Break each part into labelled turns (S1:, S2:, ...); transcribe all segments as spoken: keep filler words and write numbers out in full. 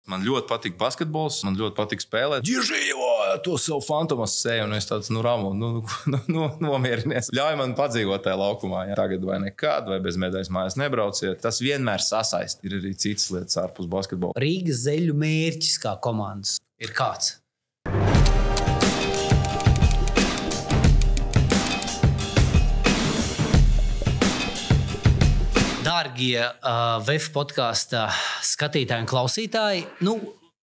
S1: Man ļoti patīk basketbols, man ļoti patīk spēlēt. Ģirživo, to savu fantomas seju, un es tāds, nu, ramu, nu, nu, nu, nomierinies. Ļauj man padzīvot tajā laukumā, ja tagad vai nekad, vai bez medaļas mājās nebrauciet. Tas vienmēr sasaist. Ir arī citas lietas ārpus basketbola.
S2: Rīgas Zeļu mērķis kā komandas ir kāds? Dārgie uh, V F podkāsta skatītāji un klausītāji, nu,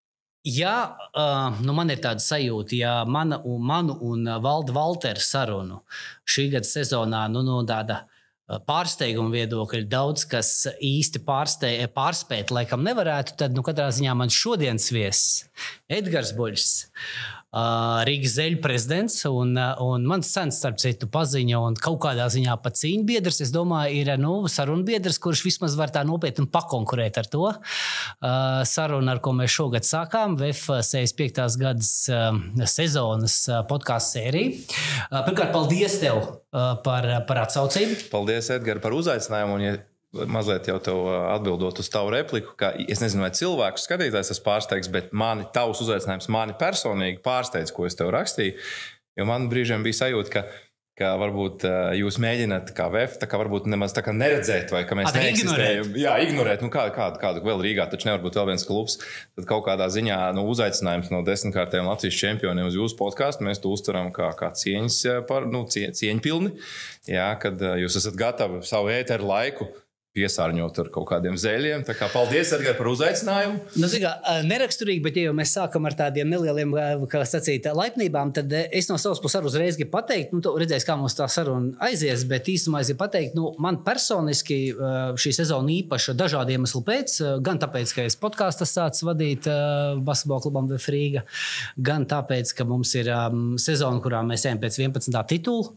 S2: ja uh, nu man ir tāda sajūta, ja mana un, manu un Valda Valtera sarunu šī gada sezonā, nu, no tāda pārsteiguma viedokļa daudz, kas īsti pārsteig, pārspēt laikam nevarētu, tad, nu, katrā ziņā man šodienas viesis Edgars Buļs, uh, Rīgas Zeļu prezidents un, un mans sens, starp citu, paziņa un kaut kādā ziņā pat cīņbiedrs, es domāju, ir, nu, sarunbiedrs, kurš vismaz var tā nopietni pakonkurēt ar to. Uh, saruna, ar ko mēs šogad sākām, V F sešdesmit piektais gadas uh, sezonas uh, podkāstu sēriju. Uh, pirmkārt, paldies tev uh, par, par atsaucību.
S1: Paldies, Edgar, par uzaicinājumu. Un, ja mazliet jau tev atbildot uz tavu repliku, ka es nezinu, vai cilvēku skatītājs tas pārsteigs, bet mani tavs uzaicinājums mani personīgi pārsteidz, ko es tev rakstīju. Jo man brīžiem bija sajūta, ka, ka varbūt jūs mēģināt kā V F, tā kā varbūt nemaz tā kā neredzēt, vai ka mēs
S2: At,
S1: neeksistējam.
S2: ignorēt.
S1: Jā, ignorēt. Nu, kādu, kādu, kādu vēl Rīgā, taču nevar būt vēl viens klubs. Tad kaut kādā ziņā nu, uzaicinājums no desmitkārtējiem Latvijas čempioniem uz jūsu podkāstu. Mēs to uztveram kā, kā cieņas, par, nu, cie, cieņpilni. Jā, kad jūs esat gatavi savu ēteru laiku piesārņot ar kaut kādiem zeļiem. Tā kā paldies, Edgar, par uzaicinājumu.
S2: Nu, zikā, neraksturīgi, bet ja jau mēs sākam ar tādiem nelieliem, kā sacīt, laipnībām, tad es no savas puses arī uzreiz gribu pateikt, nu, tu redzēs, kā mums tā saruna aizies, bet īsumā es gribu pateikt, nu, man personiski šī sezona īpaša dažādu iemeslu pēc, gan tāpēc, ka es podkāstu sācu vadīt basketbola klubam V F Rīga, gan tāpēc, ka mums ir um, sezona, kurā mēs ejam pēc vienpadsmitā titula,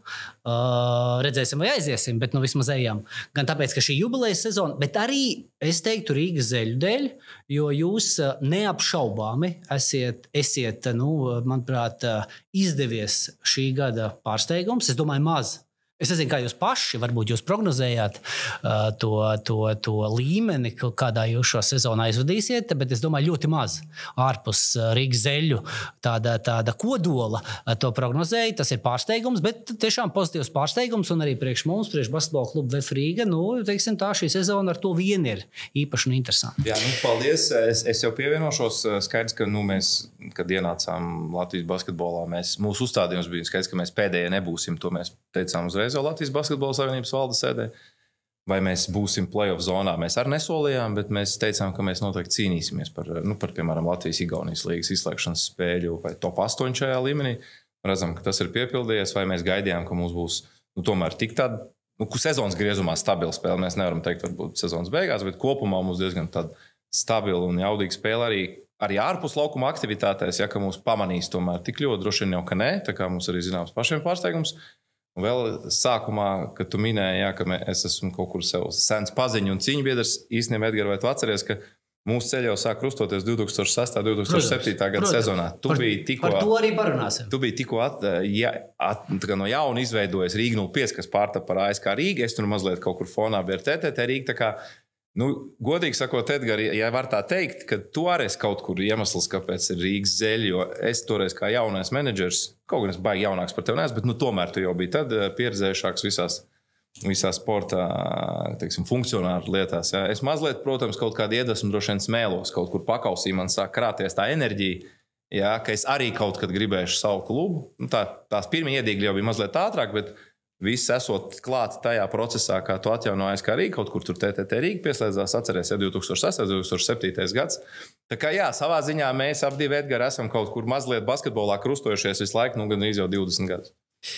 S2: uh, redzēsim vai aiziesim, bet nu vismaz ejam. Gan tāpēc, ka šī jubileja sezona, bet arī, es teiktu, Rīgas Zeļu dēļ, jo jūs neapšaubāmi esiet, esiet nu, manuprāt, izdevies šī gada pārsteigums. Es domāju, maz. Es nezinu, kā jūs paši, varbūt jūs prognozējāt uh, to, to, to līmeni, kādā jūs šo sezonu aizvadīsiet, bet es domāju, ļoti maz ārpus uh, Rīgas Zeļu tāda, tāda kodola uh, to prognozēja. Tas ir pārsteigums, bet tiešām pozitīvs pārsteigums un arī priekš mums, priekš basketbola klubu V F Rīga, nu, teiksim tā, šī sezona ar to vien ir īpaši un interesanti.
S1: Jā, nu, paldies. Es, es jau pievienošos. Skaidrs, ka nu, mēs, kad ienācām Latvijas basketbolā, mēs, mūsu uzstādījums bija skaidrs, ka mēs pēdējie nebūsim. To mēs teicām uzreiz jau Latvijas basketbola savienības valdes sēdē. Vai mēs būsim play-off zonā? Mēs arī nesolījām, bet mēs teicām, ka mēs noteikti cīnīsimies par, nu, par piemēram, Latvijas-Igaunijas līgas izslēgšanas spēļu vai top astoņi šajā līmenī. Redzam, ka tas ir piepildījies, vai mēs gaidījām, ka mums būs nu, tomēr tik tāda nu, sezonas griezumā stabila spēle. Mēs nevaram teikt, varbūt sezonas beigās, bet kopumā mums diezgan tāda stabila un jaudīga spēle arī. Arī ārpus laukuma aktivitātēs, ja ka mūs pamanīs tomēr tik ļoti, droši vien jau, ka nē, tā kā mums arī zināms pašiem pārsteigums. Un vēl sākumā, kad tu minēji, jā, ka mē, es esmu kaut kur sev sens paziņu un cīņbiedrs, īstenībā, Edgar, vai tu atceries, ka mūsu ceļi jau sāk krustoties divi tūkstoši sestā, divi tūkstoši septītā gada protams, sezonā. Tu
S2: par,
S1: biji tikko,
S2: par to arī parunāsim.
S1: Tu biji tikko at, ja, at, no jauna izveidojis Rīga nulle pieci, kas pārtapa par A S K Rīga. Es tur mazliet kaut kur fonā biju ar T T T Rīga. Tā kā, nu, godīgi sakot, Edgar, ja var tā teikt, ka tu arī esi kaut kur iemesls, kāpēc ir Rīgas Zeļi, jo es toreiz kā jaunais menedžers, kaut gan es baigi jaunāks par tevi neesmu, bet nu, tomēr tu jau biji tad pieredzējušāks visās, visās sportā, teiksim, funkcionāru lietās. Ja. Es mazliet, protams, kaut kādu iedvesmu droši vien smēlos, kaut kur pakausī man sāk krāties tā enerģija, ja, ka es arī kaut kad gribēšu savu klubu. Nu, tā, tās pirmie iedīgļi jau bija mazliet ātrāk, bet viss esot klāt tajā procesā, kā tu atjauno A S K Rīga, kaut kur tur T T T Rīga pieslēdzās, atceries, ja divi tūkstoši sestais, divi tūkstoši septītais gads. Tā kā jā, savā ziņā mēs ap divi Edgari esam kaut kur mazliet basketbolā krustojušies visu laiku, nu gan jau divdesmit gadus.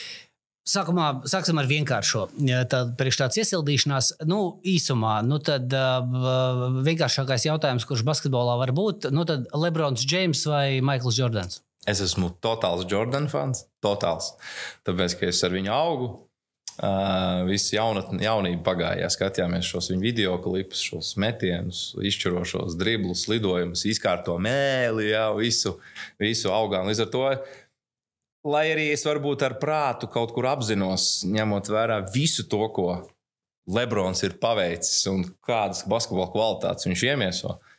S2: Sākumā sāksim ar vienkāršo. Tad priekš tāds iesildīšanās, nu, īsumā, nu tad uh, vienkāršākais jautājums, kurš basketbolā var būt, nu tad Lebrons James vai Maikls Jordans?
S1: Es esmu totāls Jordan fans, totāls. Tāpēc, ka es ar viņu augu, uh, visu jaunatni, jaunību pagāja. Skatījāmies šos viņu video klipus, šos metienus, izšķirošos driblus, lidojumus, izkārto mēli, jā, visu, visu augām. Līdz ar to, lai arī es varbūt ar prātu kaut kur apzinos, ņemot vērā visu to, ko Lebrons ir paveicis un kādas basketbola kvalitātes viņš iemieso,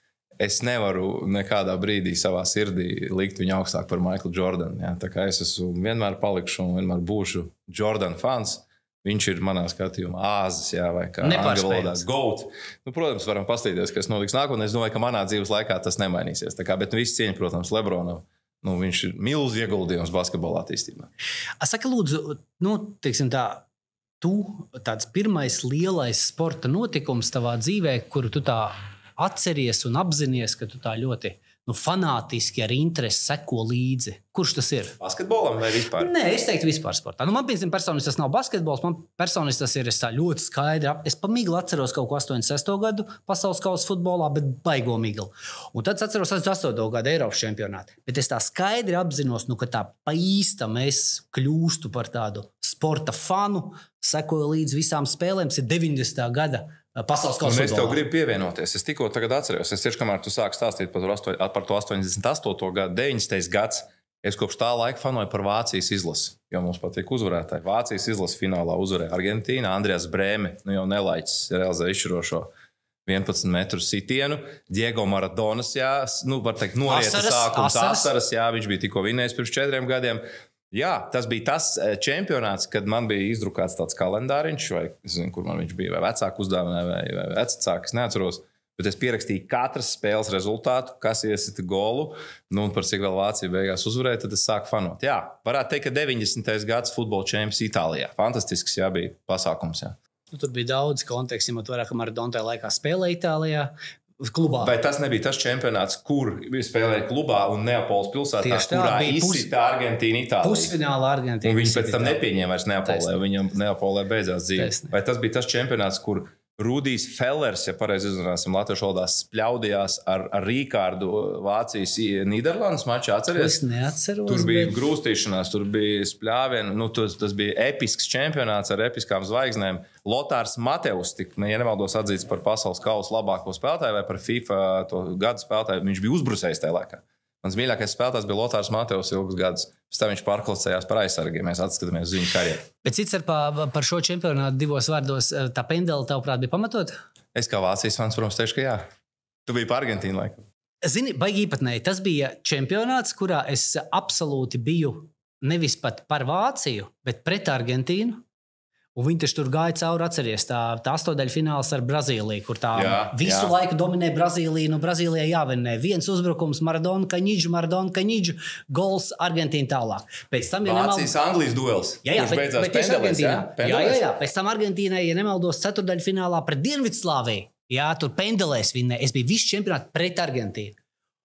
S1: es nevaru nekādā brīdī savā sirdī likt viņu augstāk par Michaelu Jordanu. Ja? Tā kā es esmu vienmēr palikšu un vienmēr būšu Jordan fans. Viņš ir manā skatījumā āzis, jā, vai kā angļu valodā goat. Nu, protams, varam paskatīties, kas notiks nākotnē. Es domāju, ka manā dzīves laikā tas nemainīsies. Tā kā, bet viss cieņa, protams, Lebronam. Nu, viņš ir milz ieguldījums basketbola attīstībā.
S2: Saka, lūdzu, nu, teiksim tā, tu tāds pirmais lielais sporta notikums tavā dzīvē, kuru tu tā atceries un apzinies, ka tu tā ļoti nu, fanātiski ar interesi seko līdzi. Kurš tas ir?
S1: Basketbolam vai vispār?
S2: Nē, es teiktu vispār sportā. Nu, man, piemēram, personiski tas nav basketbols, man personiski tas ir tā ļoti skaidri. Es pamīgli atceros kaut ko astoņdesmit sesto gadu pasaules kausa futbolā, bet baigo migli. Un tad es atceros astoņdesmit astoto gadu Eiropas čempionātu. Bet es tā skaidri apzinos, nu, ka tā pa īstam es kļūstu par tādu sporta fanu, sekoju līdz visām spēlēm, tas ir deviņdesmitā gada pasaules kausa futbolā.
S1: Es tev gribu pievienoties. Es tikko tagad atceros. Es tieši, kamēr tu sāki stāstīt par, astoņ, par to astoņdesmit astoto gadu, deviņdesmitais gads, es kopš tā laika fanoju par Vācijas izlasi, jo mums patīk uzvarētāji. Vācijas izlasi finālā uzvarēja Argentīna, Andrijas Brēme, nu jau nelaiķis realizēja izšķirošo vienpadsmit metru sitienu. Diego Maradonas, jā, nu var teikt, norieta sākums, asaras, jā, viņš bija tikko vinējis pirms četriem gadiem. Jā, tas bija tas čempionāts, kad man bija izdrukāts tāds kalendāriņš, vai es zinu, kur man viņš bija, vai vecāku uzdāvināja, vai, vai vecāku, es neatceros. Bet es pierakstīju katras spēles rezultātu, kas iesita golu, nu un par cik vēl Vācija beigās uzvarēja, tad es sāku fanot. Jā, varētu teikt, ka deviņdesmitais gads futbola čempions Itālijā. Fantastisks, jā, bija pasākums, jā.
S2: Nu, tur bija daudz kontekstu, ņemot vairāk, ka Maradona tajā laikā spēlēja Itālijā. Klubā.
S1: Vai tas nebija tas čempionāts, kur spēlēja klubā un Neapoles pilsētā, tā, kurā izsita Argentīna Itālija?
S2: Pusfināla Argentīna.
S1: Un viņi pēc tam nepieņēma vairs Neapolē, viņam Neapolē beidzās dzīve. Taisnē. Vai tas bija tas čempionāts, kur Rudijs Fellers, ja pareizi izrunāsim latviešu valodā, spļaudījās ar, ar Rīkārdu Vācijas Nīderlandes mačā, atceries?
S2: Es neatceros.
S1: Tur bija
S2: bet...
S1: grūstīšanās, tur bija spļāvieni, nu tas, tas bija episks čempionāts ar episkām zvaigznēm. Lotārs Mateus, tik, ja nemaldos atzīts par pasaules kausa labāko spēlētāju vai par FIFA to gadu spēlētāju, viņš bija uzbrucējs tajā laikā. Mans mīļākais spēlētājs bija Lotārs Mateus ilgus gadus. Pēc tam viņš pārklasējās par aizsargiem. Mēs atskatāmies uz viņu karjeru.
S2: Bet cits ar par, par šo čempionātu divos vārdos, tā pendela, tavuprāt, bija pamatot?
S1: Es kā Vācijas fans, protams, teikšu, ka jā. Tu biji par Argentīnu laikam.
S2: Zini, baigi īpatnēji. Tas bija čempionāts, kurā es absolūti biju nevis pat par Vāciju, bet pret Argentīnu. Un viņi taču tur gāja cauri, atceries, tā, tā astoņdaļa fināls ar Brazīliju, kur tā jā, visu jā. laiku dominē Brazīlija, no Brazīlijai jāvinnē. Viens uzbrukums, Maradona Kaņidžu, Maradona Kaņidžu, gols Argentīna tālāk. Pēc tam, ja
S1: Vācijas nemal... Anglijas duels.
S2: Jā, jā, bet, bet tieši Argentīnā. Jā? jā, jā, jā. Pēc tam Argentīnai, ja nemaldos, ceturdaļa finālā pret Dienvidslāviju. Jā, tur pendelēs vinnē. Es biju visu čempionātu pret Argentīnu.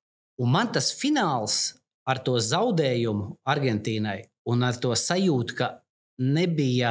S2: Un man tas fināls ar to zaudējumu Argentīnai un ar to sajūtu, ka nebija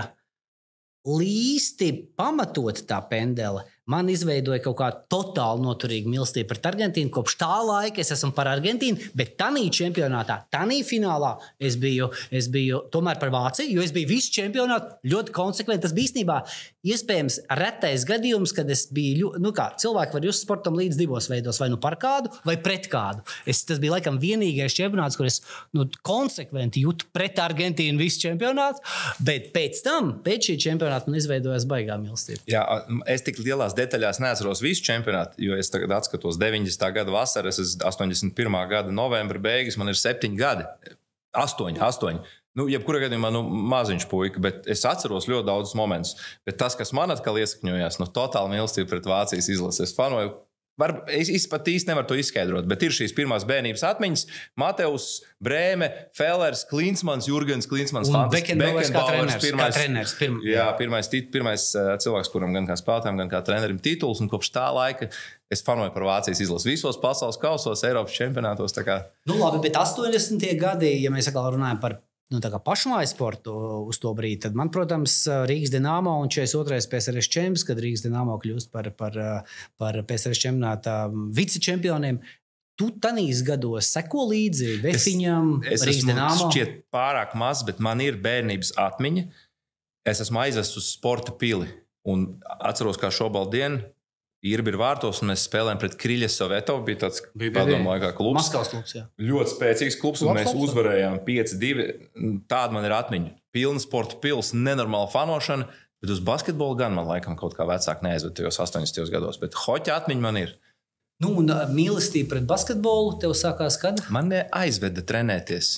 S2: līsti pamatot tā pendele, man izveidoja kaut kā totāli noturīga mīlestība pret Argentīnu. Kopš tā laika es esmu par Argentīnu, bet tanī čempionātā, tanī finālā es biju, es biju tomēr par Vāciju, jo es biju visu čempionātu ļoti konsekventi. Tas bija īstenībā iespējams retais gadījums, kad es biju, nu kā, cilvēki var just sportam līdz divos veidos, vai nu par kādu, vai pret kādu. Es, tas bija laikam vienīgais čempionāts, kur es nu, konsekventi jūtu pret Argentīnu visu čempionātu, bet pēc tam, pēc šī čempionāta man izveidojās baigā mīlestība.
S1: Jā, es tik lielās detaļās neatceros visu čempionātu, jo es tagad atskatos deviņdesmitā gada vasaru, es esmu astoņdesmit pirmā gada novembra beigas, man ir septiņi gadi. Astoņi, astoņi. Nu, jebkurā gadījumā nu, maziņš puika, bet es atceros ļoti daudzus momentus. Bet tas, kas man atkal iesakņojās, nu, totāli mīlestība pret Vācijas izlasi. Es fanoju. Var, es, es pat īsti nevaru to izskaidrot, bet ir šīs pirmās bērnības atmiņas. Mateus, Brēme, Fellers, Klinsmans, Jurgens Klinsmans.
S2: Un Beckenbauers kā treneris. Pirmais, kā treneris pirm,
S1: jā, jā. Pirmais, pirmais cilvēks, kuram gan kā spēlētājiem, gan kā trenerim tituls. Un kopš tā laika es fanoju par Vācijas izlasi visos pasaules kausos, Eiropas čempionātos. Kā...
S2: Nu labi, bet astoņdesmitie gadi, ja mēs atkal runājam par nu, pašmāju sportu uz to brīdi, tad man, protams, Rīgas Dinamo un četrdesmit otrais P S R S čempions, kad Rīgas Dinamo kļūst par, par, par P S R S čempionāta vicečempioniem. Tu tanīs gados seko līdzi Vefiņam,
S1: es, es
S2: Rīgas Dinamo?
S1: Es šķiet pārāk maz, bet man ir bērnības atmiņa. Es esmu aizvests uz sporta pili un atceros, kā šobaldien Irbi ir vārtos, un mēs spēlējām pret Kriļas Sovetovu. Bija tāds padomu laikā klubs.
S2: Maskavas klubs, jā.
S1: Ļoti spēcīgs klubs, un mēs uzvarējām pieci divi. Tāda man ir atmiņa. Pilna sporta pils, nenormāla fanošana, bet uz basketbolu gan man laikam kaut kā vecāk neaizved tajos astoņdesmitajos gados. Bet hoķa atmiņa man ir.
S2: Nu, un mīlestība pret basketbolu tev sākās kad?
S1: Man aizveda trenēties.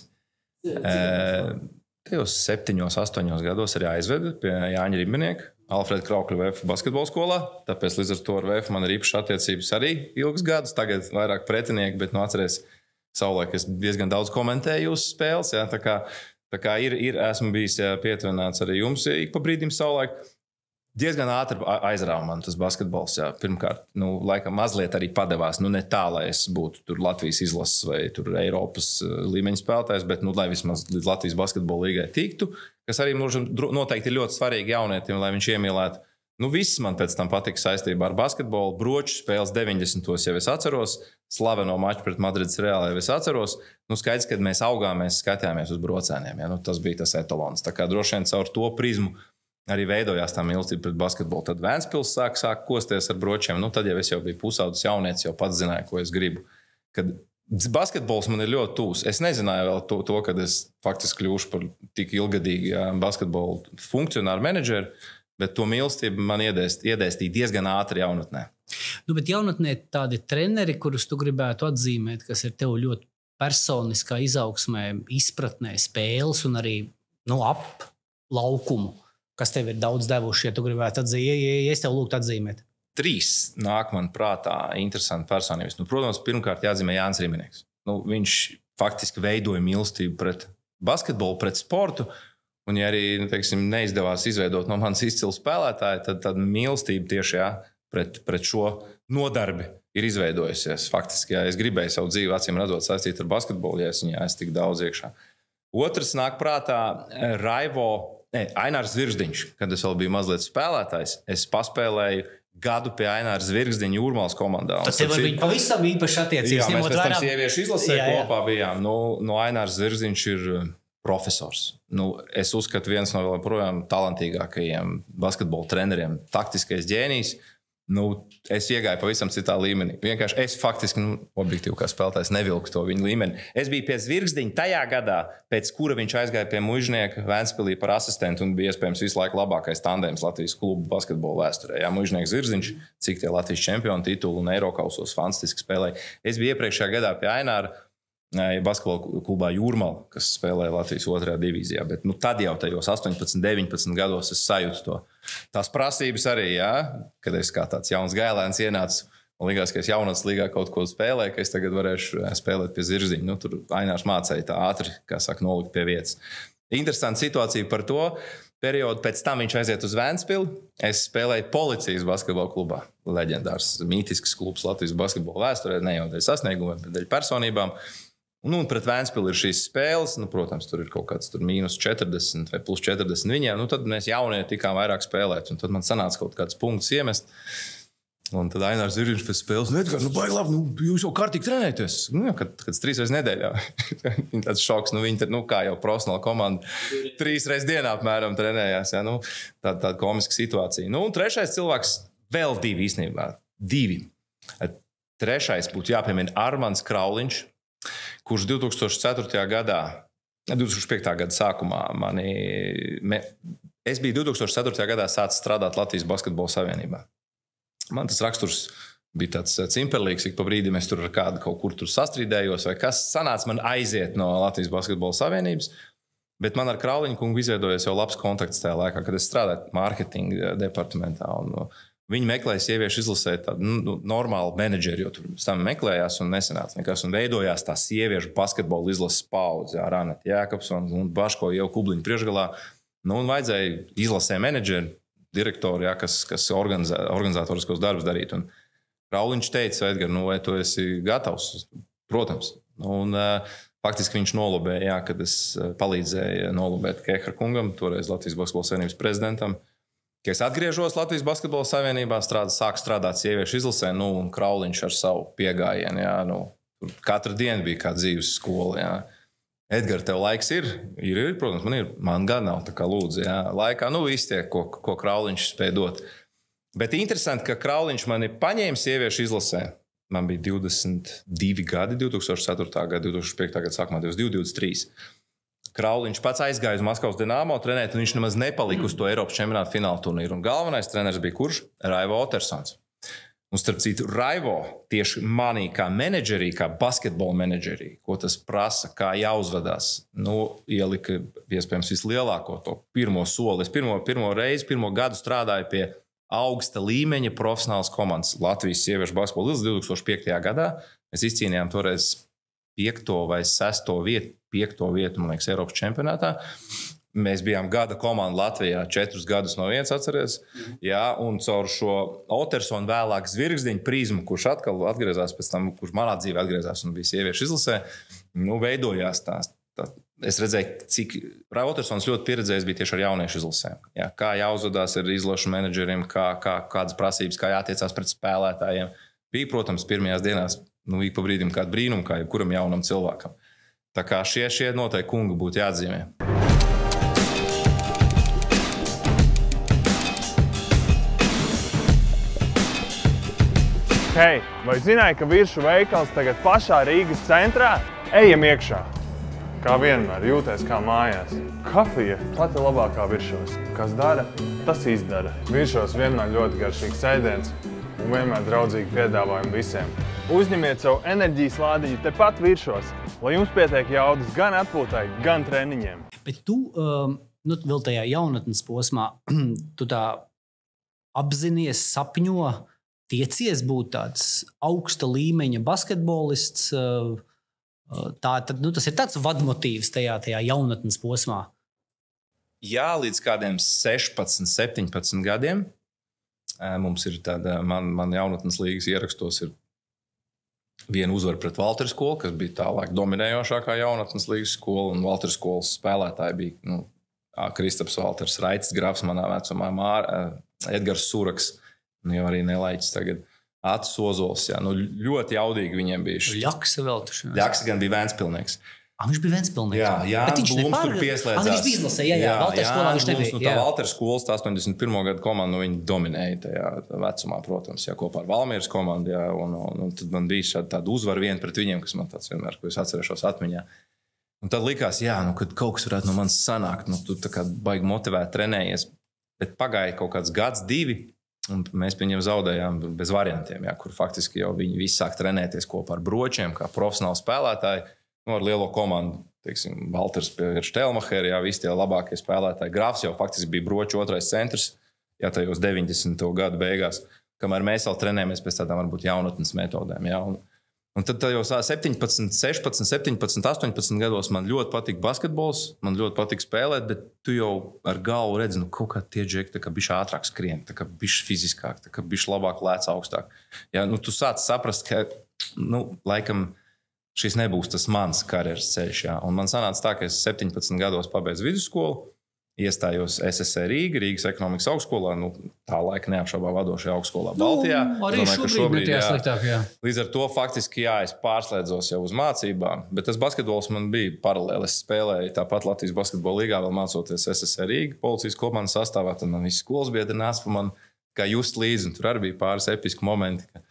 S1: Uh, tajos septiņos, astoņos gados arī aizveda pie Jāņa Ribinieka, Alfreda Kraukļa V F basketbola skolā. Tāpēc līdz ar to ar V F man ir īpaši attiecības arī ilgus gadus. Tagad vairāk pretinieki, bet nu atceries, savulaik es diezgan daudz komentēju jūsu spēles. Jā, tā kā, tā kā ir, ir, esmu bijis pietuvināts arī jums ik pa brīdim savulaik. Diezgan ātri aizrāva man tas basketbols. Jā. Pirmkārt, nu, laikam mazliet arī padevās. Nu, ne tā, lai es būtu tur Latvijas izlases vai tur Eiropas līmeņa spēlētājs, bet nu, lai vismaz līdz Latvijas basketbola līgai tiktu, kas arī noteikti ir ļoti svarīgi jaunietim, lai viņš iemīlētu. Nu, viss man pēc tam patika saistībā ar basketbolu. Broču spēles deviņdesmitos jau es atceros, slaveno maču pret Madrides Reālu jau es atceros. Nu, skaidrs, kad mēs augām, mēs skatījāmies uz brocēniem. Ja? Nu, tas bija tas etalons. Tā kā droši vien caur to prizmu arī veidojās tā mīlestība pret basketbolu. Tad Vēnspils sāk, sāk kosties ar bročiem. Nu, tad jau es jau biju pusaudzis jaunietis, jau pats zināju, ko es gribu. Kad basketbols man ir ļoti tūs. Es nezināju vēl to, to kad es faktiski kļūšu par tik ilgadīgu ja, basketbolu funkcionāru menedžeru, bet to mīlestību man iedēst, iedēstīja diezgan ātri jaunatnē.
S2: Nu, bet jaunatnē tādi treneri, kurus tu gribētu atzīmēt, kas ir tev ļoti personiskā izaugsmē, izpratnē, spēles un arī nu, ap laukumu, kas tev ir daudz devuši, ja tu gribētu atzīmēt, ja, ja es tev lūgtu atzīmēt?
S1: Trīs nāk man prātā interesanti personības. Nu, protams, pirmkārt jāatzīmē Jānis Ribinieks. Nu, viņš faktiski veidoja mīlestību pret basketbolu, pret sportu, un ja arī teiksim, neizdevās izveidot no manas izcilu spēlētāju, tad, tad mīlestība tieši jā, pret, pret šo nodarbi ir izveidojusies. Faktiski, ja es gribēju savu dzīvi acīm redzot saistīt ar basketbolu, ja es viņā esmu tik daudz iekšā. Otrs nāk prātā Raivo Ne, Ainārs Zvirgzdiņš, kad es vēl biju mazliet spēlētājs, es paspēlēju gadu pie Aināra Zvirgzdiņa Jūrmālas komandā.
S2: Tas tev bija pavisam īpaši attiecības.
S1: Jā, mēs pēc tam sieviešu izlasē jā, jā. kopā bijām. Nu, no Ainārs Zvirgzdiņš ir profesors. Nu, es uzskatu viens no vēl projām talantīgākajiem basketbola treneriem, taktiskais ģēnijs. Nu, es iegāju pavisam citā līmenī. Vienkārši es faktiski, nu, objektīvi kā spēlētājs, nevilku to viņa līmeni. Es biju pie Zvirgzdiņa tajā gadā, pēc kura viņš aizgāja pie Muižnieka Vēnspilī par asistentu un bija iespējams visu laiku labākais tandēms Latvijas klubu basketbola vēsturē. Jā, Muižnieks Zvirgzdiņš, cik tie Latvijas čempionu titulu un Eirokausos fantastiski spēlēja. Es biju iepriekšējā gadā pie Aināra basketbola klubā Jūrmala, kas spēlēja Latvijas otrajā divīzijā. Bet nu, tad jau tajos astoņpadsmit, deviņpadsmit gados es sajūtu to. Tās prasības arī, jā, kad es kā tāds jauns gailēns ienācu un likās, ka es jaunats līgā kaut ko spēlēju, ka es tagad varēšu spēlēt pie Zvirgzdiņa. Nu, tur Ainārs mācēja tā ātri, kā saka, nolikt pie vietas. Interesanta situācija par to periodu. Pēc tam viņš aiziet uz Vēnspili. Es spēlēju Policijas basketbola klubā. Leģendārs, mītisks klubs Latvijas basketbola vēsturē, ne jau dēļ sasniegumiem, bet dēļ personībām. Un, un pret Vēnspili ir šīs spēles, nu, protams, tur ir kaut kāds tur mīnus četrdesmit vai plus četrdesmit viņiem. Nu, tad mēs jaunie tikām vairāk spēlēt, un tad man sanāca kaut kāds punkts iemest. Un tad Ainārs Zvirgzdiņš pēc spēles, nu, Edgar, nu, baigi labi, nu, jūs jau kārtīgi trenēties. Nu, kad, kad trīs reizes nedēļā. Viņa tāds šoks, nu, viņi tad, nu, kā jau profesionāla komanda, trīs reizes dienā apmēram trenējās, jā, nu, tāda, tāda komiska situācija. Nu, un trešais cilvēks, vēl divi īstenībā, divi. Trešais būtu jāpiemina Armands Krauliņš, kurš divtūkstoš ceturtajā gadā, divtūkstoš piektā gada sākumā mani, me, es biju divtūkstoš ceturtajā gadā sācis strādāt Latvijas basketbola savienībā. Man tas raksturs bija tāds cimperlīgs, ik pa brīdim es tur ar kādu kaut kur tur sastrīdējos, vai kas sanāca man aiziet no Latvijas basketbola savienības, bet man ar Krauliņu kungu izveidojies jau labs kontakts tajā laikā, kad es strādāju mārketinga departamentā, un viņi meklēja sieviešu izlasē tādu nu, normālu menedžeri, jo tur tam meklējās un nesanāca nekas. Un veidojās tā sieviešu basketbola izlases paudze ar Aneti Jēkabsonu un Baško jau Kubliņu priekšgalā. Nu, un vajadzēja izlasē menedžeri, direktori, jā, kas, kas organizē, organizatoriskos darbus darīt. Un Krauliņš teica, Edgar, nu, vai tu esi gatavs? Protams. Un uh, faktiski viņš nolobēja, jā, kad es palīdzēju nolobēt Kehra kungam, toreiz Latvijas basketbola savienības prezidentam. Kad es atgriežos Latvijas basketbola savienībā, strādā, sāku strādāt sieviešu izlasē, nu, un Krauliņš ar savu piegājienu, jā, nu, katru dienu bija kā dzīves skola, jā. Edgar, tev laiks ir? Ir, ir, protams, man ir. Man gan nav, tā kā lūdzu, jā. Laikā, nu, viss tiek, ko, ko Krauliņš spēja dot. Bet interesanti, ka Krauliņš mani paņēma sieviešu izlasē. Man bija divdesmit divi gadi, divtūkstoš ceturtā gada, divtūkstoš piektā gada sākumā, divdesmit divi, divdesmit trīs. Krauliņš pats aizgāja uz Maskavas Dinamo trenēt, un viņš nemaz nepalika uz to Eiropas čempionāta fināla turnīru. Un galvenais treneris bija kurš? Raivo Otersons. Un starp citu, Raivo tieši manī kā menedžerī, kā basketbola menedžerī, ko tas prasa, kā jāuzvedās, nu, ielika iespējams vislielāko to pirmo soli. Es pirmo, pirmo reizi, pirmo gadu strādāju pie augsta līmeņa profesionālas komandas Latvijas sieviešu basketbola līdz divi tūkstoši piektajā gadā. Mēs izcīnījām toreiz piekto vai sesto vietu, piekto vietu, man liekas, Eiropas čempionātā. Mēs bijām gada komanda Latvijā, četrus gadus no viens atceries. Jā, un caur šo Otersonu vēlāk Zvirgzdiņu prizmu, kurš atkal atgriezās pēc tam, kurš manā dzīvē atgriezās un bija sieviešu izlasē, nu, veidojās tās. Tā, es redzēju, cik Otersons ļoti pieredzējis bija tieši ar jauniešu izlasēm. Jā, kā jāuzvedās ar izlašu menedžeriem, kā, kā, kādas prasības, kā jātiecās pret spēlētājiem. Bija, protams, pirmajās dienās, nu, ik pa brīdim kādu brīnumu, kā jebkuram jaunam cilvēkam. Tā kā šie, šie noteikti kungi būtu jāatzīmē.
S3: Hei, vai zināji, ka Viršu veikals tagad pašā Rīgas centrā? Ejam iekšā! Kā vienmēr, jūties kā mājās. Kafija pati labākā Viršos. Kas dara, tas izdara. Viršos vienmēr ļoti garšīgs ēdiens un vienmēr draudzīgi piedāvājumi visiem. Uzņemiet savu enerģijas lādiņu tepat Viršos, lai jums pietiek jaudas gan atpūtai, gan treniņiem.
S2: Bet tu, um, nu, vēl tajā jaunatnes posmā, tu tā apzinies, sapņo, tiecies būt tāds augsta līmeņa basketbolists. Tā, tad, nu, tas ir tāds vadmotīvs tajā, tajā jaunatnes posmā.
S1: Jā, līdz kādiem sešpadsmit, septiņpadsmit gadiem. Mums ir tāda, man, man jaunatnes līgas ierakstos ir viena uzvara pret Valtera skolu, kas bija tālāk dominējošākā jaunatnes līgas skola, un Valtera skolas spēlētāji bija, nu, Kristaps Valters, Raitis Grafs manā vecumā, Māra, Edgars Suraks, nu, jau arī nelaiķis tagad. Acis Ozols, jā, nu, ļoti jaudīgi viņiem bija.
S2: Ļaksa vēl tuši.
S1: Ļaksa gan bija Vēnspilnieks.
S2: Ah, viņš bija Vēnspilnieks.
S1: Jā, jā, Blums tur pieslēdzās.
S2: Ah, viņš bija izlasē, jā, jā, Valtera skolā viņš nebija.
S1: Nu, tā Valtera skolas, tā astoņdesmit pirmo gadu komanda, nu, viņi dominēja tajā vecumā, protams, jā, kopā ar Valmieras komandu, jā, un, un, un tad man bija šāda tāda uzvara viena pret viņiem, kas man tāds vienmēr, ko es atcerēšos atmiņā. Un tad likās, jā, nu, kad kaut kas varētu no manis sanākt, nu, tu tā kā baigi motivēt trenējies, bet pagāja kaut kāds gads, divi, un mēs pie viņiem zaudējām bez variantiem, jā, kur faktiski jau viņi visi sāk trenēties kopā ar bročiem, kā profesionāli spēlētāji, nu, ar lielo komandu. Teiksim, Valters pie Štelmachera, jā, visi tie labākie spēlētāji. Grafs jau faktiski bija broču otrais centrs, jā, tajos deviņdesmito gadu beigās, kamēr mēs vēl trenējamies pēc tādām varbūt jaunatnes metodēm, jā. Un, un tad tajos septiņpadsmit, sešpadsmit, septiņpadsmit, astoņpadsmit gados man ļoti patīk basketbols, man ļoti patīk spēlēt, bet tu jau ar galvu redzi, nu, kaut kā tie džeki tā kā bišķi ātrāk skrien, tā kā bišķi fiziskāk, tā kā bišķi labāk lēc augstāk. Jā, nu, tu sāc saprast, ka, nu, laikam, šis nebūs tas mans karjeras ceļš, jā. Un man sanāca tā, ka es septiņpadsmit gados pabeidzu vidusskolu, iestājos S S R Rīga, Rīgas ekonomikas augstskolā, nu, tā laika neapšaubā vadošajā augstskolā Baltijā.
S2: Nu, arī domāju, šobrīd, šobrīd jā. Sliktāk, jā.
S1: Līdz ar to faktiski, jā, es pārslēdzos jau uz mācībām, bet tas basketbols man bija paralēli. Es spēlēju tāpat Latvijas basketbola līgā, vēl mācoties S S R Rīga, policijas komandas sastāvā, tad man visi skolas biedri nāca pa man kā just līdzi, un tur arī bija pāris episki momenti, ka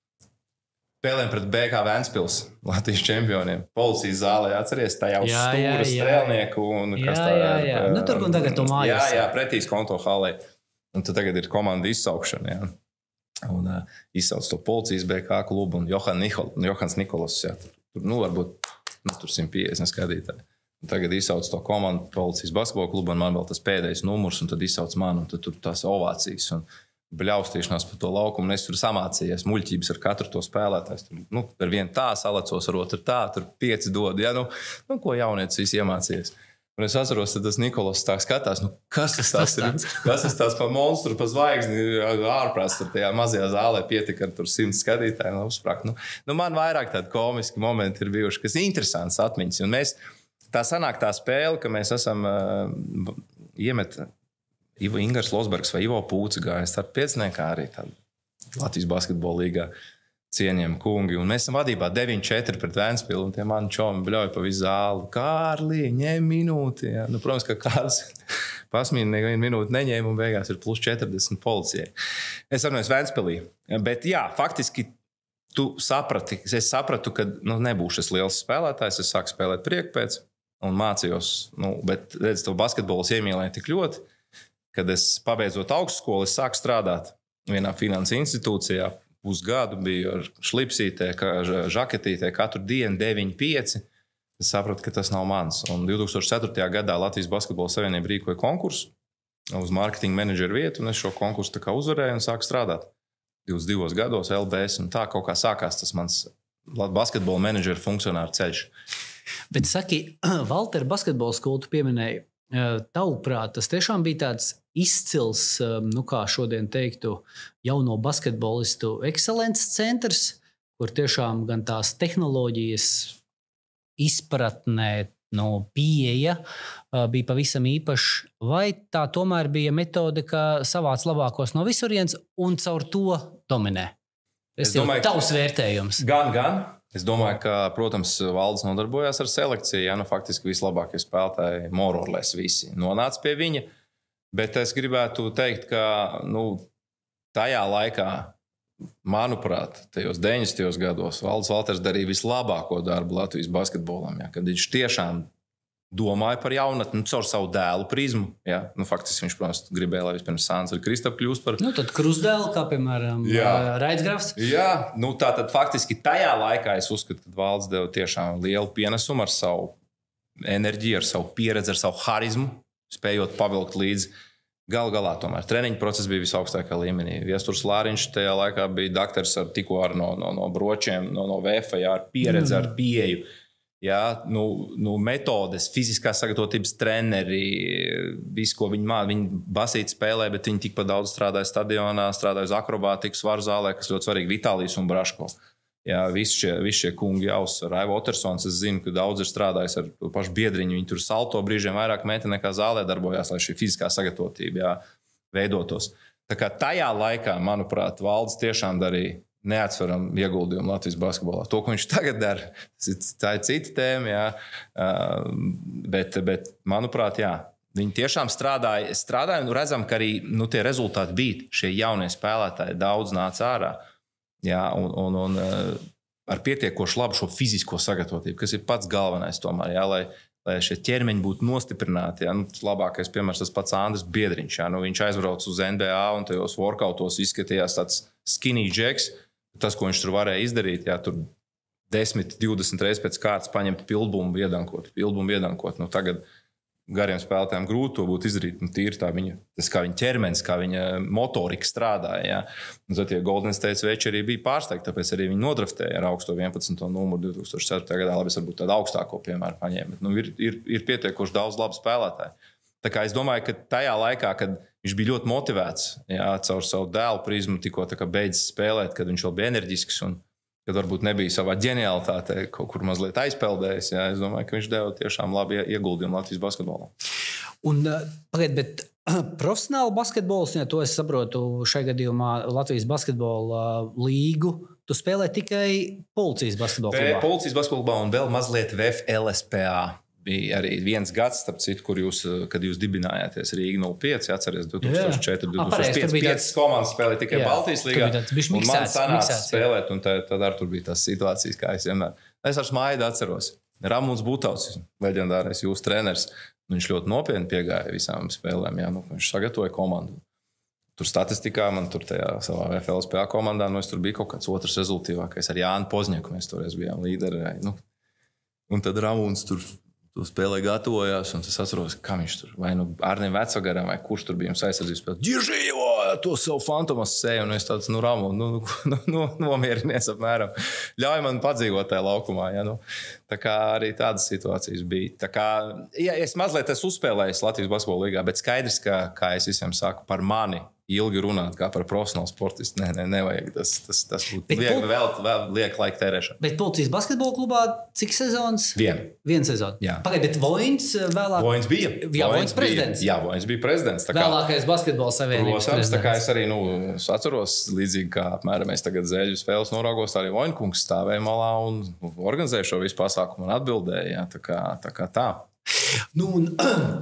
S1: spēlēm pret B K Ventspils, Latvijas čempioniem. Policijas zālē atceries, tā jau stūra strēlnieku. Un
S2: jā,
S1: kas tā,
S2: jā, jā. Nu, tur un tagad to mājās.
S1: Jā, jā, pretīs konto halē. Un tad tagad ir komanda izsaukšana, jā. Un uh, izsauc to policijas B K klubu un Johan Nihol, Johans Nikolas, jā. Tur, nu, varbūt, nu, tur simt piecdesmit skatītāji. Un tagad izsauc to komandu policijas basketbola klubu un man vēl tas pēdējais numurs un tad izsauc man un tad tur tās ovācijas un bļaustīšanās pa to laukumu, un es tur samācījies muļķības ar katru to spēlētājs. Tur, nu, ar vienu tā salecos, ar otru tā, tur pieci dod, ja, nu, nu, ko jaunietis visi iemācījies. Un es atceros, tad tas Nikolas tā skatās, nu, kas, kas tas ir? Kas tas tās pa monstru, pa zvaigzni ārprāts, tur tajā mazajā zālē pietika ar tur simts skatītāji, nu, uzsprāk. Nu, nu, man vairāk tādi komiski momenti ir bijuši, kas interesants atmiņas, un mēs, tā sanāk tā spēle, ka mēs esam uh, iemet Ivo Ingars Losbergs vai Ivo Pūce gājis ar pieciniekā arī tādu Latvijas basketbola līgā cienījami kungi. Un mēs esam vadībā deviņi četri pret Ventspilu, un tie mani čomi bļauj pa visu zāli. Kārli, ņem minūti. Jā. Nu, protams, ka Kārlis pasmīna nevienu minūti neņēma, un beigās ir plus četrdesmit policijai. Es sarunājos Ventspilī. Bet jā, faktiski tu saprati, es sapratu, ka nu, nebūšu es liels spēlētājs, es sāku spēlēt priekpēc un mācījos, nu, bet redz, to basketbols iemīlēju tik ļoti, kad es pabeidzot augstskolu, es sāku strādāt vienā finanses institūcijā pusgadu biju ar šlipsītē, žaketītē katru dienu deviņi pieci. Es sapratu, ka tas nav mans. Un divi tūkstoši ceturtajā gadā Latvijas Basketbola Savienība rīkoja konkursu uz mārketinga menedžeru vietu, un es šo konkursu tā kā uzvarēju un sāku strādāt. divdesmit divos gados L B S, un tā kaut kā sākās tas mans basketbola menedžera funkcionāru ceļš.
S2: Bet saki, Valter, basketbola skolu tu pieminēji. Tavuprāt, tas tiešām bija tāds izcils, nu kā šodien teiktu, jauno basketbolistu ekscelences centrs, kur tiešām gan tās tehnoloģijas izpratnē, no pieeja bija pavisam īpašs, vai tā tomēr bija metode, ka savāc labākos no visurienes un caur to dominē? Es domāju, tavs vērtējums.
S1: Gan, gan. Es domāju, ka, protams, Valdis nodarbojās ar selekciju, ja nu faktiski vislabākie spēlētāji, more or less visi, nonāca pie viņa. Bet es gribētu teikt, ka nu, tajā laikā, manuprāt, tajos deviņdesmitajos gados Valdis Valters darīja vislabāko darbu Latvijas basketbolam, ja, kad viņš tiešām domāja par jaunatni, nu, caur savu dēlu prizmu. Ja. Nu, faktiski viņš, protams, gribēja, lai vispirms Sāns ar Kristapu kļūst par...
S2: Nu, tad krustdēlu, kā piemēram Raidsgrafs.
S1: Jā, nu tā tad faktiski tajā laikā es uzskatu, ka Valdis deva tiešām lielu pienesumu ar savu enerģiju, ar savu pieredzi, ar savu harizmu, spējot pavilkt līdzi. Galu galā tomēr treniņu process bija visaugstākā līmenī. Viesturs Lāriņš tajā laikā bija daktars ar tikko ar no, no, no bročiem, no, no V F, jā, ar pieredzi, mm. ar pieeju. Jā, nu, nu, metodes, fiziskās sagatavotības treneri, visu, ko viņi māca. Viņi basīti spēlē, bet viņi tikpat daudz strādāja stadionā, strādāja uz akrobātiku, svaru zālē, kas ļoti svarīgi, Vitālijs un Braško. Jā, visi šie, visi šie kungi jāuzsver. Raivo Otersons, es zinu, ka daudz ir strādājis ar pašu biedriņu. Viņi tur salto brīžiem vairāk meta nekā zālē darbojās, lai šī fiziskā sagatavotība jā, veidotos. Tā kā tajā laikā, manuprāt, Valdis tiešām darīja neatsveram ieguldījumu Latvijas basketbolā. To, ko viņš tagad dara, tā ir cita tēma, jā. Bet, bet manuprāt, jā, viņi tiešām strādāja, strādāja un redzam, ka arī nu, tie rezultāti bija. Šie jaunie spēlētāji daudz nāca ārā, jā, un, un, un ar pietiekoši labu šo fizisko sagatavotību, kas ir pats galvenais tomēr, jā, lai, lai šie ķermeņi būtu nostiprināti. Jā. Nu, labākais piemērs tas pats Andris Biedriņš. Jā. Nu, viņš aizbrauc uz N B A un tajos workoutos izskatījās tāds skinny jacks. Tas, ko viņš tur varēja izdarīt, jā, tur desmit, divdesmit reizes pēc kārtas paņemt pildbumbu, iedankot, pildbumbu iedankot. Nu, tagad gariem spēlētājiem grūti to būtu izdarīt. Nu, tīri tā viņa, tas kā viņa ķermenis, kā viņa motorika strādāja. Jā. Un tad tie Golden State veči arī bija pārsteigti, tāpēc arī viņi nodraftēja ar augsto vienpadsmito numuru divi tūkstoši ceturtajā gadā. Labi, es varbūt tādu augstāko piemēru paņēmu. Bet, nu, ir, ir, ir pietiekoši daudz labu spēlētāju. Tā kā es domāju, ka tajā laikā, kad viņš bija ļoti motivēts, jā, caur savu dēlu prizmu, tikko beidzis spēlēt, kad viņš vēl bija enerģisks un kad varbūt nebija savā ģenialitātē kaut kur mazliet aizpeldējis. Jā, es domāju, ka viņš deva tiešām labi ieguldījumu Latvijas basketbolā.
S2: Un, pagaid, bet profesionāli basketbols, ja to es saprotu, šai gadījumā Latvijas basketbola līgu, tu spēlē tikai policijas basketbola klubā.
S1: Policijas basketbolā un vēl mazliet V F L S P A. Bija arī viens gads, starp citu, kur jūs, kad jūs dibinājāties Rīga nulle pieci, atceries, divi tūkstoši četri, divi tūkstoši pieci, piecas komandas spēlēja tikai jā, Baltijas līgā. Un man sanāca spēlēt, un tad, tad arī tur bija tās situācijas, kā es vienmēr. Es ar smaidu atceros. Ramūns Butauts, leģendārais jūsu treneris, viņš ļoti nopietni piegāja visām spēlēm. Jā, nu, viņš sagatavoja komandu. Tur statistikā man tur tajā savā V F L S P A komandā, nu es tur bija kaut kāds otrs rezultīvākais ar Jānu Pozņaku, mēs toreiz bijām līderi. Nu, un tad Ramūns tur to spēlē gatavojās, un es atceros, kā viņš tur, vai nu Arnim Vecagaram, vai kurš tur bija jums aizsardzības spēlē. Diežīvo, to savu fantomas sēju, un es tāds, nu, Ramu, nu, nu, nu, nomierinies apmēram. Ļauj man padzīvot tajā laukumā, ja, nu. Tā kā arī tādas situācijas bija. Tā kā, ja es mazliet esmu uzspēlējis Latvijas basketbola līgā, bet skaidrs, ka, kā es visiem saku, par mani ilgi runāt kā par profesionālu sportistu. Nē, nē, nevajag. Tas, tas, tas būtu liek, vēl, vēl liek laika tērēšana.
S2: Bet policijas basketbola klubā cik sezonas?
S1: Viena.
S2: Viena sezona. Jā. Pagaid, bet Voins vēlāk...
S1: Voins bija.
S2: Jā, Voins prezidents.
S1: Jā, Voins bija prezidents. Tā
S2: kā, Vēlākais basketbola savienības
S1: protams, prezidents. Tā kā es arī, nu, es atceros, līdzīgi kā apmēram mēs tagad Zēļu spēles noraugos, arī Voinkungs stāvēja malā un organizēja šo visu pasākumu un atbildēja. Jā, tā kā tā. Kā tā.
S2: Nu, un...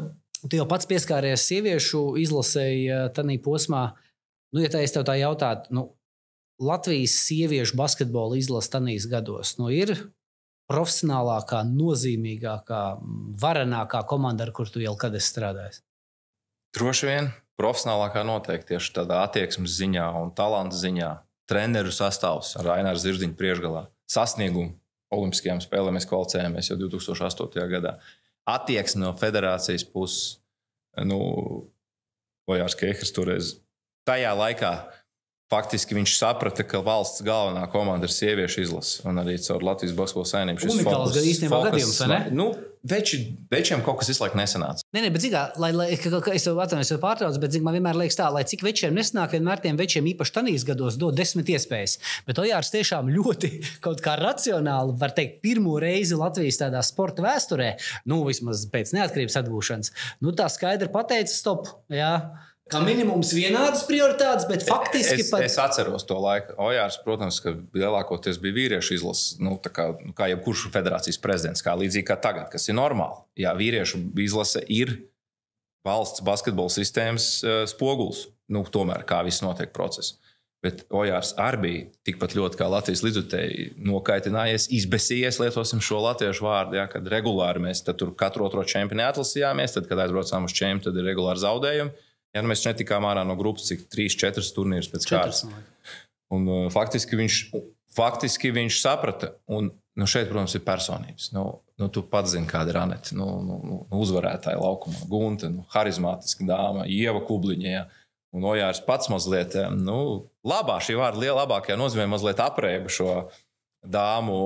S2: Tu jau pats pieskāries sieviešu izlasēji tādā posmā. Nu, ja tā es tev tā jautātu, nu, Latvijas sieviešu basketbola izlase tādīs gados nu, ir profesionālākā, nozīmīgākā, varenākā komanda, ar kur tu jau kad esi strādājis?
S1: Droši vien profesionālākā noteikti tieši tādā attieksmes ziņā un talanta ziņā. treneru sastāvs ar Aināru Zirziņu priekšgalā, sasniegumu olimpiskajām spēlēm mēs kvalificējāmies jau divi tūkstoši astotajā gadā. Attieksme no federācijas puses, nu, Ojārs Kehrs toreiz tajā laikā faktiski viņš saprata, ka valsts galvenā komanda ir sieviešu izlase. Un arī caur Latvijas basketbola savienību šis
S2: unikāls
S1: fokus,
S2: īstenībā gadījums, vai ne?
S1: Nu, veči, večiem kaut kas visu laiku nesanāca.
S2: Nē, nē, bet zigā, lai, lai, es jau atvainojos, jau pārtraucu, bet zig, man vienmēr liekas tā, lai cik večiem nesanāk, vienmēr tiem večiem īpaši tanīs gados dod desmit iespējas. Bet Ojārs tiešām ļoti kaut kā racionāli, var teikt, pirmo reizi Latvijas tādā sporta vēsturē, nu, vismaz pēc neatkarības atgūšanas, nu, tā skaidri pateica stop, jā. Kā minimums vienādas prioritātes, bet faktiski
S1: es,
S2: pat...
S1: Es atceros to laiku. Ojārs, protams, ka lielākoties bija vīriešu izlases, nu, tā kā, nu, kā jebkurš federācijas prezidents, kā līdzīgi kā tagad, kas ir normāli. Jā, vīriešu izlase ir valsts basketbola sistēmas uh, spoguls. Nu, tomēr, kā viss notiek process. Bet Ojārs arī bija tikpat ļoti kā Latvijas līdzutēji nokaitinājies, izbesījies, lietosim šo latviešu vārdu, jā, kad regulāri mēs tad tur katru otro čempionu atlasījāmies, tad, kad aizbraucām uz čempionu, tad ir regulāri zaudējumi. Ja nu mēs netikām ārā no grupas, cik trīs, četras turnīrus pēc kārtas. Un uh, faktiski, viņš, faktiski viņš saprata, un nu, šeit, protams, ir personības. Nu, nu, tu pats zini, kāda ir Anete, nu, nu, uzvarētāja laukumā, Gunta, nu, harizmātiska dāma, Ieva Kubliņa, ja. Un Ojārs pats mazliet, nu, labā šī vārda liela labākajā nozīmē mazliet aprēba šo dāmu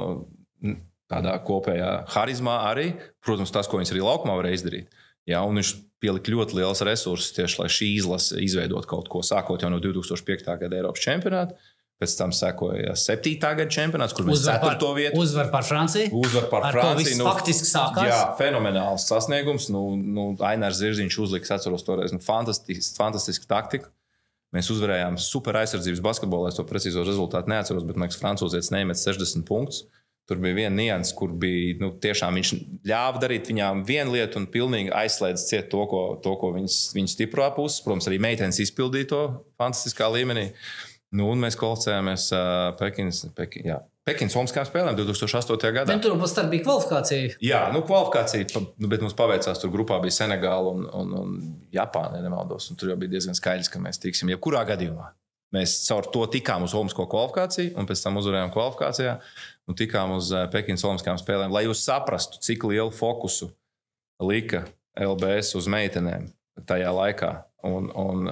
S1: tādā kopējā harizmā arī. Protams, tas, ko viņas arī laukumā varēja izdarīt. Ja, un viņš pielika ļoti liels resursus tieši, lai šī izlase izveidot kaut ko, sākot jau no divi tūkstoši piektā gada Eiropas čempionāta. Pēc tam sekoja septītā gada čempionāts, kur mēs ceturto vietu.
S2: Uzvar par Franciju.
S1: Uzvar par
S2: ar
S1: Franciju.
S2: Nu, faktiski sākās.
S1: Jā, fenomenāls sasniegums. Nu, nu, Ainārs Zirziņš uzlika, atceros toreiz, nu, fantastisku, fantastisku taktiku. Mēs uzvarējām super aizsardzības basketbolā. Es to precīzo rezultātu neatceros, bet, man liekas, francūzietis neiemet sešdesmit punktus. Tur bija viena nianses, kur bija, nu, tiešām viņš ļāva darīt viņām vienu lietu un pilnīgi aizslēdz ciet to, ko, to, ko viņas, viņas stiprā puses. Protams, arī meitenes izpildīja to fantastiskā līmenī. Nu, un mēs kvalificējāmies uh, Pekinas, Pekin, jā, Pekinas Olimpiskajām spēlēm divi tūkstoši astotajā gadā.
S2: Tur mums tad bija kvalifikācija.
S1: Jā, nu, kvalifikācija, bet mums paveicās, tur grupā bija Senegāla un, un, un Japāna, ja nemaldos. Un tur jau bija diezgan skaidrs, ka mēs tiksim jebkurā gadījumā. Mēs caur to tikām uz Olimpisko kvalifikāciju un pēc tam uzvarējām kvalifikācijā un tikām uz Pekinas Olimpiskajām spēlēm. Lai jūs saprastu, cik lielu fokusu lika L B S uz meitenēm tajā laikā. Un, un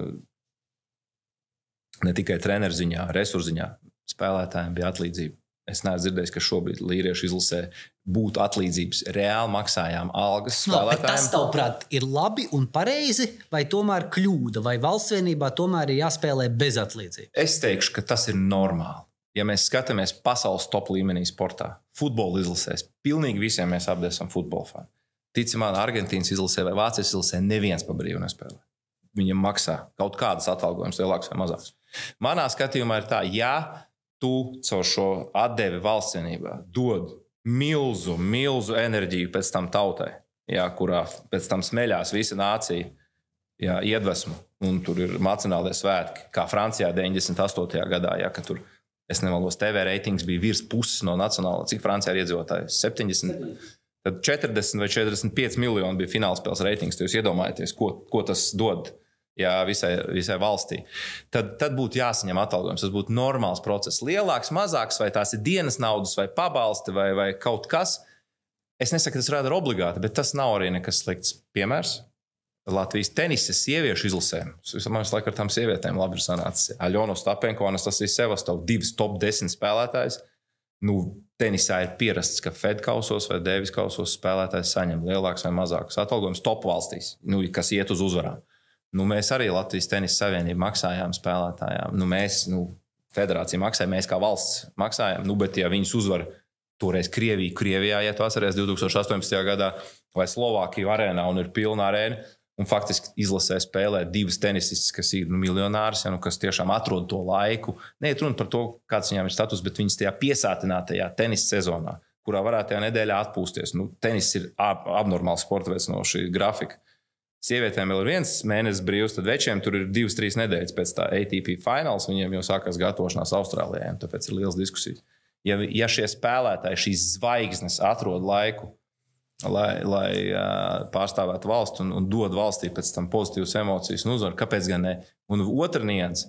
S1: ne tikai treneru ziņā, resursu ziņā, spēlētājiem bija atlīdzība. Es neesmu dzirdējis, ka šobrīd līriešu izlasē būtu atlīdzības. Reāli maksājām algas spēlētājiem.
S2: No, tas, tavuprāt, ir labi un pareizi, vai tomēr kļūda, vai valsts vienībā tomēr ir jāspēlē bez atlīdzības?
S1: Es teikšu, ka tas ir normāli. Ja mēs skatāmies pasaules top līmenī sportā, futbola izlasēs, pilnīgi visiem mēs abi esam futbola fani. Tici man, Argentīnas izlasē vai Vācijas izlasē neviens pa brīvu nespēlē. Viņam maksā kaut kādas atalgojumus, lielāks vai mazāks. Manā skatījumā ir tā, ja tu caur šo atdevi valsts vienībā dod milzu, milzu enerģiju pēc tam tautai, jā, kurā pēc tam smeļās visa nācija, jā, iedvesmu, un tur ir nacionālie svētki, kā Francijā deviņdesmit astotajā gadā, jā, ka tur, es nemaldos, T V reitings bija virs puses no nacionālā, cik Francijā ir iedzīvotāji? septiņdesmit, tad četrdesmit vai četrdesmit pieci miljoni bija finālspēles reitings, jūs iedomājaties, ko, ko tas dod. Jā, visai, visai valstī. Tad, tad būtu jāsaņem atalgojums. Tas būtu normāls process. Lielāks, mazāks, vai tās ir dienas naudas, vai pabalsti, vai, vai kaut kas. Es nesaku, ka tas rada obligāti, bet tas nav arī nekas slikts piemērs. Latvijas tenisa sieviešu izlasēm. Es domāju, ka ar tām sievietēm labi ir sanācis. Aļona Ostapenko, Anastasija Sevastova, divas top desmit spēlētājs. Nu, tenisā ir pierasts, ka Fed kausos vai Davis kausos spēlētājs saņem lielāks vai mazāks atalgojums top valstīs, nu, kas iet uz uzvarām. Nu, mēs arī Latvijas tenisa savienību maksājām spēlētājām. Nu, mēs, nu, federācija maksāja, mēs kā valsts maksājām. Nu, bet ja viņas uzvar toreiz Krieviju, Krievijā, ja tu atceries divi tūkstoši astoņpadsmitajā gadā, vai Slovākiju arēnā un ir pilna arēna, un faktiski izlasē spēlē divas tenisistas, kas ir nu, miljonārs, ja, nu, kas tiešām atrod to laiku. Neiet runa par to, kāds viņām ir status, bet viņas tajā piesātinātajā tenisa sezonā, kurā varētu tajā nedēļā atpūsties. Nu, tenis ir ab abnormāls sporta veids no šī grafika. Sievietēm vēl ir viens mēnesis brīvs, tad večiem tur ir divas, trīs nedēļas pēc tā A T P fināls. Viņiem jau sākās gatavošanās Austrālijā, un tāpēc ir liels diskusijas. Ja, ja šie spēlētāji, šīs zvaigznes atrod laiku, lai, lai uh, pārstāvētu valstu un, un dod valstī pēc tam pozitīvas emocijas un uzvaru, kāpēc gan ne? Un otra nianse,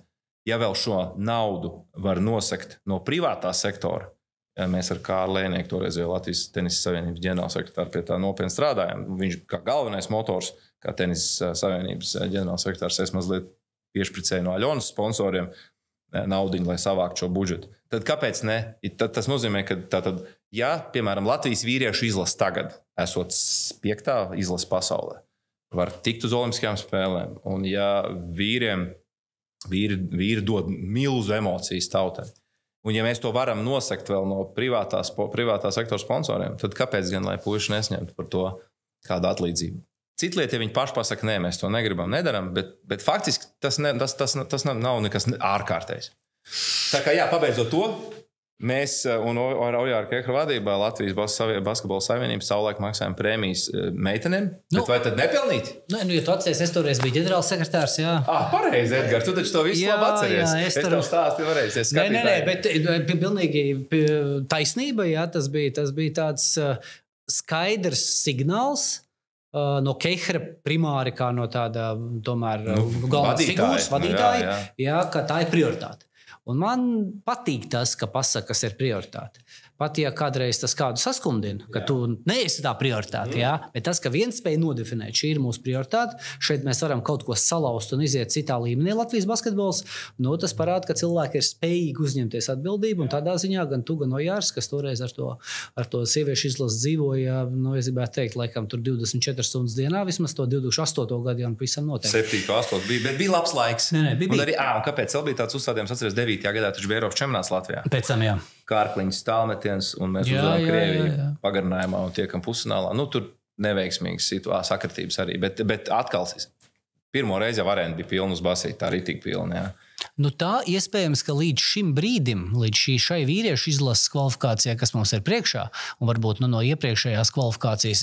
S1: ja vēl šo naudu var nosakt no privātā sektora, ja mēs ar Kārli Lēnieku, toreizējo Latvijas tenisa savienības ģenerālsekretāru pie tā nopietni strādājam. Viņš kā galvenais motors, kā tenisa savienības ģenerālsekretārs, es mazliet piešpricēju no Aļonas sponsoriem naudiņu, lai savāktu šo budžetu. Tad kāpēc ne? Tad, tas nozīmē, ka tātad, ja, piemēram, Latvijas vīriešu izlase tagad, esot piektā izlase pasaulē, var tikt uz olimpiskajām spēlēm, un ja vīriem, vīri, vīri dod milzu emocijas tautai, un ja mēs to varam nosakt vēl no privātās, privātā sektora sponsoriem, tad kāpēc gan, lai puiši nesņemtu par to kādu atlīdzību? Cita lieta, ja viņi paši pasaka, nē, mēs to negribam, nedaram, bet, bet faktiski tas, ne, tas, tas, tas nav nekas ārkārtējs. Tā kā jā, pabeidzot to, mēs un ar Ojāru Kekru vadībā Latvijas basketbola savienības savulaik maksājam prēmijas meitenēm, nu, bet vai tad nepelnīt?
S2: Nē, nu, ja tu atceries, es toreiz biju ģenerālsekretārs, jā.
S1: Ah, pareizi, Edgar, tu taču to visu
S2: jā,
S1: labi atceries.
S2: Jā, es,
S1: es tev stāstu varēju, es
S2: skatītāji. Nē, nē, nē, bet pilnīgi taisnība, jā, tas bija, tas bija tāds skaidrs signāls, no Kehra primāri kā no tāda tomēr nu, galvenās figūras, vadītāja, jā, jā. Jā, ka tā ir prioritāte. Un man patīk tas, ka pasaka, kas ir prioritāte. Pat ja kādreiz tas kādu saskumdina, ka jā. Tu neesi tā prioritāte, mm. jā, bet tas, ka viens spēj nodefinēt, šī ir mūsu prioritāte, šeit mēs varam kaut ko salauzt un iziet citā līmenī Latvijas basketbols, no tas parāda, ka cilvēki ir spējīgi uzņemties atbildību, un tādā ziņā gan tu, gan Ojārs, kas toreiz ar to, ar to sieviešu izlases dzīvoja, nu, es gribētu teikt, laikam tur divdesmit četras stundas dienā, vismaz to divdesmit astoto gadu, jā, un pavisam noteikti.
S1: septīto, astoto bija, bet bija labs laiks.
S2: Nē, nē, bija,
S1: un arī, ā, un kāpēc vēl bija tāds uzstādījums, atceries devītajā gadā, taču bija Eiropas čempionāts Latvijā.
S2: Pēc tam, jā.
S1: Kārkliņas tālmetiens, un mēs uzvarām Krieviju pagarinājumā un tiekam pusfinālā. Nu, tur neveiksmīgas situācijas, sakritības arī, bet, bet atkal pirmo reizi jau arēna bija pilna uz basīti, tā arī tik pilna, jā.
S2: Nu tā iespējams, ka līdz šim brīdim, līdz šī šai vīriešu izlases kvalifikācijai, kas mums ir priekšā, un varbūt nu, no iepriekšējās kvalifikācijas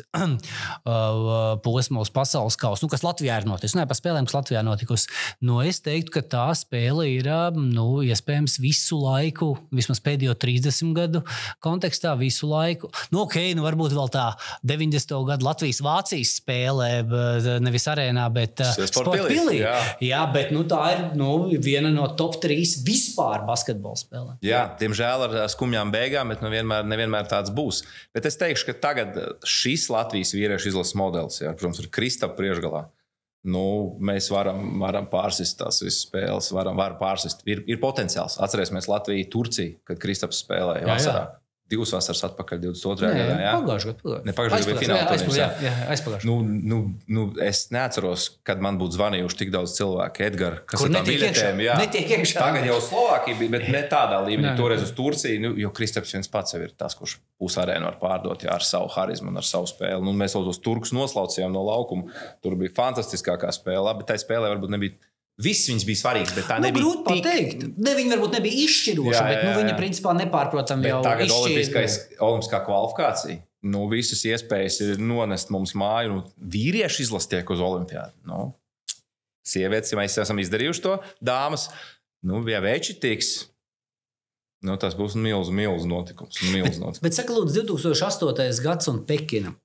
S2: posma uz pasaules kausu, nu, kas Latvijā ir notikusi, ne par spēlēm, kas Latvijā notikusi, nu, es teiktu, ka tā spēle ir, nu, iespējams visu laiku, vismaz pēdējo trīsdesmit gadu kontekstā, visu laiku. Nu, ok, nu, varbūt vēl tā deviņdesmito gadu Latvijas-Vācijas spēle, nevis arēnā, bet Sportpilī. Jā. jā, bet, nu, tā ir, nu, viena no top trīs vispār basketbola spēlēm.
S1: Jā, diemžēl ar skumjām beigām, bet nu vienmēr, nevienmēr tāds būs. Bet es teikšu, ka tagad šis Latvijas vīriešu izlases modelis, jā, protams, ir Kristapa priekšgalā. Nu, mēs varam, varam pārsist tās visas spēles, varam, varam pārsist. Ir, ir potenciāls. Atcerēsimies Latviju, Turciju, kad Kristaps spēlēja vasarā. Divas vasaras atpakaļ, divdesmit otrajā gadā. Jā,
S2: pagājušajā gadā.
S1: Ne pagājušajā gadā bija finālturnīrs.
S2: Jā, jā, aizpagājušajā.
S1: Nu, nu, nu, es neatceros, kad man būtu zvanījuši tik daudz cilvēku, Edgar, kas
S2: kur
S1: ar tām biļetēm. Jā,
S2: netiek iekšā.
S1: Tagad jau Slovākija bija, bet ne tādā līmenī. Toreiz uz Turciju, nu, jo Kristaps viens pats jau ir tas, kurš pusarēnu var pārdot, jā, ar savu harizmu un ar savu spēli. Nu, mēs tos turkus noslaucījām no laukuma. Tur bija fantastiskākā spēle, labi, tai spēlē varbūt nebija. Viss viņas bija svarīgs, bet tā
S2: nu,
S1: nebija
S2: grūti pateikt. Ne, viņa varbūt nebija izšķiroša, jā, jā, jā. Bet nu, viņa principā nepārprotam jau
S1: tagad
S2: izšķir...
S1: olimpiskā kvalifikācija. Nu, visas iespējas ir nonest mums māju. Nu, vīrieši izlastiek uz olimpiādu. Nu, sievietes, ja mēs esam izdarījuši to, dāmas, nu, ja veči tiks, nu, tas būs milz, milz notikums. Milz notikums.
S2: Bet, bet saka, lūdzu, divi tūkstoši astotais gads un Pekina.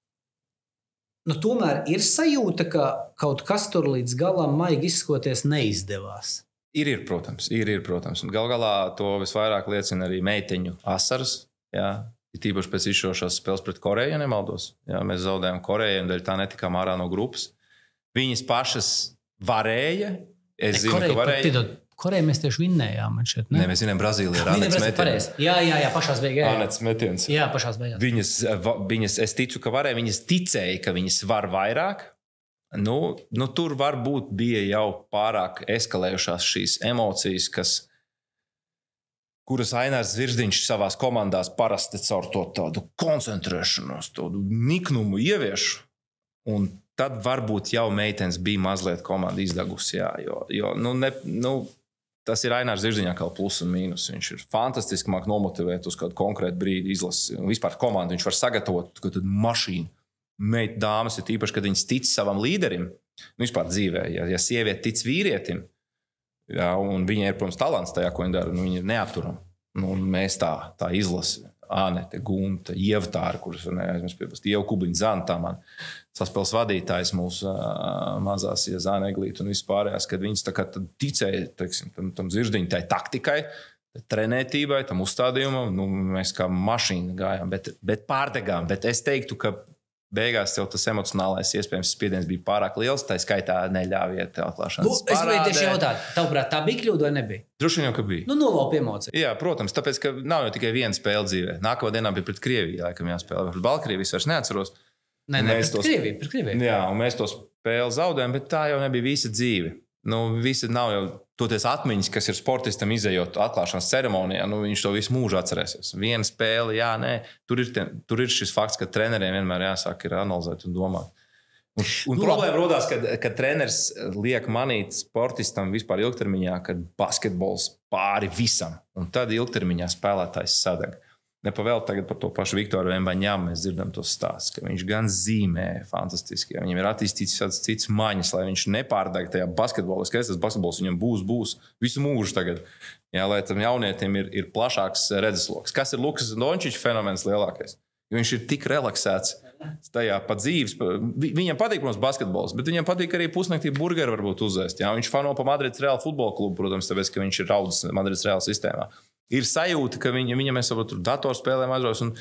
S2: Nu, tomēr ir sajūta, ka kaut kas tur līdz galam maigi izskoties neizdevās.
S1: Ir, ir, protams. Ir, ir, protams. Un gal galā to visvairāk liecina arī meiteņu asaras. Jā. Ir tīpaši pēc izšķirošās spēles pret Koreju, ja nemaldos. Jā, mēs zaudējām Koreju, un dēļ tā netikām ārā no grupas. Viņas pašas varēja. Es zinu, Koreja, ka varēja.
S2: Pidot, Koreju mēs tieši vinnējām. Man šeit, ne?
S1: Nē, mēs zinām Brazīliju ar Anets metiens.
S2: Jā, jā, jā, pašās beigās.
S1: Anets metiens.
S2: Jā, pašās beigās.
S1: Viņas, viņas, es ticu, ka varēja. Viņas ticēja, ka viņas var vairāk. Nu, nu, tur varbūt bija jau pārāk eskalējušās šīs emocijas, kas, kuras Ainārs Zvirždiņš savās komandās parasti caur to tādu koncentrēšanos, tādu niknumu ieviešu. Un tad varbūt jau meitenes bija mazliet komanda izdegusi, jā, jo, jo nu, ne, nu, tas ir Ainārs Zvirždiņā kā plus un mīnus. Viņš ir fantastiski māk nomotivēt uz kādu konkrētu brīdi izlasi. Un vispār komandu viņš var sagatavot kādu mašīnu. Meita dāmas ir īpaši, kad viņas tic savam līderim. Nu, vispār dzīvē, ja, ja sieviete tic vīrietim, jā, un viņai ir, protams, talants tajā, ko viņa dara, nu, viņa ir neapturama. Nu, mēs tā, tā izlasi Ānete, Gunta, Ievtāra, kuras neaizmirst piepast, Ieva Kubliņa, Zana, tā man saspēles vadītājs mūsu uh, mazās, ja Zana Eglīte un vispārējās, kad viņas tā kā ticēja, teiksim, tam, tam zirždiņu, tai taktikai, trenētībai, tam uzstādījumam, nu, mēs kā mašīna gājām, bet, bet pārdegām, bet es teiktu, ka beigās jau tas emocionālais iespējams spiediens bija pārāk liels, tā skaitā neļāviet atklāšanas
S2: nu, es gribēju tieši jautāt, tavuprāt, tā bija kļūda vai nebija?
S1: Droši vien jau, ka bija.
S2: Nu, nolaupa emociju.
S1: Jā, protams, tāpēc, ka nav jau tikai viena spēle dzīvē. Nākamā dienā bija pret Krieviju, laikam jāspēlē. Pret Baltkrieviju es vairs neatceros.
S2: Nē, nē, pret tos... Krieviju, pret Krieviju.
S1: Jā, un mēs to spēli zaudējām, bet tā jau nebija visa dzīve. Nu, visi nav jau toties atmiņas, kas ir sportistam izejot atklāšanas ceremonijā. Nu, viņš to visu mūžu atcerēsies. Viena spēle, jā, nē. Tur ir, te, tur ir šis fakts, ka treneriem vienmēr jāsāk ir analizēt un domāt. Un, un nu, problēma rodās, kad, kad treneris liek manīt sportistam vispār ilgtermiņā, kad basketbols pāri visam. Un tad ilgtermiņā spēlētājs sadeg. Nepavēl tagad par to pašu Viktoru Vembaņām mēs dzirdam tos stāstus, ka viņš gan zīmē fantastiski, ja viņam ir attīstīts kāds cits maņas, lai viņš nepārdeg tajā basketbolā. Skaidrs, tas basketbols viņam būs, būs visu mūžu tagad. Jā, lai tam jaunietim ir, ir plašāks redzesloks. Kas ir Lukas Dončiča fenomens lielākais? Jo viņš ir tik relaksēts tajā pa dzīves. Viņam patīk, protams, basketbols, bet viņam patīk arī pusnaktī burgeri varbūt uzēst. Jā, viņš fano pa Madrides Real futbola klubu, protams, tāpēc, ka viņš ir raudzis Madrides Real sistēmā. Ir sajūta, ka viņa, viņam es saprotu, datorspēlēm aizros, un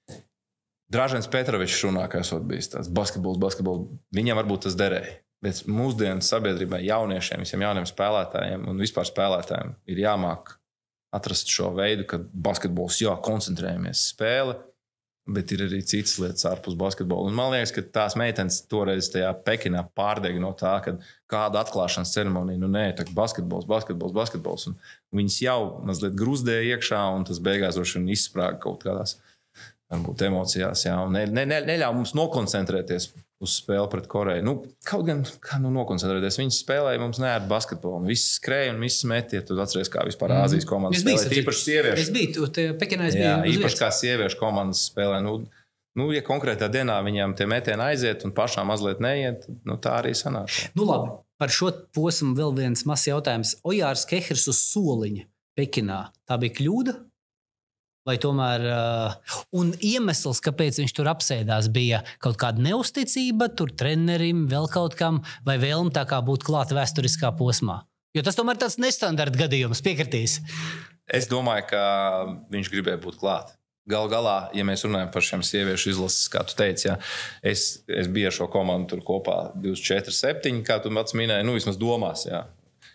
S1: Dražens Petrovičs runā, ka esot bijis tāds basketbols, basketbols. Viņam varbūt tas derēja. Bet mūsdienu sabiedrībai jauniešiem, visiem jauniem spēlētājiem un vispār spēlētājiem ir jāmāk atrast šo veidu, ka basketbols, jā, koncentrējamies spēle, bet ir arī citas lietas ārpus basketbola. Un man liekas, ka tās meitenes toreiz tajā Pekinā pārdega no tā, ka kāda atklāšanas ceremonija, nu nē, tā basketbols, basketbols, basketbols. Un viņas jau mazliet gruzdēja iekšā, un tas beigās droši vien izsprāga kaut kādās varbūt emocijās. Jā, un ne, ne, ne, neļauj mums nokoncentrēties uz spēli pret Koreju. Nu, kaut gan, kā nu nokoncentrēties, viņi spēlēja mums ne ar basketbolu. Un viss skrēja un viss metie. Tu atceries, kā vispār Āzijas komandas spēlē. Īpaši sieviešu.
S2: Es biju, tu Pekinā es biju.
S1: Jā, īpaši kā sieviešu komandas spēlē. Nu, nu, ja konkrētā dienā viņām tie metieni aiziet un pašām mazliet neiet, nu tā arī sanāk.
S2: Nu labi, par šo posmu vēl viens mazs jautājums. Ojārs Kehrs uz soliņa Pekinā. Tā bija kļūda? Vai tomēr, uh, un iemesls, kāpēc viņš tur apsēdās, bija kaut kāda neusticība, tur trenerim, vēl kaut kam, vai vēlme tā kā būt klāt vēsturiskā posmā? Jo tas tomēr tāds nestandarta gadījums, piekritīs.
S1: Es domāju, ka viņš gribēja būt klāt. Gal galā, ja mēs runājam par šiem sieviešu izlases, kā tu teici, jā, es, es biju ar šo komandu tur kopā divdesmit četri septiņi, kā tu pats minēji, nu vismaz domās, jā.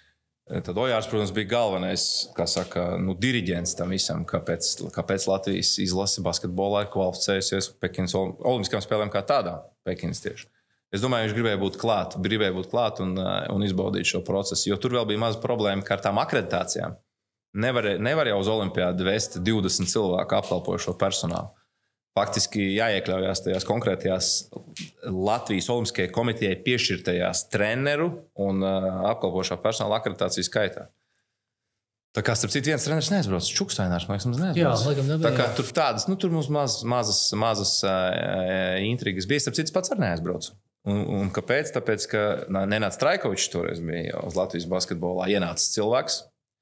S1: Tad Ojārs, protams, bija galvenais, kā saka, nu, diriģents tam visam, kāpēc, kāpēc Latvijas izlase basketbolā ir kvalificējusies Pekinas olimpiskām spēlēm kā tādām. Pekinas tieši. Es domāju, viņš gribēja būt klāt, gribēja būt klāt un, un izbaudīt šo procesu, jo tur vēl bija maza problēma ar tām akreditācijām. Nevar, nevar jau uz olimpiādu vest divdesmit cilvēku apkalpojušo personālu. Faktiski jāiekļaujās tajās konkrētajās Latvijas Olimpiskajai komitejai piešķirtajās treneru un uh, apkalpošā personāla akreditācijas skaitā. Tā kā, starp citu, viens treneris neaizbrauc, Čukstainārs, man liekas, neaizbrauc.
S2: Jā, laikam nebija.
S1: Tā kā tur tādas, nu, tur mums maz, mazas, mazas uh, intrigas bija, starp citu, pats ar neaizbrauc. Un, un kāpēc? Tāpēc, ka Nenāds Trajkovičs toreiz bija uz Latvijas basketbolā ienācis cilvēks.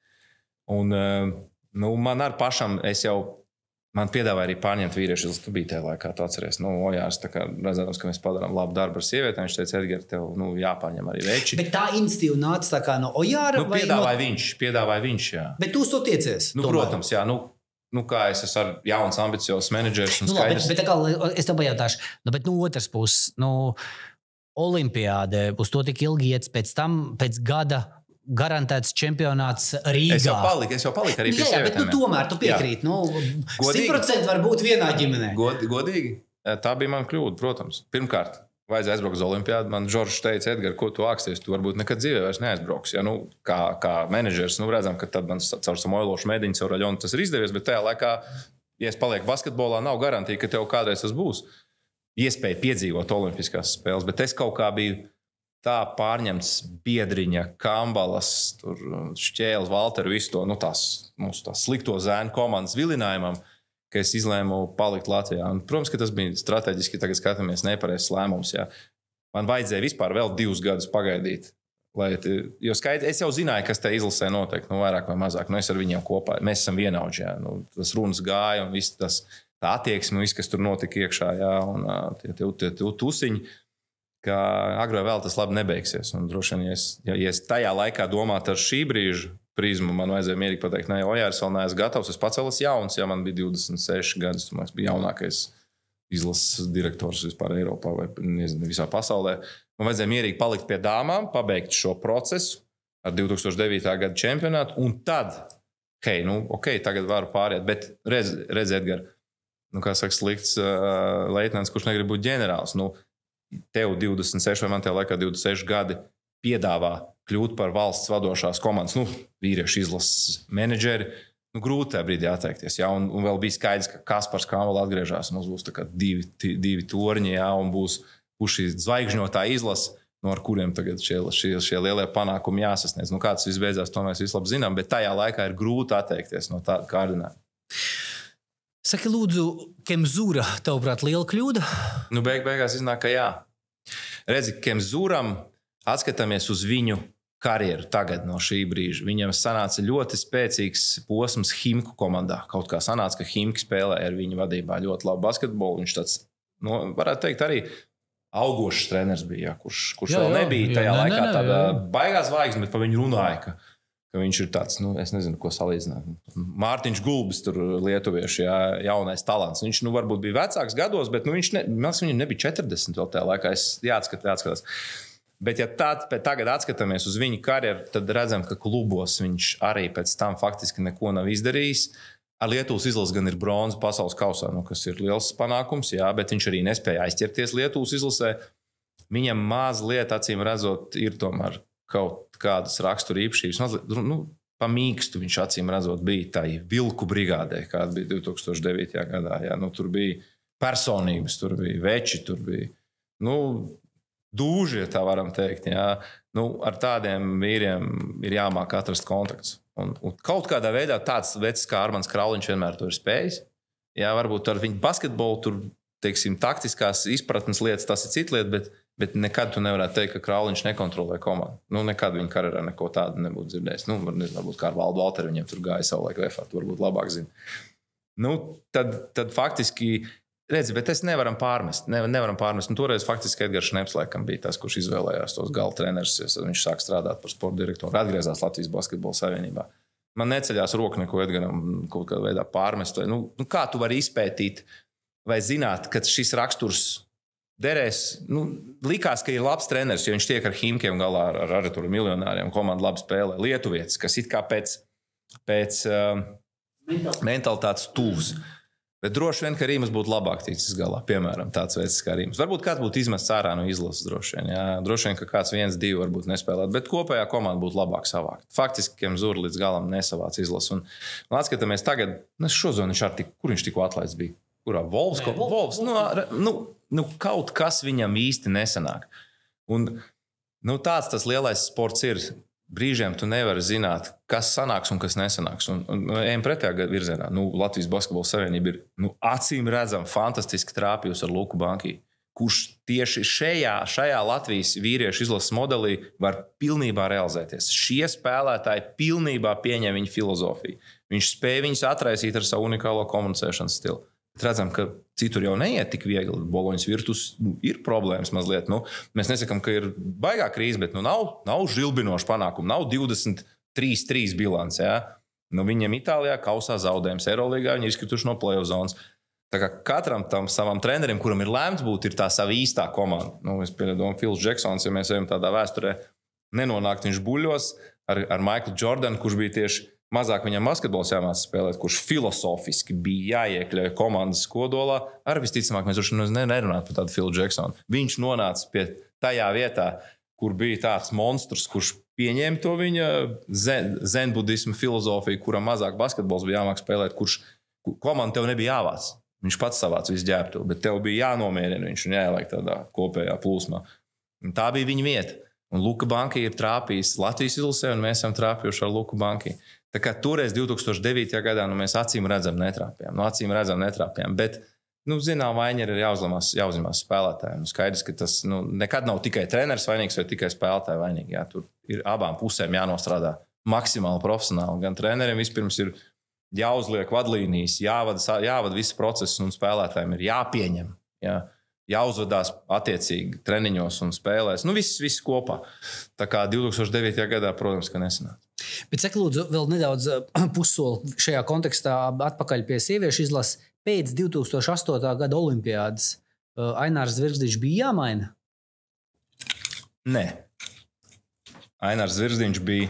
S1: Un, uh, nu, man ar pašam, es jau Man piedāvāja arī pārņemt vīriešu, tu biji tajā laikā, tu atceries. Nu, Ojārs, tā kā redzams, ka mēs padarām labu darbu ar sievietēm, viņš teica, Edgar, tev nu, jāpārņem arī veči.
S2: Bet tā institīva nāca tā kā no Ojāra?
S1: Nu, piedāvāja no... viņš, piedāvāja viņš, jā.
S2: Bet tu uz to tiecies?
S1: Nu, tomēr. Protams, jā. Nu, nu, kā es esmu ar jauns, ambiciozs menedžers un
S2: nu,
S1: skaidrs.
S2: Bet, bet kā, es tev pajautāšu, nu, bet no otras puses, nu, Olimpiāde, uz to tik ilgi iet pēc tam, pēc gada, garantēts čempionāts Rīgā.
S1: Es jau paliku, es jau paliku arī pie
S2: jā, jā,
S1: sievietēm.
S2: Bet nu, tomēr tu piekrīt. Nu, simt procenti var būt vienā ģimenē.
S1: God, godīgi? Tā bija man kļūda, protams. Pirmkārt, vajadzēja aizbraukt uz Olimpiādu. Man Žoržs teica, Edgar, ko tu āksties? Tu varbūt nekad dzīvē vairs neaizbrauks. Ja, nu, kā, kā menedžers, nu, redzam, ka tad man caur Samoilošu mediņu, caur Aļonu tas ir izdevies, bet tajā laikā, ja es palieku basketbolā, nav garantija, ka tev kādreiz tas būs. Iespēja piedzīvot olimpiskās spēles, bet es kaut kā biju tā pārņemts Biedriņa, Kambalas, tur, Šķēles, Valteru, visu to, nu, tās, mūsu tās slikto zēnu komandas vilinājumam, ka es izlēmu palikt Latvijā. Un, protams, ka tas bija strateģiski, tagad skatāmies nepareizs lēmums. Jā. Man vajadzēja vispār vēl divus gadus pagaidīt Lai, jo skaidrs, es jau zināju, kas te izlasē noteikti, nu, vairāk vai mazāk. Nu, es ar viņiem kopā, mēs esam vienaudži, jā. Nu, tas runas gāja un viss tas, tā attieksme, viss, kas tur notika iekšā, jā, un tie, tie, tie, tie tusiņi, ka agrāk vēl tas labi nebeigsies. Un droši vien, ja es, ja, ja es tajā laikā domātu ar šī brīža prizmu, man vajadzēja mierīgi pateikt, ne, Ojārs vēl neesmu gatavs, es pats vēl esmu jauns, ja man bija divdesmit seši gadus, man bija jaunākais izlases direktors vispār Eiropā vai nezinu, visā pasaulē. Man vajadzēja mierīgi palikt pie dāmām, pabeigt šo procesu ar divi tūkstoši devītā gada čempionātu, un tad, hei, nu, ok, tagad varu pāriet, bet redz, redz Edgar, nu, kā saka, slikts uh, leitnants, kurš negrib būt ģenerāls, nu, tev divdesmit seši vai man tev laikā divdesmit seši gadi piedāvā kļūt par valsts vadošās komandas, nu, vīriešu izlases menedžeri, nu, grūti tajā brīdī atteikties, jā, un, un vēl bija skaidrs, ka Kaspars Kamvala atgriežās, mums būs tā kā divi, divi torņi, jā, un būs uz šī zvaigžņotā izlase, no ar kuriem tagad šie, šie, šie lielie panākumi jāsasniedz. Nu, kā tas viss beidzās, to mēs visu labi zinām, bet tajā laikā ir grūti atteikties no tāda kārdinājuma.
S2: Saki, lūdzu, Kemzūra, tavuprāt, liela kļūda?
S1: Nu, beig, beigās iznāk, ka jā. Redzi, Kemzūram atskatāmies uz viņu karjeru tagad no šī brīža. Viņam sanāca ļoti spēcīgs posms Himku komandā. Kaut kā sanāca, ka Himki spēlē ar viņu vadībā ļoti labu basketbolu. Viņš tāds, nu, varētu teikt, arī augošs treneris bija, jā, kurš, kurš jā, vēl jā, nebija tajā jā, laikā ne, ne, tāda jā. Baigās zvaigznes, bet pa viņu runāja, ka, ka viņš ir tāds, nu, es nezinu, ko salīdzināt. Mārtiņš Gulbis tur lietuvieši, jā, jaunais talants. Viņš, nu, varbūt bija vecāks gados, bet, nu, viņš ne, viņam nebija četrdesmit vēl tajā laikā. Es jāatskat, jāatskatās. Bet, ja tā, tagad atskatāmies uz viņu karjeru, tad redzam, ka klubos viņš arī pēc tam faktiski neko nav izdarījis. Ar Lietuvas izlasi gan ir bronza pasaules kausā, nu, kas ir liels panākums, jā, bet viņš arī nespēja aizķerties Lietuvas izlasē. Viņam mazliet, acīm redzot, ir tomēr kaut kādas rakstura īpašības. Mazliet, nu, pa mīkstu viņš acīm redzot bija tai vilku brigādē, kāda bija divi tūkstoši devītajā gadā. Jā, nu, tur bija personības, tur bija veči, tur bija, nu, dūži, ja tā varam teikt. Jā. Nu, ar tādiem vīriem ir jāmāk atrast kontakts. Un, un kaut kādā veidā tāds vecs kā Armands Krauliņš vienmēr to ir spējis. Jā, varbūt ar viņu basketbolu, tur, teiksim, taktiskās izpratnes lietas, tas ir cita lieta, bet, bet nekad tu nevarētu teikt, ka Krauliņš nekontrolē komandu. Nu, nekad viņa karjerā neko tādu nebūtu dzirdējis. Nu, nezinu, varbūt kā ar Valdu Valteru viņiem tur gāja savulaik vefā, tu varbūt labāk zini. Nu, tad, tad faktiski, redzi, bet es nevaram pārmest. Ne, nevaram pārmest. Un toreiz faktiski Edgars Šneps laikam bija tas, kurš izvēlējās tos gala trenerus. Viņš sāk strādāt par sporta direktoru, atgriezās Latvijas Basketbola Savienībā. Man neceļās roka neko Edgaram kaut kādā veidā pārmest. Nu, nu, kā tu vari izpētīt vai zināt, ka šis raksturs derēs? Nu, likās, ka ir labs treneris, jo viņš tiek ar Himkiem galā, ar, ar, ar tur miljonāriem, komanda labi spēlē. Lietuvietis, kas it kā pēc, pēc uh, mentalitātes tuvs. Bet droši vien, ka Rīmas būtu labāk ticis galā, piemēram, tāds veids kā Rīmas. Varbūt kāds būtu izmests ārā no izlases droši vien. Jā. Droši vien, ka kāds viens, divi varbūt nespēlēt, bet kopējā komanda būtu labāk savākt. Faktiski, Kemzūra līdz galam nesavāc izlases. Un, un atskatāmies tagad, nu, šozon viņš ar tik, kur viņš tikko atlaists bija? Kurā? Volvs? Nē, Volvs, Volvs. Nu, nu, nu, kaut kas viņam īsti nesanāk. Un nu, tāds tas lielais sports ir. Brīžiem tu nevari zināt, kas sanāks un kas nesanāks. Un, un ejam pretējā virzienā. Nu, Latvijas Basketbola Savienība ir nu, acīm redzam fantastiski trāpījusi ar Luku Banki, kurš tieši šajā, šajā Latvijas vīriešu izlases modelī var pilnībā realizēties. Šie spēlētāji pilnībā pieņem viņa filozofiju. Viņš spēja viņus atraisīt ar savu unikālo komunicēšanas stilu. Redzam, ka citur jau neiet tik viegli. Boloņas Virtus nu, ir problēmas mazliet. Nu, mēs nesakām, ka ir baigā krīze, bet nu, nav, nav žilbinoša panākuma. Nav divdesmit trīs trīs bilants. Ja? Nu, viņiem Itālijā kausā zaudējums. Eirolīgā viņi ir izkrituši no play-off zonas. Tā kā katram tam savam trenerim, kuram ir lēmts būt, ir tā sava īstā komanda. Nu, es piedomāju, Phils Jacksons, ja mēs ejam tādā vēsturē, nenonākt viņš buļļos ar, ar Michaelu Jordanu, kurš bija tieši mazāk viņam basketbols jāmāc spēlēt, kurš filozofiski bija jāiekļauj komandas kodolā. Ar visticamāk, mēs droši nerunātu par tādu Philu Jacksonu. Viņš nonāca pie tajā vietā, kur bija tāds monstrs, kurš pieņēma to viņa zen, zenbudismu filozofiju, kuram mazāk basketbols bija jāmāk spēlēt, kurš komanda tev nebija jāvāc. Viņš pats savāc visu ģērbtu, bet tev bija jānomierina viņš un jāieliek tādā kopējā plūsmā. Un tā bija viņa vieta. Un Luka Banki ir trāpījis Latvijas izlasē, un mēs esam trāpījuši ar Luku Banki. Tā kā toreiz divi tūkstoši devītajā gadā nu, mēs acīm redzam netrāpījām. Nu, acīm redzam netrāpījām. Bet, nu, zinām, vaiņi ir jāuzlamās, jāuzņemās spēlētājiem. Nu, skaidrs, ka tas nu, nekad nav tikai treneris vainīgs vai tikai spēlētāji vainīgi. Jā, tur ir abām pusēm jānostrādā maksimāli profesionāli. Gan treneriem vispirms ir jāuzliek vadlīnijas, jāvada, jāvada visi procesi un spēlētājiem ir jāpieņem. Jā. Jāuzvedās attiecīgi treniņos un spēlēs. Nu, viss, viss kopā. Tā kā divi tūkstoši devītajā gadā, protams, ka nesanāca.
S2: Bet saka, lūdzu, vēl nedaudz pussoli šajā kontekstā atpakaļ pie sieviešu izlases. Pēc divi tūkstoši astotā gada olimpiādas Ainārs Zvirgzdiņš bija jāmaina?
S1: Nē. Ainārs Zvirgzdiņš bija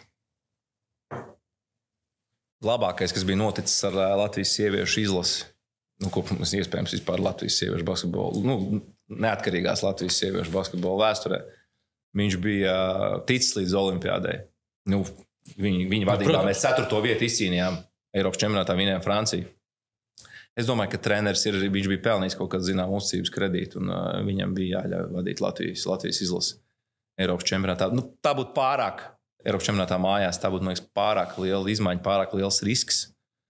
S1: labākais, kas bija noticis ar Latvijas sieviešu izlasi. Nu, kopums iespējams vispār Latvijas sieviešu basketbolu, nu, neatkarīgās Latvijas sieviešu basketbolu vēsturē. Viņš bija ticis līdz olimpiādai. Nu, viņi, viņi vadībā no, mēs ceturto vietu izcīnījām Eiropas čempionātā, vinējām Franciju. Es domāju, ka treneris ir, viņš bija pelnījis kaut kādu zinām uzticības kredītu, un uh, viņam bija jāļauj vadīt Latvijas, Latvijas izlasi Eiropas čempionātā. Nu, tā būtu pārāk, Eiropas čempionātā mājās, tā būtu, man liekas, pārāk liela izmaiņa, pārāk liels risks,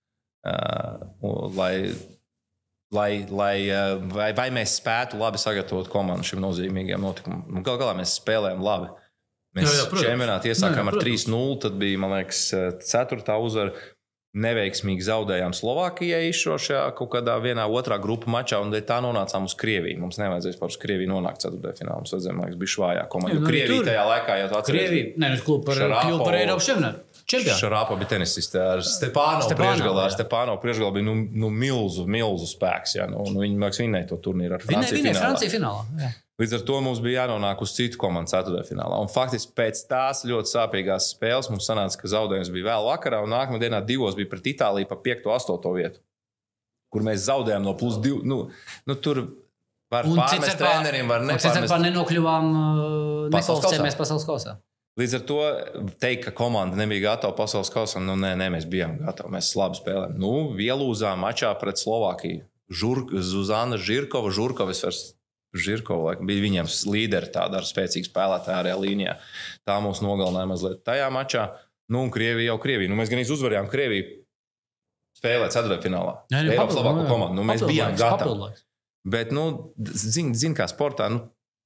S1: uh, lai Lai, lai, vai, vai mēs spētu labi sagatavot komandu šim nozīmīgajam notikumam. Gal galā mēs spēlējam labi. Mēs jā, jā, čempionātu iesākām jā, jā, ar trīs nulle, tad bija, man liekas, ceturtā uzvara. Neveiksmīgi zaudējām Slovākijai izšošajā kaut kādā vienā otrā grupu mačā, un tā nonācām uz Krieviju. Mums nevajadzēs par uz Krieviju nonākt ceturtajā finālā. Mums vajadzēja, man liekas, bija švājā komanda. Jo Krievija tajā laikā jau atcerēs. Krievija,
S2: ne, es klubu par, kļuvu par Eiropas čempionātu.
S1: Šarāpa bija tenisiste ar Stepāno priekšgalā. Ar Stepāno priekšgalā bija nu, nu, milzu, milzu spēks. Jā. Nu, nu, viņi, man liekas, vinnēja to turnīru ar Franciju
S2: Vinē,
S1: finālā.
S2: Francija finālā. Jā.
S1: Līdz ar to mums bija jānonāk uz citu komandu ceturtajā finālā. Un faktiski pēc tās ļoti sāpīgās spēles mums sanāca, ka zaudējums bija vēl vakarā, un nākamā dienā divos bija pret Itāliju pa piekto astoto vietu, kur mēs zaudējām no plus divu. Nu, nu, tur var un pārmest treneriem, var nepārmest. Un cits ar nenokļuvām,
S2: nekvalificējamies pasaules kausā.
S1: Līdz ar to teikt, ka komanda nebija gatava pasaules kausam, nu nē, nē, mēs bijām gatavi, mēs labi spēlējām. Nu, ielūzām mačā pret Slovākiju. Žur, Zuzana Žirkova, Žurkovis vairs Žirkova, bija viņiem līderi tāda ar spēcīgu spēlētāju ārējā līnijā. Tā mūs nogalināja mazliet tajā mačā. Nu, un Krievija jau Krievija. Nu, mēs gan uzvarējām Krieviju spēlēt ceturtajā finālā. Eiropas labāko komandu. Nu, mēs bijām gatavi. Bet, nu, zin, zin kā sportā, nu,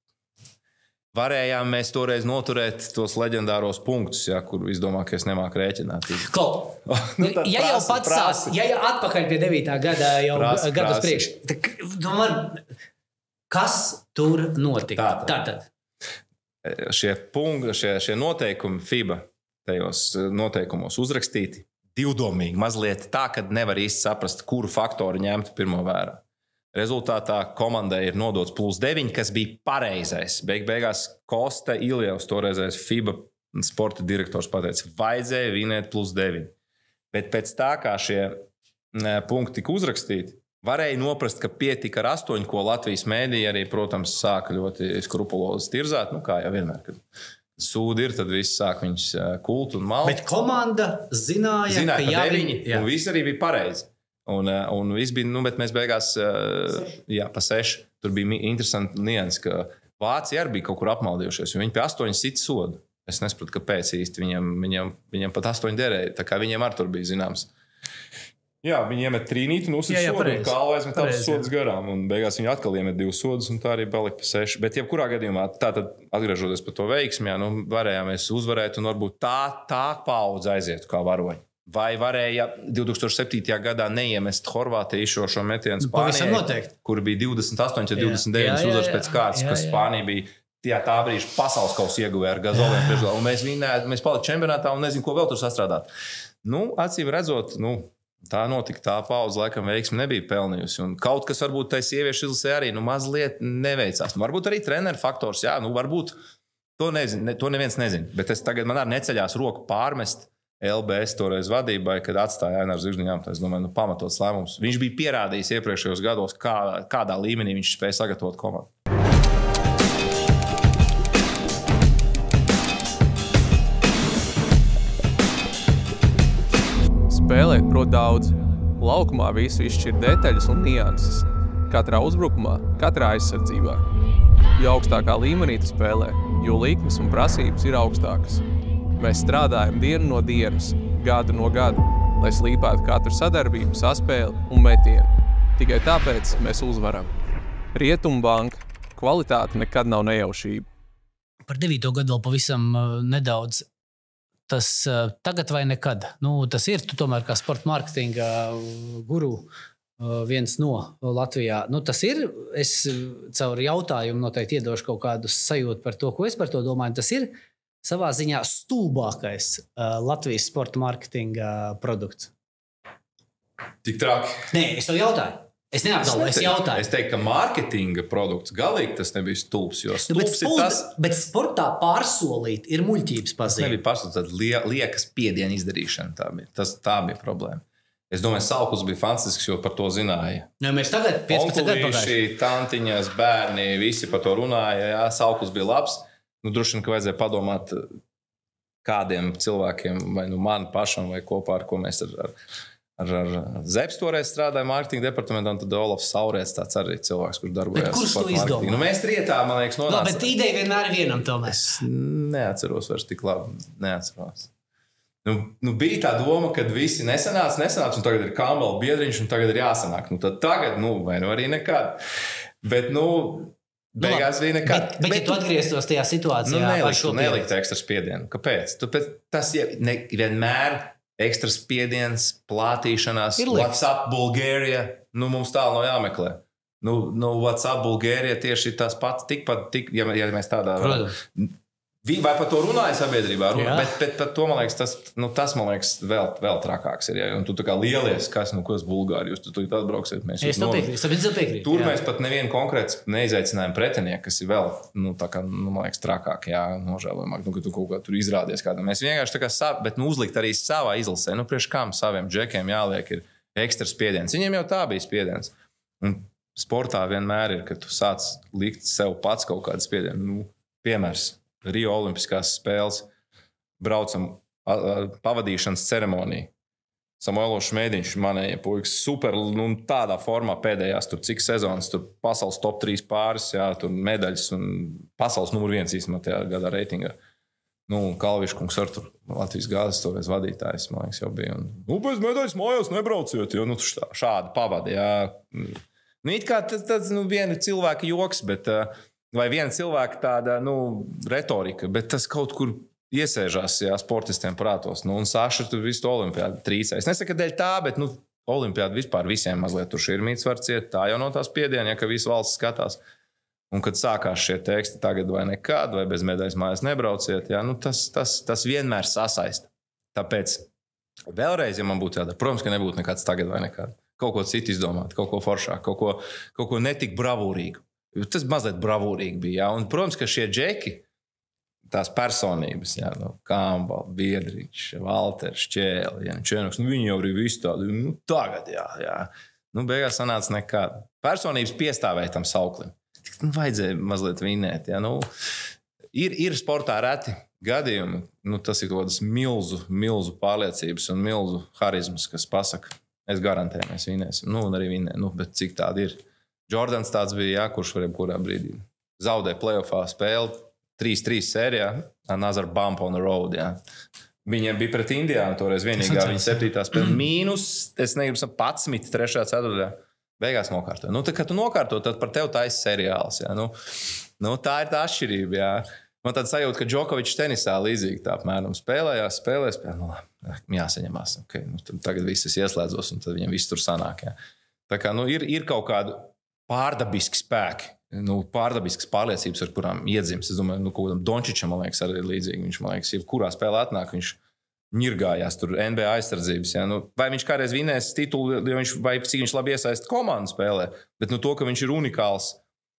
S1: varējām mēs toreiz noturēt tos leģendāros punktus, ja, kur izdomā, ka es nemāku rēķināt.
S2: Klau, nu, ja prasi, jau pats sās, ja jau atpakaļ pie devītā gadā, jau prasi, gadus priekš, tad, domār, kas tur notika? Tātad.
S1: Tātad. Šie, punkti, šie, šie noteikumi FIBA tajos noteikumos uzrakstīti divdomīgi, mazliet tā, ka nevar īsti saprast, kuru faktoru ņemt pirmo vērā. Rezultātā komandai ir nodots plus deviņi, kas bija pareizais. Beig beigās Kosta Iljevs, toreizais FIBA sporta direktors, pateica, vajadzēja vinēt plus deviņi. Bet pēc tā, kā šie punkti tika uzrakstīti, varēja noprast, ka pietika ar astoņu, ko Latvijas mēdīja arī, protams, sāka ļoti skrupulozi tirzāt. Nu, kā jau vienmēr, kad sūdi ir, tad viss sāk viņus kult un malt.
S2: Bet komanda zināja,
S1: zināja
S2: ka
S1: jā, deviņi, jā. Un viss arī bija pareizi. Un, un viss bija, nu, bet mēs beigās, jā, pa seši. Tur bija interesanti nians, ka Vācija arī bija kaut kur apmaldījušies, jo viņi pie astoņi sit sodu. Es nesapratu, kāpēc īsti viņam, viņam, viņam pat astoņi derēja, tā kā viņiem arī tur bija zināms. Jā, viņi iemet trīnīti un uzsit sodu, un kā aizmet abas sodas garām, un beigās viņi atkal iemet divas sodas, un tā arī palika pa seši. Bet jebkurā gadījumā, tātad atgriežoties par to veiksmi, jā, nu, varējām mēs uzvarēt, un varbūt tā, tā paudze aizietu kā varoņi. Vai varēja divi tūkstoši septītajā gadā neiemest Horvātiju izšošo metienu Spānijai, kur bija divdesmit astoņi vai divdesmit deviņi uzvaras pēc kārtas, kas Spānija bija tajā tā brīža pasaules kausa ieguvēja ar Gazoliem priekšgalā. Un mēs vinējām, mēs palika čempionātā un nezinu, ko vēl tur sastrādāt. Nu, acīm redzot, nu, tā notika, tā pauze laikam veiksmi nebija pelnījusi. Un kaut kas varbūt tai sieviešu izlasē arī nu, mazliet neveicās. Nu, varbūt arī treneru faktors, jā, nu varbūt to, nezin, ne, to neviens nezin. Bet es tagad man arī neceļās roku pārmest L B S toreiz vadībai, kad atstāja Aināru Zvirgzdiņu. Es domāju, nu, pamatots lēmums. Viņš bija pierādījis iepriekšējos gados, kā, kādā līmenī viņš spēja sagatavot komandu.
S4: Spēlēt prot daudz. Laukumā visu izšķir detaļas un nianses. Katrā uzbrukumā, katrā aizsardzībā. Jo augstākā līmenī tu spēlē, jo likmes un prasības ir augstākas. Mēs strādājam dienu no dienas, gadu no gada, lai slīpētu katru sadarbību, saspēli un metienu. Tikai tāpēc mēs uzvaram. Rietumbanka. Kvalitāte nekad nav nejaušība.
S2: Par devīto gadu vēl pavisam uh, nedaudz. Tas uh, tagad vai nekad? Nu, tas ir, tu tomēr kā sporta mārketinga uh, guru uh, viens no Latvijā. Nu, tas ir, es caur jautājumu noteikti iedošu kaut kādu sajūtu par to, ko es par to domāju. Tas ir savā ziņā stulbākais uh, Latvijas sporta mārketinga produkts.
S1: Tik traki.
S2: Nē, es tev jautāju. Es neapgalvoju, es, es jautāju.
S1: Es teiktu, ka mārketinga produkts galīgi tas nebija stulbs, jo stulbs nu, bet,
S2: spult,
S1: ir tas...
S2: Bet sportā pārsolīt ir muļķības pazīme.
S1: Tas nebija pārsolīt, tad lie, liekas piedienu izdarīšana. Tā bija, tas, tā bija problēma. Es domāju, Sauklis bija fantastisks, jo par to zināja.
S2: Ja mēs tagad piecpadsmit gadu pagājuši.
S1: Tantiņas, bērni, visi par to runāja. Jā, Sauklis bija labs. Nu, droši vien, ka vajadzēja padomāt kādiem cilvēkiem, vai nu man pašam, vai kopā ar ko mēs ar, ar, ar, ar Zeps toreiz strādājām mārketinga departamentā, un tad Olafs Saurēts tāds arī cilvēks, kurš darbojās.
S2: Bet kurš to izdomāja?
S1: Nu, mēs trietā, man liekas, nonāca.
S2: No, bet ideja vienmēr ir vienam tomēr.
S1: Es neatceros vairs tik labi. Neatceros. Nu, nu bija tā doma, ka visi nesanāca, nesanāca, un tagad ir Kambala biedriņš, un tagad ir jāsanāk. Nu, tad tagad, nu, vai nu arī nekad. Bet, nu, beigās bija nekad.
S2: Bet, bet, bet ja tu atgrieztos tajā situācijā,
S1: nu, nelikt, nelikt ekstra spiedienu. Kāpēc? Tāpēc tas jau ne, vienmēr ekstra spiediens, plātīšanās, WhatsApp Bulgārija, nu, mums tālu nav jāmeklē. Nu, nu WhatsApp Bulgārija tieši tas pats, tikpat, tik, ja, ja mēs tādā...
S2: Protams.
S1: Vai par to runāja sabiedrībā, runā, bet, bet par to, man liekas, tas, nu, tas man liekas, vēl, vēl trakāks ir. Ja? Un tu tā kā lielies, kas, nu, kas Bulgāri, jūs tu tu atbrauksiet. Mēs
S2: es tev piekrītu, es tev piekrītu.
S1: Tur jā. Mēs pat nevienu konkrēts neizaicinājām pretinieku, kas ir vēl, nu, tā kā, nu, man liekas, trakāk, jā, nožēlojamāk, nu, ka tu kaut kā tur izrādies kādam. Mēs vienkārši tā kā, sav, bet, nu, uzlikt arī savā izlasē, nu, priekš kām saviem džekiem jāliek ir ekstra spiediens. Viņiem jau tā bija spiediens. Un sportā vienmēr ir, ka tu sāc likt sev pats kaut kādu spiedienu. Nu, piemērs. Rio Olimpiskās spēles, braucam a, a, pavadīšanas ceremoniju. Samuelo Šmēdiņš, manējie puikas, super, nu, tādā formā pēdējās, tur cik sezonas, tur pasaules top trīs pāris, jā, tur medaļas un pasaules numur viens īstenībā tajā gadā reitingā. Nu, Kalviškungs ar tur Latvijas gāzes toreiz vadītājs, man liekas, jau bija. Un, nu, bez medaļas mājās nebrauciet, jo, nu, šādi pavadi, jā. Nu, it kā tas, tas nu, viena cilvēka joks, bet... Vai viena cilvēka tāda, nu, retorika, bet tas kaut kur iesēžās, jā, sportistiem prātos. Nu, un Saša tur visu olimpiādu trīcē. Es nesaku, ka dēļ tā, bet, nu, olimpiādu vispār visiem mazliet tur širmīts var ciet. Tā jau no tās piediena, ja, ka visa valsts skatās. Un, kad sākās šie teksti tagad vai nekad, vai bez medaļas mājās nebrauciet, jā, nu, tas, tas, tas vienmēr sasaista. Tāpēc vēlreiz, ja man būtu jādara, protams, ka nebūtu nekāds tagad vai nekad. Kaut ko citu izdomāt, kaut ko foršāk, kaut ko, kaut ko netik bravūrīgu. Tas mazliet bravūrīgi bija. Jā. Un, protams, ka šie džeki, tās personības, jā, no Kambala, Biedriņš, Valters, Čēli, jā, Čēnoks, nu, viņi jau arī visu tādu, nu, tagad, jā, jā. Nu, beigās sanāca nekāda. Personības piestāvēja tam Sauklim. Nu, vajadzēja mazliet vinēt, jā. Nu, ir, ir sportā reti gadījumi, nu, tas ir kaut kādas milzu, milzu pārliecības un milzu harizmas, kas pasaka, es garantēju, mēs vinēsim. Nu, un arī vinē, nu, bet cik tādi ir. Jordans tāds bija, jā, kurš var jebkurā brīdī zaudēja playoffā spēli trīs trīs sērijā, another bump on the road, jā. Viņiem bija pret Indijānu toreiz vienīgā, viņa septītā spēle mīnus, es negribu sa padsmit, trešā ceturtajā, beigās nokārtoja. Nu, tad, kad tu nokārto, tad par tev tā ir seriāls, jā. Nu, nu, tā ir tā atšķirība, jā. Man tāda sajūta, ka Džokovičs tenisā līdzīgi tā apmēram spēlējās, spēlēs, spēlēs, nu, jāsaņemās, ok, nu, tagad visas ieslēdzos, un tad viņiem viss tur sanāk, jā. Tā kā, nu, ir, ir kaut kādu pārdabiski spēki, nu, pārdabiskas pārliecības, ar kurām iedzims. Es domāju, nu, kaut kādam Dončičam, man liekas, arī ir līdzīgi. Viņš, man liekas, jebkurā spēlē atnāk, viņš ņirgājās tur N B A aizsardzības. Ja? Nu, vai viņš kādreiz vinēs titulu, viņš, vai cik viņš labi iesaist komandu spēlē, bet nu, to, ka viņš ir unikāls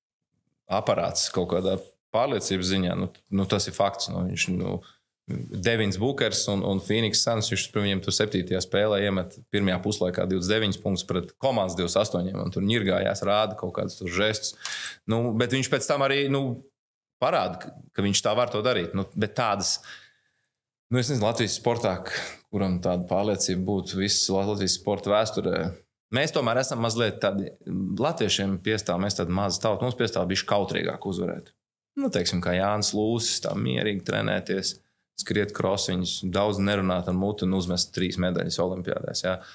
S1: aparāts kaut kādā pārliecības ziņā, nu, nu, tas ir fakts. Nu, viņš, nu, Devins Bukers un, un Phoenix Suns, viņš par viņiem tur septītajā spēlē iemet pirmajā puslaikā divdesmit deviņus punktus pret komandas divdesmit astoņiem, un tur ņirgājās, rāda kaut kādus tur žestus. Nu, bet viņš pēc tam arī, nu, parāda, ka, ka viņš tā var to darīt. Nu, bet tādas, nu, es nezinu, Latvijas sportā, kuram tāda pārliecība būtu visas Latvijas sporta vēsturē. Mēs tomēr esam mazliet tādi, latviešiem piestāv, mēs tādi mazi tauti, mums piestāv bišķi kautrīgāk uzvarēt. Nu, teiksim, kā Jānis Lūsis, tā mierīgi trenēties, skriet krosiņus, daudz nerunāt ar muti un uzmest trīs medaļas olimpiādēs. Jā.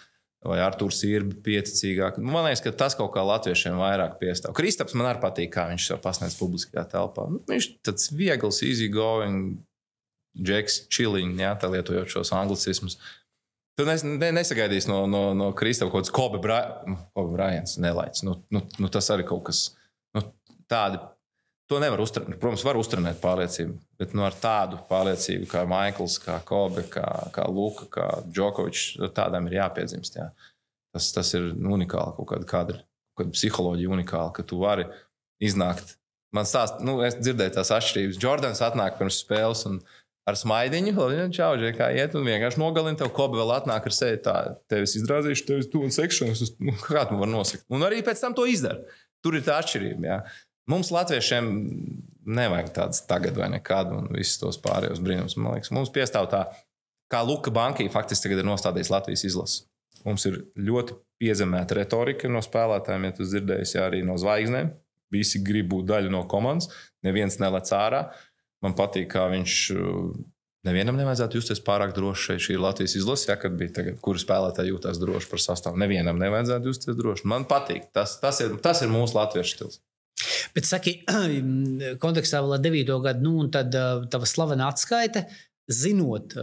S1: vai Artūrs Irbi pieticīgāk. Man liekas, ka tas kaut kā latviešiem vairāk piestāv. Kristaps man arī patīk, kā viņš sev pasniedz publiskajā telpā. Nu, viņš tāds viegls, easy going, džeks, chilling, jā, tā lietojot šos anglicismus. Tu nes, ne, nesagaidīsi no, no, no Kristapa kaut kāds Kobe, Bra... Kobe Bryants nelaids. Nu, nu, nu, tas arī kaut kas nu, tādi. To nevar uztrenēt. Protams, var uztrenēt pārliecību, bet nu, ar tādu pārliecību kā Maikls, kā Kobe, kā, kā Luka, kā Džokovičs, tādām ir jāpiedzimst. Jā. Tas, tas ir unikāli, kaut kāda, kāda, kāda psiholoģija unikāla, ka tu vari iznākt. Man stāst, nu, es dzirdēju tās atšķirības. Jordans atnāk pirms spēles un ar smaidiņu, čauģē, kā iet, un vienkārši nogalina tev, Kobe vēl atnāk ar sevi tā, tevis izdrazīšu, tevis tu un sekšanas, nu, kā tu var nosakt. Un arī pēc tam to izdara. Tur ir tā atšķirība, jā. Mums latviešiem nevajag tādas tagad vai nekad, un visus tos pārējos brīnums, man liekas. Mums piestāv tā, kā Luka Bankī faktiski tagad ir nostādījis Latvijas izlases. Mums ir ļoti piezemēta retorika no spēlētājiem, ja tu dzirdējies, jā, arī no zvaigznēm. Visi grib būt daļa no komandas, neviens nelec ārā. Man patīk, kā viņš nevienam nevajadzētu justies pārāk droši šeit. Šī ir Latvijas izlase, ja, kad bija tagad, kuri spēlētāji jūtās droši par sastāvu. Nevienam nevajadzētu justies droši. Man patīk. Tas, tas, ir, tas ir mūsu latviešu stils.
S2: Bet saki, kontekstā vēl ar devīto gadu, nu un tad tava slavena atskaite, zinot,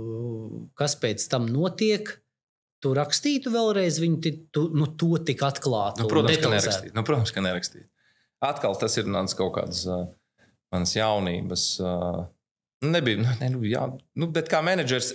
S2: kas pēc tam notiek, tu rakstītu vēlreiz viņu, tu, nu, to tik atklātu?
S1: Nu, protams, ka nerakstītu. Nu, protams, ka nerakstītu. Atkal tas ir mans kaut kāds... manas jaunības. Nebija, ne, nu, jā, nu, bet kā menedžers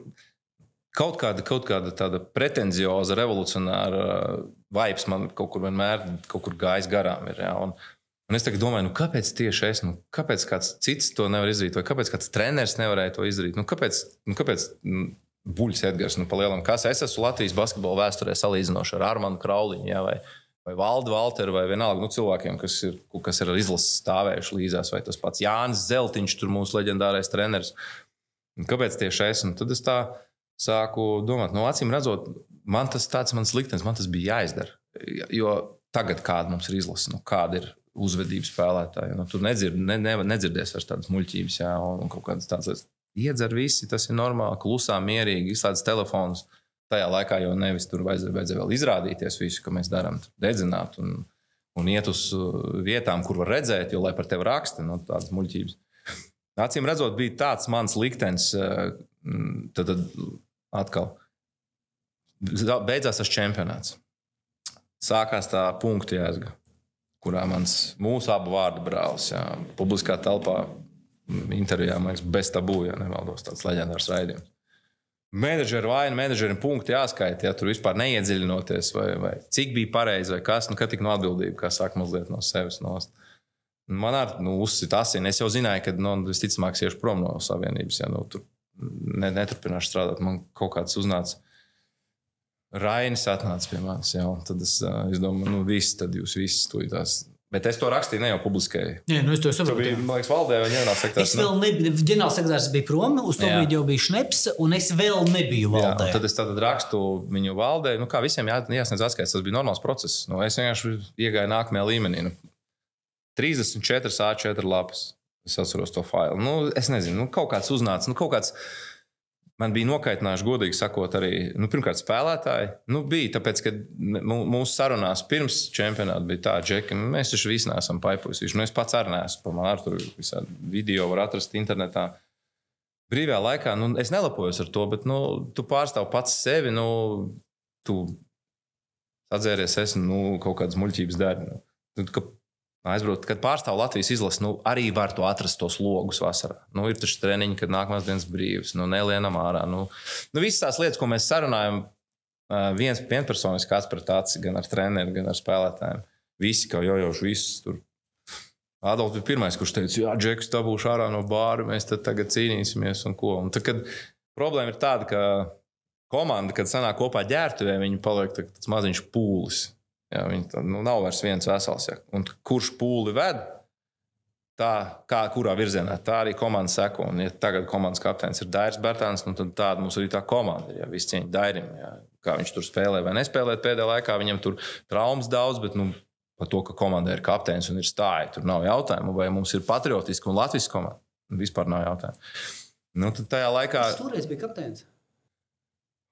S1: kaut kāda, kaut kāda tāda pretenzioza, revolucionāra vibes man kaut kur vienmēr kaut kur gājis garām ir. Jā, un, un es tagad domāju, nu, kāpēc tieši es, nu, kāpēc kāds cits to nevar izdarīt, vai kāpēc kāds treneris nevarēja to izdarīt, nu, kāpēc, nu, kāpēc Buļs Edgars, nu, pa lielam, kas es esmu Latvijas basketbola vēsturē salīdzinoši ar Armandu Krauliņu, jā, vai vai Valdu Valteru, vai vienalga nu, cilvēkiem, kas ir, kas ir ar izlases stāvējuši līdzās, vai tas pats Jānis Zeltiņš, tur mūsu leģendārais treneris. Kāpēc tieši es? Un tad es tā sāku domāt, no acīm redzot, man tas tāds mans liktenis, man tas bija jāizdara. Jo tagad kāda mums ir izlase, nu, kāda ir uzvedības spēlētāja. Nu, tu nedzird, ne, ne, nedzirdies vairs tādas muļķības, jā, un kaut kādas tādas iedzer visi, tas ir normāli, klusā, mierīgi, izslēdz telefonus. Tajā laikā jau nevis tur vajadzēja, vajadzēja vēl izrādīties visu, ko mēs darām, dedzināt un, un iet uz vietām, kur var redzēt, jo lai par tevi raksta, no tādas muļķības. Acīm redzot, bija tāds mans liktenis, tad, tad atkal beidzās tas čempionāts. Sākās tā punktu jāsga, kurā mans mūsu abu vārdu brālis, jā, publiskā telpā intervijā, man liekas, bez tabū, ja nevaldos tāds leģendārs raidījums. Menedžeri vaina, menedžeri punkti jāskaita, ja tur vispār neiedziļinoties, vai, vai cik bija pareizi, vai kas, nu, kad tik no atbildība, kā saka mazliet no sevis nost. Man arī, nu, uzsit asini. Es jau zināju, ka, nu, visticamāk, iešu prom no savienības, ja, nu, tur ne, neturpināšu strādāt. Man kaut kāds uznāca, Rainis atnāca pie manis, ja, un tad es, es domāju, nu, visi, tad jūs visi stūjitās. Bet es to rakstīju ne jau publiskai.
S2: Jā, nu es to saprotu.
S1: Tu biji, man liekas, valdē vai ģenerālsekretārs?
S2: Es vēl nebiju, ģenerālsekretārs bija prom, uz to brīdi jau bija Šneps, un es vēl nebiju valdē.
S1: Jā, tad es tad rakstu viņu valdē, nu kā visiem jā, jāsniedz atskaits, tas bija normāls process. Nu, es vienkārši iegāju nākamajā līmenī. Nu, trīsdesmit četras A četri lapas. Es atceros to failu. Nu, es nezinu, nu, kaut kāds uznāca, nu, kaut kāds... Man bija nokaitinājuši, godīgi sakot, arī, nu, pirmkārt, spēlētāji. Nu, bija, tāpēc, ka mūsu sarunās pirms čempionāta bija tā, Džeki, nu, mēs taču visi neesam paipusīši. Nu, es pats arī neesmu, man arī tur visādi video var atrast internetā. Brīvajā laikā, nu, es nelapojos ar to, bet, nu, tu pārstāv pats sevi, nu, tu atzēries esi, nu, kaut kādas muļķības dari. Nu, ka aizbraukt, kad pārstāv Latvijas izlasi, nu, arī var to atrast tos logus vasarā. Nu, ir taču treniņi, kad nākamās dienas brīvs, nu, nelienam ārā. Nu, nu, visas tās lietas, ko mēs sarunājam, viens vienpersoniski kāds pret aci, gan ar treneri, gan ar spēlētājiem. Visi, kā jojoši, visus tur. Adolfs bija pirmais, kurš teica, jā, Džeks, dabūšu ārā no bāra, mēs tad tagad cīnīsimies un ko. Un tad, kad problēma ir tāda, ka komanda, kad sanāk kopā ģērtuvē, viņi paliek tāds maziņš pūlis. Jā, viņi tā, nu, nav vairs viens vesels. Ja. Un kurš pūli ved, tā, kā, kurā virzienā, tā arī komanda seko. Un, ja tagad komandas kapteinis ir Dairis Bertāns, nu, tad tāda mums arī tā komanda ir. Ja, visi cieņi Dairim, ja. Kā viņš tur spēlē vai nespēlē pēdējā laikā, viņam tur traumas daudz, bet nu, par to, ka komanda ir kapteinis un ir stāja, tur nav jautājumu. Vai mums ir patriotiska un latviska komanda? Vispār nav jautājumu. Nu, tad tajā laikā...
S2: Viņš toreiz bija kapteinis.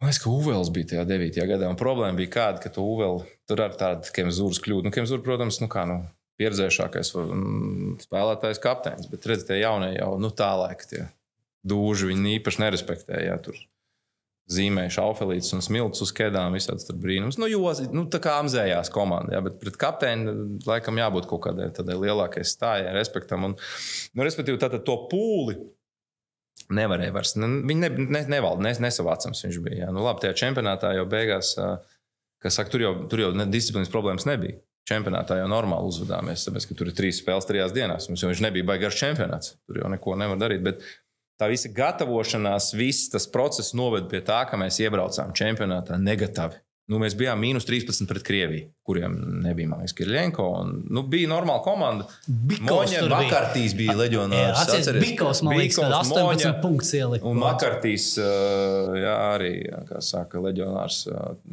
S1: Man liekas, ka Uvels bija tajā devītajā gadā, un problēma bija kāda, ka tu Uveli tur ar tādu Kemzūras kļūdu. Nu, Kemzūra, protams, nu kā, nu, pieredzējušākais spēlētājs kapteinis, bet redz, tie jaunie jau, nu tā laika tie dūži, viņi īpaši nerespektēja, jā, tur zīmēja šaufelītes un smilts uz kedām, visāds tur brīnums. Nu, jo, nu, tā kā amzējās komanda, jā, bet pret kapteini laikam jābūt kaut kādai tādai lielākai stājai, respektam. Un, nu, respektīvi, tātad to pūli nevarēja vairs. Viņi ne, ne, nevalda, nes, nesavācams viņš bija. Jā. Nu, labi, tajā čempionātā jau beigās, kas saka, tur jau, tur jau disciplīnas problēmas nebija. Čempionātā jau normāli uzvedāmies, tāpēc, ka tur ir trīs spēles trijās dienās. Mums jau viņš nebija baigi garš čempionāts. Tur jau neko nevar darīt, bet tā visa gatavošanās, viss tas process noved pie tā, ka mēs iebraucām čempionātā negatavi. Nu, mēs bijām mīnus trīspadsmit pret Krieviju, kuriem nebija, man liekas, Kirļenko. Un, nu, bija normāla komanda. Moņa, Makartīs bija leģionārs.
S2: Jā, atceries, Bikos, man liekas, kad astoņpadsmit punkts ielika.
S1: Un Makartīs, jā, arī, kā saka, leģionārs.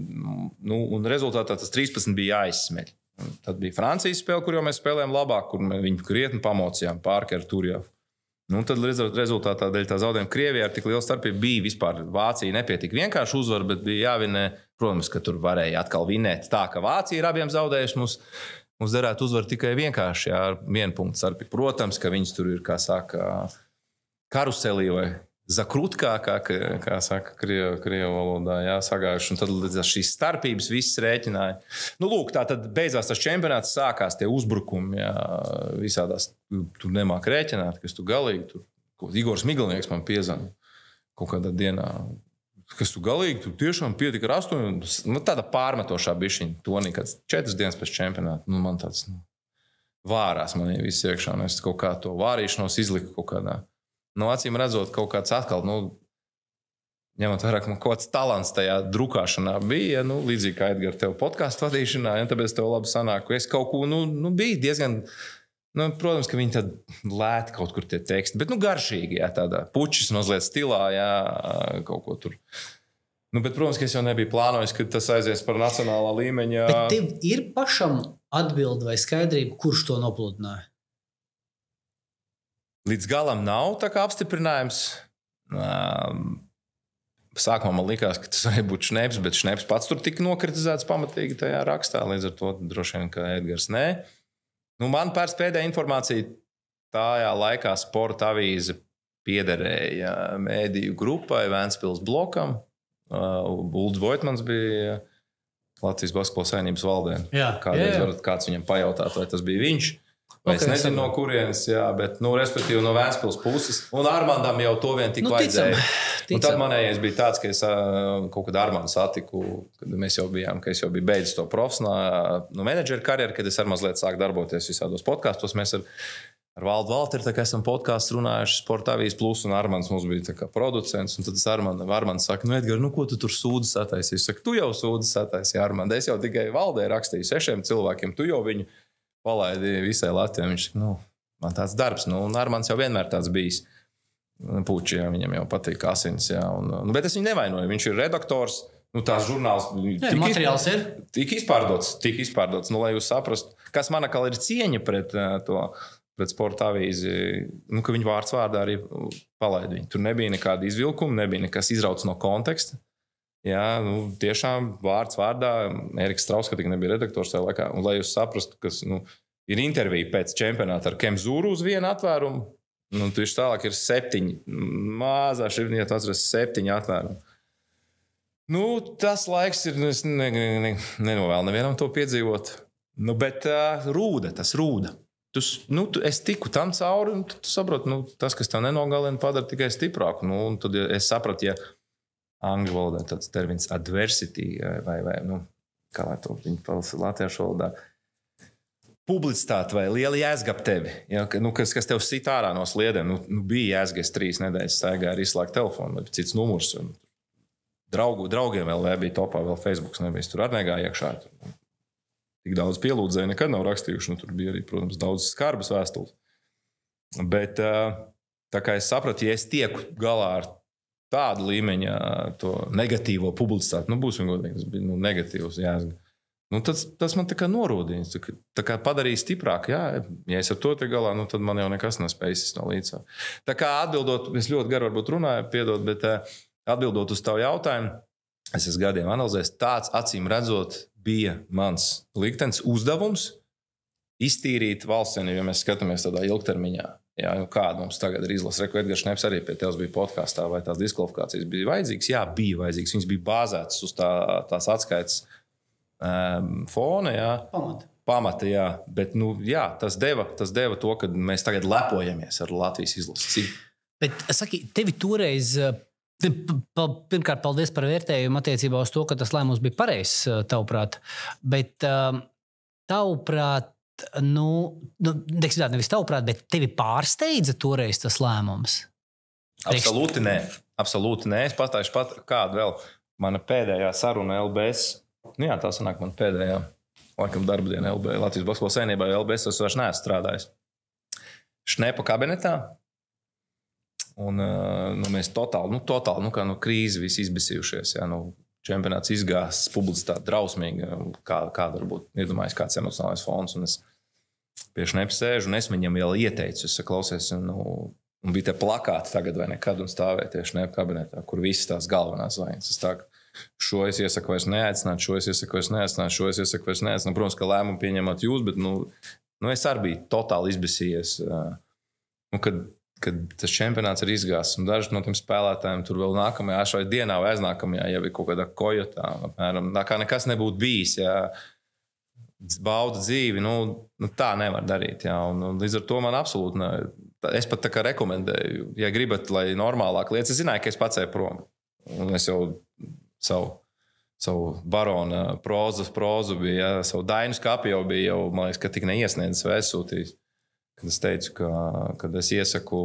S1: Nu, un rezultātā tas trīspadsmit bija jāizsmeļ. Tad bija Francijas spēle, kur jau mēs spēlējām labāk, kur viņu krietni pamocījām, Pārkeru tur jau. Nu, tad rezultātā dēļ tā zaudējuma Krievijā ar tik lielu starpību bija vispār Vācija nepietika vienkārši uzvar, bet bija jāvinē. Protams, ka tur varēja atkal vinēt tā, ka Vācija ir abiem zaudējuši. Mums, mums derētu uzvar tikai vienkārši jā, ar vienu punktu starpību. Protams, ka viņas tur ir, kā saka, karuselī vai zakrutkā, kā, kā saka krievu, krievu valodā, jā, sagājuši. Un tad šīs starpības viss rēķināja. Nu, lūk, tā tad beidzās tas čempionāts, sākās tie uzbrukumi, jā, visādās, tu nemāk rēķināt, kas tu galīgi, tur, Igors Migalnieks man piezana kaut kādā dienā, kas tu galīgi, tu tiešām pietika ar astoņu, nu, tāda pārmetošā bišķiņa, tonī, kāds četras dienas pēc čempionāta, nu, man tāds, nu, vārās man ir viss iekšā, un es kaut kā to vārīšanos izliku kaut kādā. Nu, acīm redzot, kaut kāds atkal, nu, ņemot vairāk, man kaut kāds talants tajā drukāšanā bija, nu, līdzīgi kā Edgar tev podcastu vadīšanā, ja, tāpēc tev labi sanāk, es kaut ko, nu, nu bija diezgan, nu, protams, ka viņi tad lēti kaut kur tie teksti, bet, nu, garšīgi, jā, tādā pučis mazliet stilā, jā, kaut ko tur. Nu, bet, protams, ka es jau nebiju plānojis, ka tas aizies par nacionālā līmeņa.
S2: Bet tev ir pašam atbildi vai skaidrība, kurš to nopludināja?
S1: Līdz galam nav tā kā apstiprinājums. Sākumā man likās, ka tas varēja būt Šneps, bet Šneps pats tur tika nokritizēts pamatīgi tajā rakstā, līdz ar to droši vien, ka Edgars nē. Nu, man pēc pēdējā informācija tajā laikā Sporta avīze piederēja mēdīju grupai, Ventspils blokam. Ulds Voitmans bija Latvijas basketbola savienības valdē.
S2: Jā,
S1: Kādreiz
S2: jā, jā.
S1: varat kāds viņam pajautāt, vai tas bija viņš. Vai okay, es nezinu, no kurienes, jā, bet, nu, respektīvi no Ventspils puses. Un Armandam jau to vien tik nu, vajadzēja. Ticam, ticam. Un tad manējais bija tāds, ka es kaut kad Armandu satiku, kad mēs jau bijām, ka es jau biju beidzis to profesionālu nu, menedžeru karjeru, kad es ar mazliet sāku darboties visādos podkastos. Mēs ar, ar Valdu Valteru tā kā esam podkāstu runājuši Sporta avīze plus, un Armands mums bija tā kā producents. Un tad es Armandam, Armands saka, nu, Edgar, nu, ko tu tur sūdzes sataisīji? Es saku, tu jau sūdzes sataisīji, Armand. Es jau tikai Valdē rakstīju sešiem cilvēkiem, tu jau viņu palaidi visai Latvijai. Viņš saka, nu, man tāds darbs, nu, un Armands jau vienmēr tāds bijis. Puči, jā, viņam jau patīk asins, jā. Un, nu, bet es viņu nevainoju, viņš ir redaktors, nu, tās žurnāls.
S2: Jā, materiāls ir.
S1: Tik izpārdots, tik izpārdots, nu, lai jūs saprastu, kas man atkal ir cieņa pret to, pret Sporta avīzi, nu, ka viņa vārds vārdā arī palaid viņu. Tur nebija nekāda izvilkuma, nebija nekas izrauts no konteksta. Jā, nu, tiešām vārds vārdā, Eriks Strauss, ka tik nebija redaktors tajā laikā, un lai jūs saprastu, kas, nu, ir intervija pēc čempionāta ar Kemzūru uz vienu atvērumu, nu, tieši tālāk ir septiņi, mazā šķirniet atceras septiņi atvērumu. Nu, tas laiks ir, es ne, ne, ne, nenovēlu nevienam to piedzīvot, nu, bet uh, rūda, tas rūda. Tu, nu, tu, es tiku tam cauri, un tu, tu saproti, nu, tas, kas tev nenogalina, padara tikai stiprāku, nu, un tad es sapratu, ja angļu valodā tāds termins adversity, vai, vai nu, kā lai to viņi palasa latviešu valodā, publicitāte vai liela jēzga ap tevi, ja, nu, kas, kas tev sit ārā no sliedēm. Nu, nu, bija jēzga, es trīs nedēļas staigāju ar izslēgt telefonu, vai cits numurs. Draugu, draugiem vēl bija topā, vēl Facebooks nebija, es tur arī negāju iekšā. Tik daudz pielūdzēju, nekad nav rakstījuši, nu, tur bija arī, protams, daudz skarbas vēstules. Bet tā kā es sapratu, ja es tieku galā ar tādu līmeņa to negatīvo publicitāti, nu, būsim godīgi, tas bija nu, negatīvs jāsaka. Nu, tas, tas man tā kā norūdījums, tā kā, tā kā padarīja stiprāk, jā, ja es ar to te galā, nu, tad man jau nekas nespējas no līdzā. Tā kā atbildot, es ļoti garu varbūt runāju, piedod, bet atbildot uz tavu jautājumu, es esmu gadiem analizējis, tāds acīm redzot bija mans liktenis uzdevums iztīrīt valsts cienību, ja mēs skatāmies tādā ilgtermiņā. Jā, kāda mums tagad ir izlase? Reku Edgars Šneps arī pie tevis bija podkāstā, vai tās diskvalifikācijas bija vajadzīgas? Jā, bija vajadzīgas. Viņas bija bāzētas uz tā, tās atskaites um, fona, jā.
S2: Pamata.
S1: Pamata, jā. Bet, nu, jā, tas deva, tas deva to, ka mēs tagad lepojamies ar Latvijas izlasi.
S2: Bet, saki, tevi toreiz, pirmkārt, paldies par vērtējumu attiecībā uz to, ka tas lēmums bija pareizs, tavuprāt. Bet, tavuprāt, nu, nu teiksim tā, nevis tavuprāt, bet tevi pārsteidza toreiz tas lēmums?
S1: Absolūti nē. Absolūti nē. Es patāšu pat kādu vēl. Mana pēdējā saruna L B S. Nu jā, tā sanāk man pēdējā. Laikam darba diena L B S. Latvijas basketbola savienībā L B S es vairs neesmu strādājis. Šnepa kabinetā. Un nu, mēs totāli, nu totāli, nu kā no krīzi visi izbisījušies. Jā, nu, čempionāts izgās, publicitāte drausmīga. Kā, kāda varbūt iedomājas kāds emocionālais fons. Un es pie Šnepa sēžu, un es viņam vēl ieteicu, es klausies, un, nu, un bija te plakāti tagad vai nekad, un stāvēja tie Šnepa kabinetā, kur visas tās galvenās vainas. Es tā, šo es iesaku vairs neaicināt, šo es iesaku vairs neaicināt, šo es iesaku vairs neaicināt. Protams, ka lēmumu pieņemat jūs, bet nu, nu es arī biju totāli izbisījies. Nu, kad, kad tas čempionāts ir izgāzts, un daži no tiem spēlētājiem tur vēl nākamajā, šai dienā vai aiznākamajā, ja bija kaut kādā kojotā, apmēram, kā nekas nebūtu bijis, ja bauda dzīvi, nu, nu tā nevar darīt. Jā. Un, un līdz ar to man absolūti, ne, es pat tā kā rekomendēju, ja gribat, lai normālāk lietas, es zināju, ka es pats eju prom. Un es jau savu, savu barona prozas prozu biju, ja, savu dainu skapi jau bija, jau, man liekas, ka tik neiesniedzis vai esūtījis. Kad es teicu, ka kad es iesaku,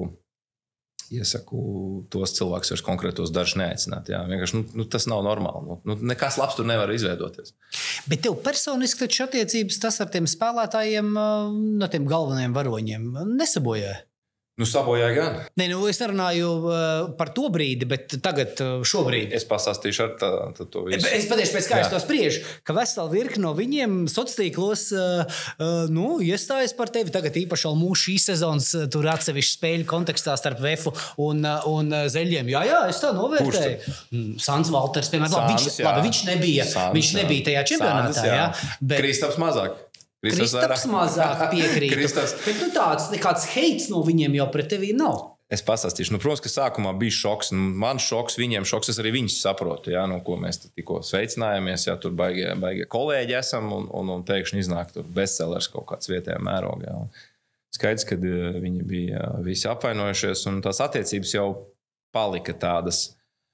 S1: iesaku tos cilvēkus vairs konkrētos dažus neaicināt. Jā. Vienkārši, nu, nu, tas nav normāli. Nu, nekas labs tur nevar izveidoties.
S2: Bet tev personiski taču attiecības tas ar tiem spēlētājiem, no tiem galvenajiem varoņiem nesabojāja?
S1: Nu, sabojāja gan.
S2: Nē, nu, es nerunāju uh, par to brīdi, bet tagad, uh, šobrīd.
S1: Es pastāstīšu ar tā, tā to visu.
S2: Es patieši pēc kā es to spriežu, ka vesela virkni no viņiem sociālos uh, uh, nu, iestājas par tevi. Tagad īpaši vēl mūsu šīs sezonas uh, tur atsevišķi spēļu kontekstā starp Vefu un, uh, un uh, Zeļiem. Jā, jā, es tā novērtēju. Sants Valters, piemēram, labi, viņš, labi, viņš nebija, Sans, viņš nebija tajā čempionātā.
S1: Sans, jā.
S2: Jā, bet...
S1: Kristaps mazāk.
S2: Kristaps mazāk piekrītu. Kristaps. Bet nu, tāds nekāds heits no viņiem jau pret tevi nav.
S1: Es pastāstīšu. Nu, protams, ka sākumā bija šoks. Man šoks, viņiem šoks. Es arī viņus saprotu, jā, no ko mēs tikko sveicinājāmies. Jā, tur baigie, baigie kolēģi esam un, un, un pēkšņi iznāk tur bestsellers kaut kāds vietējā mērogā. Skaidrs, ka viņi bija visi apvainojušies un tās attiecības jau palika tādas,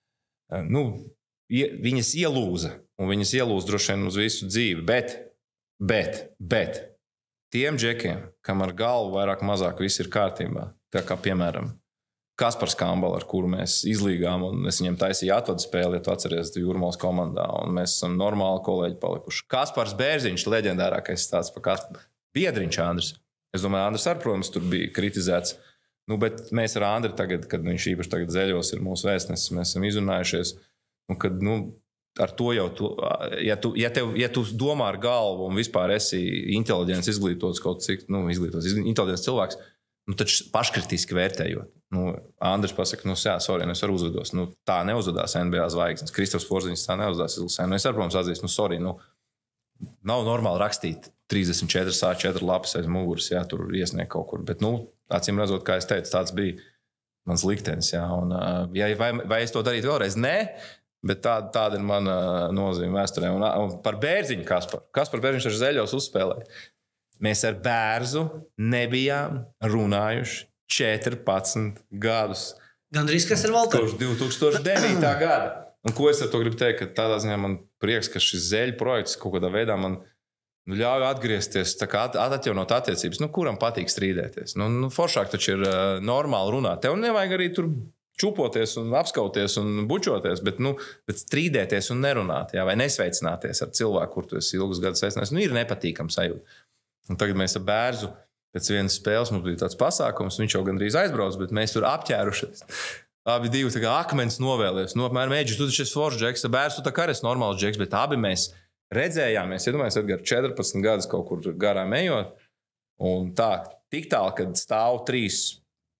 S1: nu, viņas ielūza. Un viņas ielūza droši vien uz visu dzīvi. Bet Bet, bet tiem džekiem, kam ar galvu vairāk mazāk viss ir kārtībā, tā kā, piemēram, Kaspars Kambala, ar kuru mēs izlīgām, un es viņam taisīju atvadu spēli, ja tu atceries Jūrmālas komandā, un mēs esam normāli kolēģi palikuši. Kaspars Bērziņš, leģendārākais stāsts par Kasparu. Biedriņš Andris. Es domāju, Andris arī, protams, tur bija kritizēts. Nu, bet mēs ar Andri tagad, kad viņš īpaši tagad Zeļos ir mūsu vēstnesis, mēs esam izrunājušies, un kad, nu, ar to jau, tu, ja, tu, ja, tev, ja tu domā ar galvu un vispār esi inteliģents, izglītots kaut cik, nu, izglītots, inteliģents cilvēks, nu, taču paškritiski vērtējot. Nu, Andris pasaka, nu, jā, sorry, nu, es varu uzvedos. Nu, tā neuzvedās N B A zvaigznes. Kristaps Porziņš tā neuzvedās izlasē. Nu, es arī, protams, atzīstu, nu, sorry, nu, nav normāli rakstīt trīsdesmit četras A četri lapas aiz muguras, jā, tur iesniegt kaut kur. Bet, nu, acīm redzot, kā es teicu, tāds bija mans liktenis, jā. Un, ja, vai, vai es to darītu vēlreiz? Nē. Bet tāda, tāda ir mana nozīme vēsturē. Un, un par Bērziņu Kasparu. Kaspar Bērziņš ar Zeļos uzspēlēja. Mēs ar Bērzu nebijām runājuši četrpadsmit gadus.
S2: Gandrīz kas ar Valteru?
S1: divi tūkstoši devītā gada. Un ko es ar to gribu teikt? Ka tādā ziņā man prieks, ka šis Zeļu projekts kaut kādā veidā man nu, ļauj atgriezties, tā kā at, atjaunot attiecības. Nu, kuram patīk strīdēties? Nu, nu, foršāk taču ir uh, normāli runāt. Tev nevajag arī tur čupoties un apskauties un bučoties, bet, nu, bet strīdēties un nerunāt, jā, vai nesveicināties ar cilvēku, kur tu esi ilgus gadus sveicinājies, nu, ir nepatīkams sajūta. Un tagad mēs ar Bērzu pēc vienas spēles mums bija tāds pasākums, viņš jau gandrīz aizbrauc, bet mēs tur apķērušies. Abi divi tā kā akmens novēlies. Nu, apmēram, Eģis, tu taču esi foršs džeks, Bērz, tu tā kā esi normāls džeks, bet abi mēs redzējāmies, iedomājies, Edgar, četrpadsmit gadus kaut kur garām ejot, un tā, tik tālu, kad stāv trīs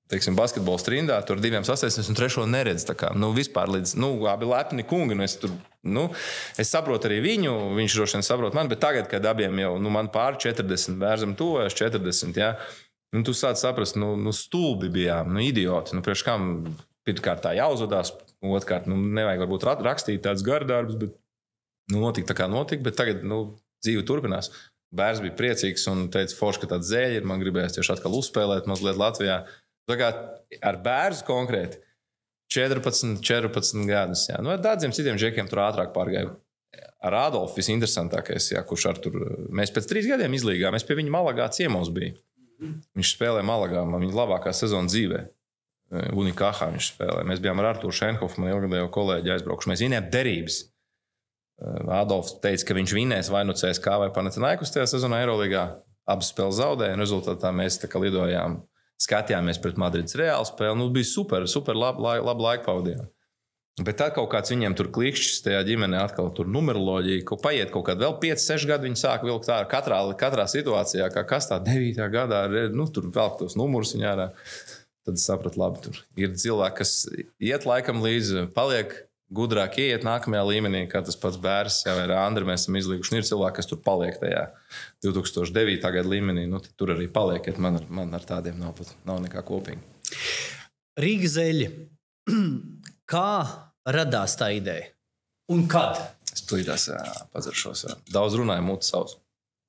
S1: teiksim, basketbola strindā, tur diviem sastāvdaļiem, un trešo neredz. Kā, nu, vispār līdz, nu, abi lepni kungi. Nu, es, tur, nu, es saprotu arī viņu, viņš droši vien saprot man, bet tagad, kad abiem jau, nu, man pāri četrdesmit, bērzam tuvojas četrdesmit, jā, nu, tu sāc saprast, nu, nu stulbi bijām, nu, idioti. Nu, priekš kam pirmkārt tā jāuzvedās, otrkārt, nu, nevajag varbūt rakstīt tāds gardarbs, bet nu, notika tā kā notika, bet tagad, nu, dzīve turpinās. Bērns bija priecīgs un teica, forši, ka tāds zēļi ir, man gribējās tieši atkal uzspēlēt mazliet Latvijā. Tā kā ar bērnu konkrēti četrpadsmit, četrpadsmit gadus, jā. Nu, ar daudziem citiem džekiem tur ātrāk pārgāju. Ar Adolfu visinteresantākais, jā, kurš ar tur, mēs pēc trīs gadiem izlīgām, mēs pie viņa Malagā ciemos bija. Viņš spēlē Malagā, man viņa labākā sezona dzīvē. Unikāhā viņš spēlē. Mēs bijām ar Arturu Šenhofu, man ilgadējo kolēģi aizbraukuši. Mēs vinējām derības. Adolfs teica, ka viņš vinēs vai nu C S K vai Panathinaikos tajā sezonā Eirolīgā. Abas spēles zaudēja, un rezultātā mēs tā kā lidojām, skatījāmies pret Madrides Reālu spēli. Nu, bija super, super labi lab laika pavadījām. Bet tad kaut kāds viņiem tur klikšķis tajā ģimenē atkal tur numeroloģija, ko paiet kaut kādi vēl pieci, seši gadi viņi sāk vilkt ārā katrā, katrā situācijā, kā kas tā devītajā gadā, nu, tur velk tos numurus viņa ārā. Tad es sapratu, labi, tur ir cilvēki, kas iet laikam līdzi, paliek gudrāk ieiet nākamajā līmenī, kā tas pats Bērs, jā, vai Andri, mēs esam izlīguši. Un ir cilvēki, kas tur paliek tajā divi tūkstoši devītā gada līmenī. Nu, tur arī paliek, man ar, man ar tādiem nav, pat, nav nekā kopīga.
S2: Rīga zeļi. Kā radās tā ideja? Un kad?
S1: Es tulītās padzaršos. Jā. Daudz runāju, mūtu savus.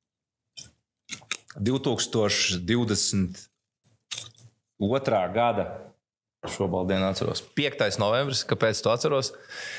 S1: divi tūkstoši divdesmit otrā gada šobaldienu atceros. piektais novembris, kāpēc to atceros?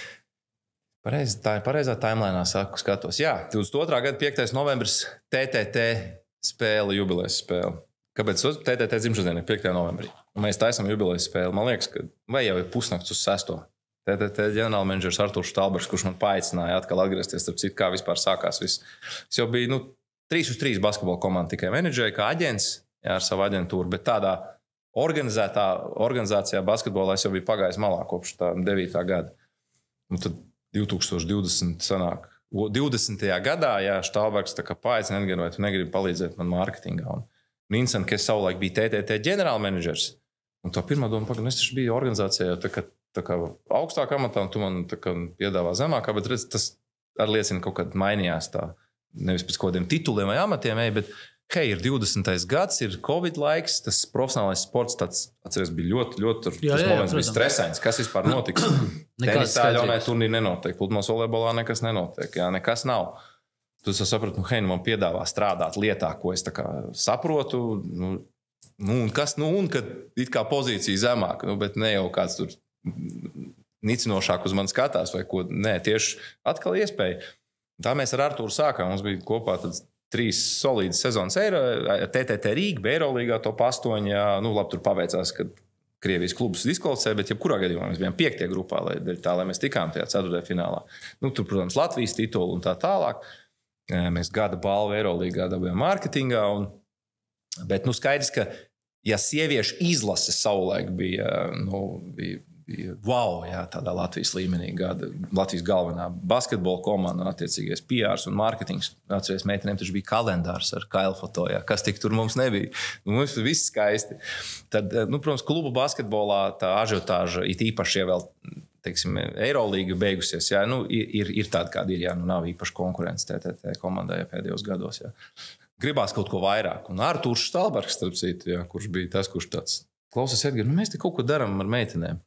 S1: Pareiz, tā ir pareizā timelēnā saku, skatos. Jā, divdesmit otrā gada piektais novembris T T T spēle, jubilejas spēle. Kāpēc T T T dzimšanas diena ir piektajā novembrī? Un mēs taisam jubilejas spēli. Man liekas, ka vai jau ir pusnakts uz sesto. T T T ģenerālmenedžers Arturs Štalbergs, kurš man paaicināja atkal atgriezties, starp citu, kā vispār sākās viss. Es jau biju, nu, trīs uz trīs basketbola komandu tikai menedžēju, kā aģents, jā, ar savu aģentūru, bet tādā organizētā organizācijā basketbolā es jau biju pagājis malā kopš tā devītā gada. Un tad divi tūkstoši divdesmit sanāk. divdesmitajā gadā, jā, Štalbergs tā kā paaicina, Edgar, vai tu negribi palīdzēt man mārketingā. Un Ninsen, kas savulaik bija T T T ģenerālmenedžers. Un tā pirmā doma, pagaid, es taču biju organizācijā tā kā, tā kā augstākā amatā, un tu man tā kā piedāvā zemākā, bet redz, tas ar liecina kaut kad mainījās tā. Nevis pēc kaut kādiem tituliem vai amatiem, ej, bet hei, ir divdesmitais gads, ir Covid laiks, tas profesionālais sports tāds, atceries, bija ļoti, ļoti, jā, tas jā, moments jā, bija stresains. Kas vispār notiks? Tenisā jaunai turnīri nenotiek, pludmales volejbolā nekas nenotiek, jā, nekas nav. Tu saprati, nu, hei, nu man piedāvā strādāt lietā, ko es tā kā saprotu, nu, nu un kas, nu, un kad it kā pozīcija zemāk, nu, bet ne jau kāds tur nicinošāk uz mani skatās vai ko, nē, tieši atkal iespēja. Tā mēs ar Arturu sākām, mums bija kopā tāds trīs solīdas sezonas Eiro, T T T Rīga, bija Eirolīgā top astoņi, jā, nu labi, tur paveicās, kad Krievijas klubus diskvalificēja, bet jebkurā gadījumā mēs bijām piektie grupā, lai, tā, lai mēs tikām tajā ceturtajā finālā. Nu, tur, protams, Latvijas titulu un tā tālāk. Mēs gada balvu Eirolīgā dabījām mārketingā, un, bet, nu, skaidrs, ka, ja sieviešu izlase savulaik bija, nu, bija, bija wow, jā, tādā Latvijas līmenī, gada, Latvijas galvenā basketbola komanda, attiecīgais P Rs un mārketings. Atceries, meitenēm taču bija kalendārs ar kailfoto, jā, kas tik tur mums nebija. Nu, mums viss skaisti. Tad, nu, protams, klubu basketbolā tā ažiotāža, it īpaši, ja vēl, teiksim, Eirolīga beigusies, jā, nu, ir, ir tāda, kāda ir, jā, nu, nav īpaši konkurence T T T komandai pēdējos gados, jā. Gribās kaut ko vairāk. Un Arturs Štalbergs, starp citu, jā, kurš bija tas, kurš tāds, klausies, Edgar, nu, mēs te kaut ko darām ar meitenēm.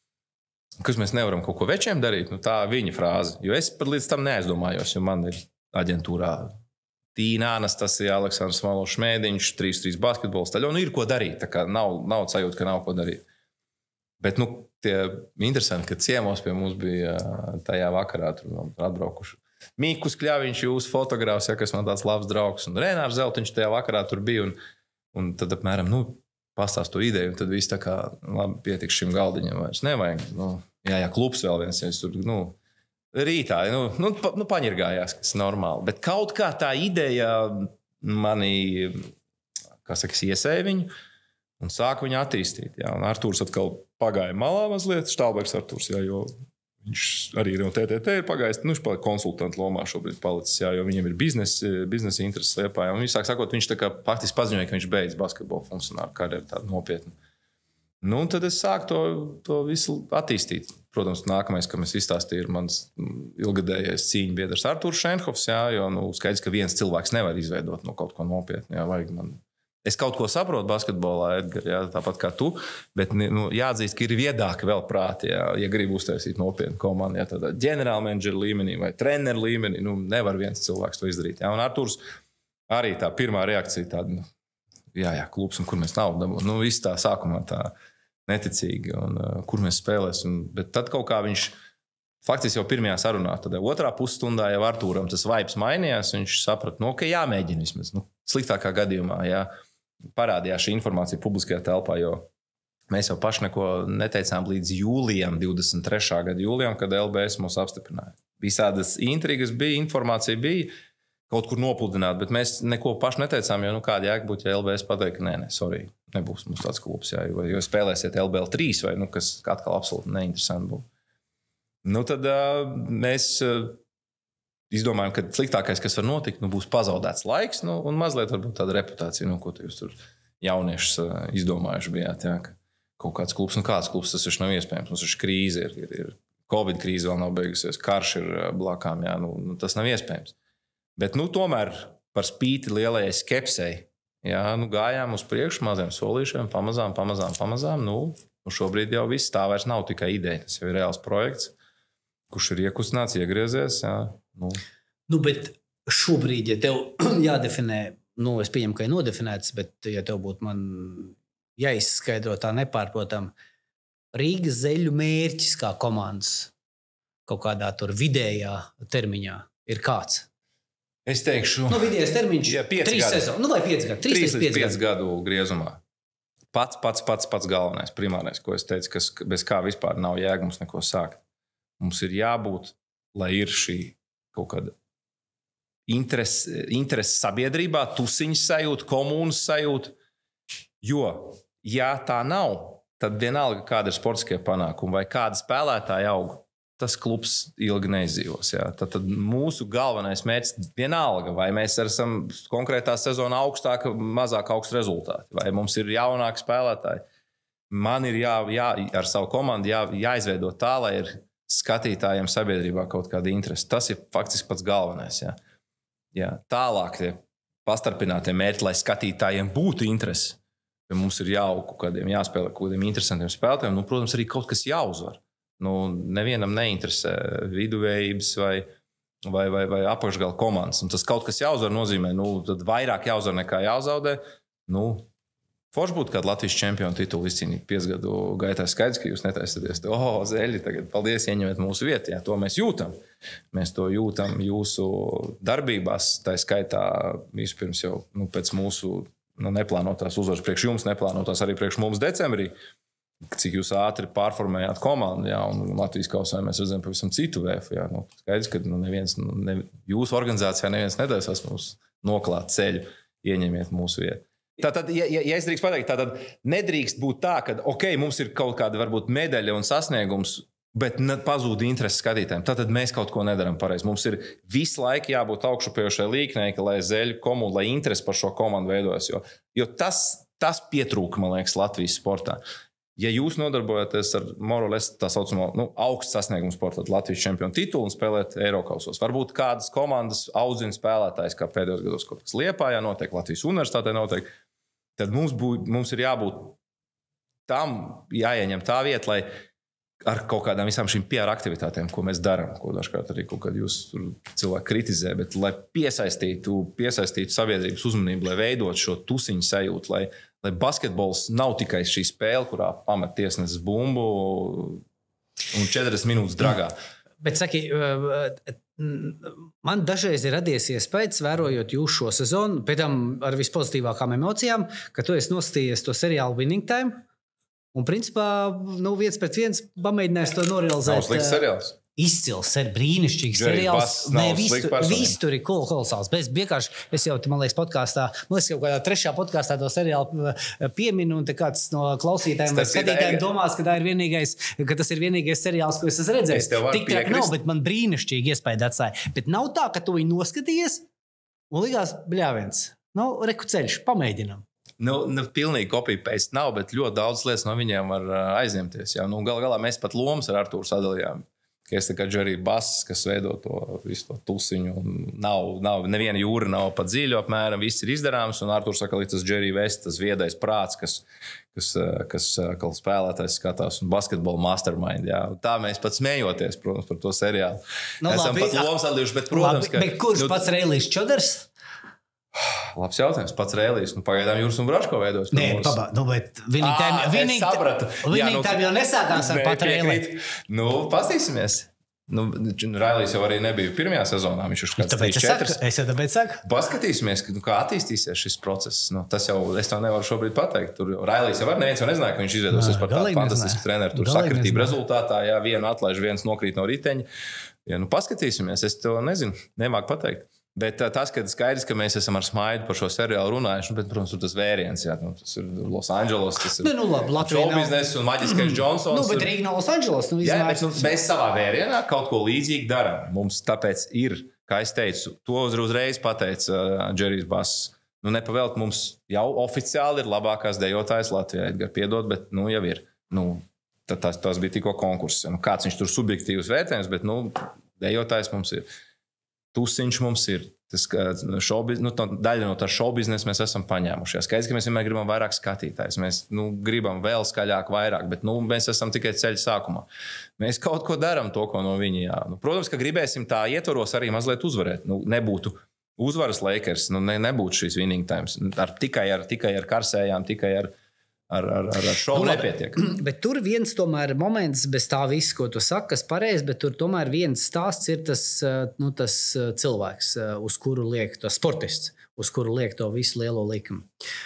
S1: Kas mēs nevaram kaut ko večiem darīt, nu, tā viņa frāze. Jo es pat līdz tam neaizdomājos, jo man ir aģentūrā Tīna, Anastasija, Aleksandrs Malošs Mēdiņš, trīs trīs basketbols, taļo, nu, ir ko darīt, tā kā nav, nav sajūta, ka nav ko darīt. Bet, nu, tie interesanti, ka ciemos pie mums bija tajā vakarā tur atbraukuši. Mīkus Kļaviņš, jūsu fotogrāfs, ja, kas man tāds labs draugs, un Renārs Zeltiņš tajā vakarā tur bija, un, un tad apmēram, nu, pastāst to ideju, un tad viss tā kā, labi, pietiks šim galdiņam vairs nevajag. Nu, jā, jā, klubs vēl viens, ja es tur, nu, rītā, nu, nu, pa, nu paņirgājās, kas normāli. Bet kaut kā tā ideja mani, kā saka, iesēja viņu, un sāku viņu attīstīt. Jā, un Arturs atkal pagāja malā mazliet, Štalbergs Arturs, jā, jo viņš arī no T T T ir pagājis, nu, viņš palika konsultantu lomā šobrīd palicis, jā, jo viņam ir biznesa, biznesa intereses Liepājā. Un viņš sāk sakot, viņš tā kā faktiski paziņoja, ka viņš beidz basketbola funkcionāru karjeru tādu nopietnu. Nu, un tad es sāku to, to visu attīstīt. Protams, nākamais, ka mēs izstāstīja, ir mans ilgadējais cīņu biedrs Artūrs Šenhofs, jā, jo nu, skaidrs, ka viens cilvēks nevar izveidot no kaut ko nopietnu. Jā, vajag man. Es kaut ko saprotu basketbolā, Edgar, jā, tāpat kā tu, bet nu, jāatzīst, ka ir viedāki vēl prāti, jā, ja gribu uztaisīt nopietnu komandu, ja tādā ģenerālmenedžera līmenī vai treneru līmenī, nu, nevar viens cilvēks to izdarīt. Jā, un Artūrs arī tā pirmā reakcija tāda, nu, jā, jā, klubs, un kur mēs naudu dabūtu. Nu, viss tā sākumā tā neticīgi, un uh, kur mēs spēlēsim. Bet tad kaut kā viņš, faktiski jau pirmajā sarunā, tad otrā pusstundā jau Artūram tas vibes mainījās, viņš saprata, nu, ka jāmēģina vismaz. Nu, sliktākā gadījumā, jā, parādījās šī informācija publiskajā telpā, jo mēs jau paši neko neteicām līdz jūlijam, divdesmit trešā gada jūlijam, kad L B S mūs apstiprināja. Visādas intrigas bija, informācija bija, kaut kur nopludināt, bet mēs neko paši neteicām, jo nu, kāda jēga būtu, ja L B S pateikt, ka nē, nē, sorry, nebūs mums tāds klubs, jā, jo, jo spēlēsiet L B L trīs, vai, nu, kas atkal absolūti neinteresanti būtu. Nu, tad uh, mēs uh, izdomājam, ka sliktākais, kas var notikt, nu, būs pazaudēts laiks, nu, un mazliet varbūt tāda reputācija, nu, ko jūs tur jauniešus uh, izdomājuši bijāt, jā, ka kaut kāds klubs, nu, kāds klubs, tas taču nav iespējams, mums taču krīze ir, ir, ir, Covid krīze vēl nav beigusies, karš ir uh, blakām, jā, nu, nu, tas nav iespējams. Bet, nu, tomēr par spīti lielajai skepsei, jā, nu, gājām uz priekšu maziem solīšiem, pamazām, pamazām, pamazām. Nu, šobrīd jau viss tā vairs nav tikai ideja. Tas jau ir reāls projekts, kurš ir iekustināts, iegriezies. Jā, nu.
S2: Nu, bet šobrīd, ja tev jādefinē, nu, es pieņemu, ka ir nodefinēts, bet ja tev būtu man jāizskaidro tā nepārprotam, Rīgas Zeļu mērķis kā komandas kaut kādā tur vidējā termiņā ir kāds?
S1: Es teikšu,
S2: nu, vidējais termiņš
S1: jā,
S2: trīs sezonu, nu, vai pieci gadu, trīs līdz pieci
S1: gadu griezumā. Pats, pats, pats, pats galvenais, primārais, ko es teicu, kas bez kā vispār nav jēga mums neko sākt. Mums ir jābūt, lai ir šī kaut kāda interese, interese sabiedrībā, tusiņas sajūta, komunas sajūta, jo, ja tā nav, tad vienalga, kāda ir sportiskie panākumi vai kāda spēlētāja aug, tas klubs ilgi neizdzīvos. Jā. Tad, tad mūsu galvenais mērķis vienalga, vai mēs esam konkrētā sezonā augstāk, mazāk augsts rezultāti, vai mums ir jaunāki spēlētāji. Man ir jā, jā, ar savu komandu jā, jāizveido tā, lai ir skatītājiem sabiedrībā kaut kāda interese. Tas ir faktiski pats galvenais. Jā. Jā. Tālāk tie pastarpinātie mērķi, lai skatītājiem būtu interese. Ja mums ir jāaug kaut kādiem, jāspēlē kaut kādiem interesantiem spēlētājiem, nu, protams, arī kaut kas jāuzvar. Nu, nevienam neinteresē viduvējības vai, vai, vai, vai apakšgala komandas. Un tas kaut kas jāuzvar nozīmē, nu, tad vairāk jāuzvar nekā jāzaudē. Nu, forši būtu kādu Latvijas čempionu titulu izcīnīt piecu gadu gaitā. Skaidrs, ka jūs netaisaties. O, oh, Zeļi, tagad paldies, ieņemiet mūsu vietu. Jā, to mēs jūtam. Mēs to jūtam jūsu darbībās. Tā skaitā vispirms jau nu, pēc mūsu nu, neplānotās uzvaras priekš jums, neplānotās arī priekš mums decembrī. Cik jūs ātri pārformējāt komandu, jā, un Latvijas kausā mēs redzam pavisam citu vēfu. Jā, nu, skaidrs, ka nu, neviens, nu, ne, jūsu organizācijā neviens netaisās mums noklāt ceļu, ieņemiet mūsu vietu. Tātad, ja, ja es drīkst pateikt, tātad nedrīkst būt tā, ka, ok, mums ir kaut kāda varbūt medaļa un sasniegums, bet pazūd interesi skatītājiem. Tātad mēs kaut ko nedaram pareizi. Mums ir visu laiku jābūt augšupējošai līknei, lai Zeļu komandu, lai interesi par šo komandu veidojas, jo, jo tas, tas pietrūka, man liekas, Latvijas sportā. Ja jūs nodarbojaties ar Moroles, tā saucamo nu, augstu sasniegumu sportā, Latvijas čempionu titulu un spēlēt Eirokausos, varbūt kādas komandas audzina spēlētājs, kā pēdējos gados kaut kas Liepājā notiek, Latvijas universitātē notiek, tad mums, bū, mums ir jābūt tam, jāieņem tā vieta, lai ar kaut kādām visām šīm P R aktivitātēm, ko mēs darām, ko dažkārt arī kaut kad jūs cilvēki kritizē, bet lai piesaistītu, piesaistītu sabiedrības uzmanību, lai veidot šo tusiņu sajūtu, lai, lai basketbols nav tikai šī spēle, kurā pamet tiesneses bumbu un četrdesmit minūtes dragā.
S2: Bet saki, man dažreiz ir radies iespējas, vērojot jūs šo sezonu, pēc tam ar vispozitīvākām emocijām, ka tu esi noskatījies to seriālu Winning Time. Un, principā, nu, viens pēc viens pamēģinājis to norealizēt.
S1: Nav slikts seriāls.
S2: Izcils, ir brīnišķīgs seriāls. Nē, viss tur ir kolosāls. Bet vienkārši, es jau, man liekas, podkāstā, man liekas, kaut kādā trešā podkāstā to seriālu pieminu, un te kāds no klausītājiem vai skatītājiem domās, ka, tā ir vienīgais, ka tas ir vienīgais seriāls, ko es esmu redzējis. Tik trāk nav, bet man brīnišķīgi iespēja atstāja. Bet nav tā, ka tu viņu noskatījies un likās, bļāviens, nu, reku ceļš, pamēģinam.
S1: nu, nu, pilnīgi copy-paste nav, bet ļoti daudz lietas no viņiem var aizņemties. Jā. Nu, gal galā mēs pat lomas ar Artūru sadalījām. Ka es tā kā Džerī Bass, kas veido to visu to tusiņu. Nav, nav, neviena jūra nav pa dziļu apmēram, viss ir izdarāms. Un Artūrs saka, līdz tas Džerī Vest, tas viedais prāts, kas, kas, kas kā spēlētājs skatās un basketbola mastermind. Jā. Tā mēs pat smējoties, protams, par to seriālu.
S2: Nu,
S1: Esam
S2: labi,
S1: pat lomas sadalījuši, bet, protams,
S2: labi,
S1: ka...
S2: Bet kurš nu, pats Reilijs Čodars?
S1: Labs jautājums. Pats Rēlijs. Nu, pagaidām Jūras un Braško veidos.
S2: Nē, pabā, nu, bet viņi tam, viņi, viņi nu, tam jau nesākās ar pat Rēliju.
S1: Nu, pastīsimies. Nu, Rēlijs jau arī nebija pirmajā sezonā. Viņš už kāds trīs četras.
S2: Es jau tāpēc saku.
S1: Paskatīsimies, kā attīstīsies šis process. Nu, tas jau, es to nevaru šobrīd pateikt. Tur Rēlijs jau var, neviens jau nezināja, ka viņš izveidosies par tādu fantastisku treneru. Tur sakritību rezultātā, jā, vienu atlaiž, viens nokrīt no riteņa. Ja, nu, paskatīsimies, es to nezinu, nemāku pateikt. Bet tas, ka skaidrs, ka mēs esam ar smaidu par šo seriālu runājuši, nu, bet, protams, tur tas vēriens, jā, nu, tas ir Los Angeles, tas ir
S2: ne, nu, labi,
S1: showbiznes un maģiskais Džonsons.
S2: Nu, bet Rīga no Los Angeles. Nu,
S1: jā, bet nu, mēs savā vērienā kaut ko līdzīgi darām. Mums tāpēc ir, kā es teicu, to uzreiz pateica uh, Džerijs Bass. Nu, nepavelt, mums jau oficiāli ir labākās dejotājas Latvijā, Edgar, piedod, bet, nu, jau ir. Nu, tas, tas bija tikko konkurss. Nu, kāds viņš tur subjektīvs vērtējums, bet, nu, dejotājs mums ir. Tusiņš mums ir. Tas, šobiz, nu, daļa no tā šobiznesa mēs esam paņēmuši. Skaidrs, ka mēs vienmēr gribam vairāk skatītājs. Mēs nu, gribam vēl skaļāk, vairāk, bet nu, mēs esam tikai ceļa sākumā. Mēs kaut ko darām to, ko no viņa. Jā. Nu, protams, ka gribēsim tā ietvaros arī mazliet uzvarēt. Nu, nebūtu uzvaras Lakers, nu, ne, nebūtu šīs winning times. Ar, tikai, ar, tikai ar karsējām, tikai ar... Ar, ar, ar šovu nu, nepietiek.
S2: Bet tur viens tomēr moments, bez tā viss, ko tu saki, kas pareizi, bet tur tomēr viens stāsts ir tas, nu, tas cilvēks, uz kuru liek to sportists, uz kuru liek to visu lielo likumu.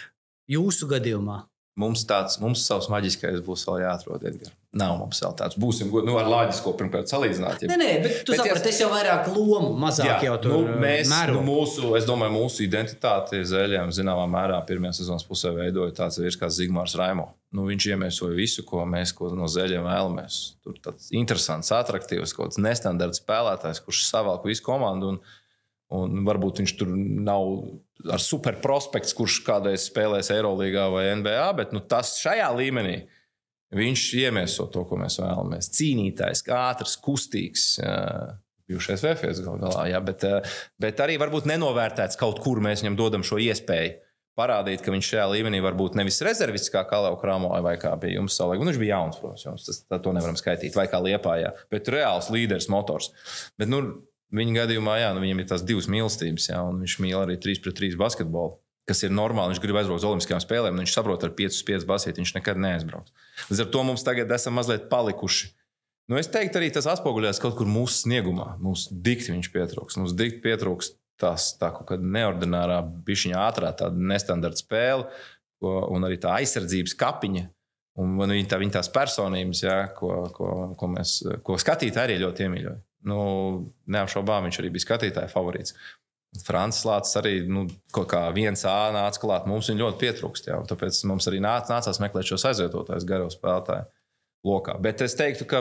S2: Jūsu gadījumā?
S1: Mums tāds, mums savs maģiskais būs vēl jāatrod, Edgar. Nav mums vēl tāds. Būsim, nu, ar loģisko pirmkārt salīdzināt. Ja.
S2: Nē, nē, bet tu bet saprati, es jau vairāk lomu, mazāk jā, jau tur
S1: nu, mēs, mēru. Nu, mūsu, es domāju, mūsu identitāti Zeļiem zināmā mērā pirmajā sezonas pusē veidoja tāds vīrs kā Zigmārs Raimo. Nu, viņš iemiesoja visu, ko mēs ko no Zeļiem vēlamies. Tur tāds interesants, atraktīvs, kaut kāds nestandarts spēlētājs, kurš savalk visu komandu un Un varbūt viņš tur nav ar super prospekts, kurš kādreiz spēlēs Eirolīgā vai N B A, bet nu, tas šajā līmenī viņš iemieso to, ko mēs vēlamies. Cīnītājs, ātrs, kustīgs, bijušais V F S gal galā, jā, bet, bet arī varbūt nenovērtēts kaut kur mēs viņam dodam šo iespēju parādīt, ka viņš šajā līmenī varbūt nevis rezervists kā Kalau Kramoja vai kā bija jums savulaik. Un viņš bija jauns, protams, jums tas, to nevaram skaitīt, vai kā Liepājā, bet reāls līderis, motors. Bet, nu, viņa gadījumā, jā, nu, viņam ir tās divas mīlestības, jā, un viņš mīl arī trīs pret trīs basketbolu, kas ir normāli. Viņš grib aizbraukt uz olimpiskajām spēlēm, un viņš saprot ar piecus piecus basieti, viņš nekad neaizbrauks. Līdz ar to mums tagad esam mazliet palikuši. Nu, es teiktu, arī tas atspoguļojas kaut kur mūsu sniegumā. Mums dikti viņš pietrūks. Mums dikti pietrūks tās tā kaut kāda neordinārā, bišķiņa ātrā, tāda nestandarta spēle, ko, un arī tā aizsardzības kapiņa. Un viņa, tā, viņa tās personības, jā, ko, ko, ko, mēs, ko skatītāji arī ļoti iemīļoja. Nu, neapšaubām viņš arī bija skatītāja favorīts. Francis Lācis arī nu, kaut kā viens A nāca klāt. Mums viņa ļoti pietrūkst. Jā, tāpēc mums arī nāc, nācās meklēt šos aizvietotājus garo spēlētāju lokā. Bet es teiktu, ka,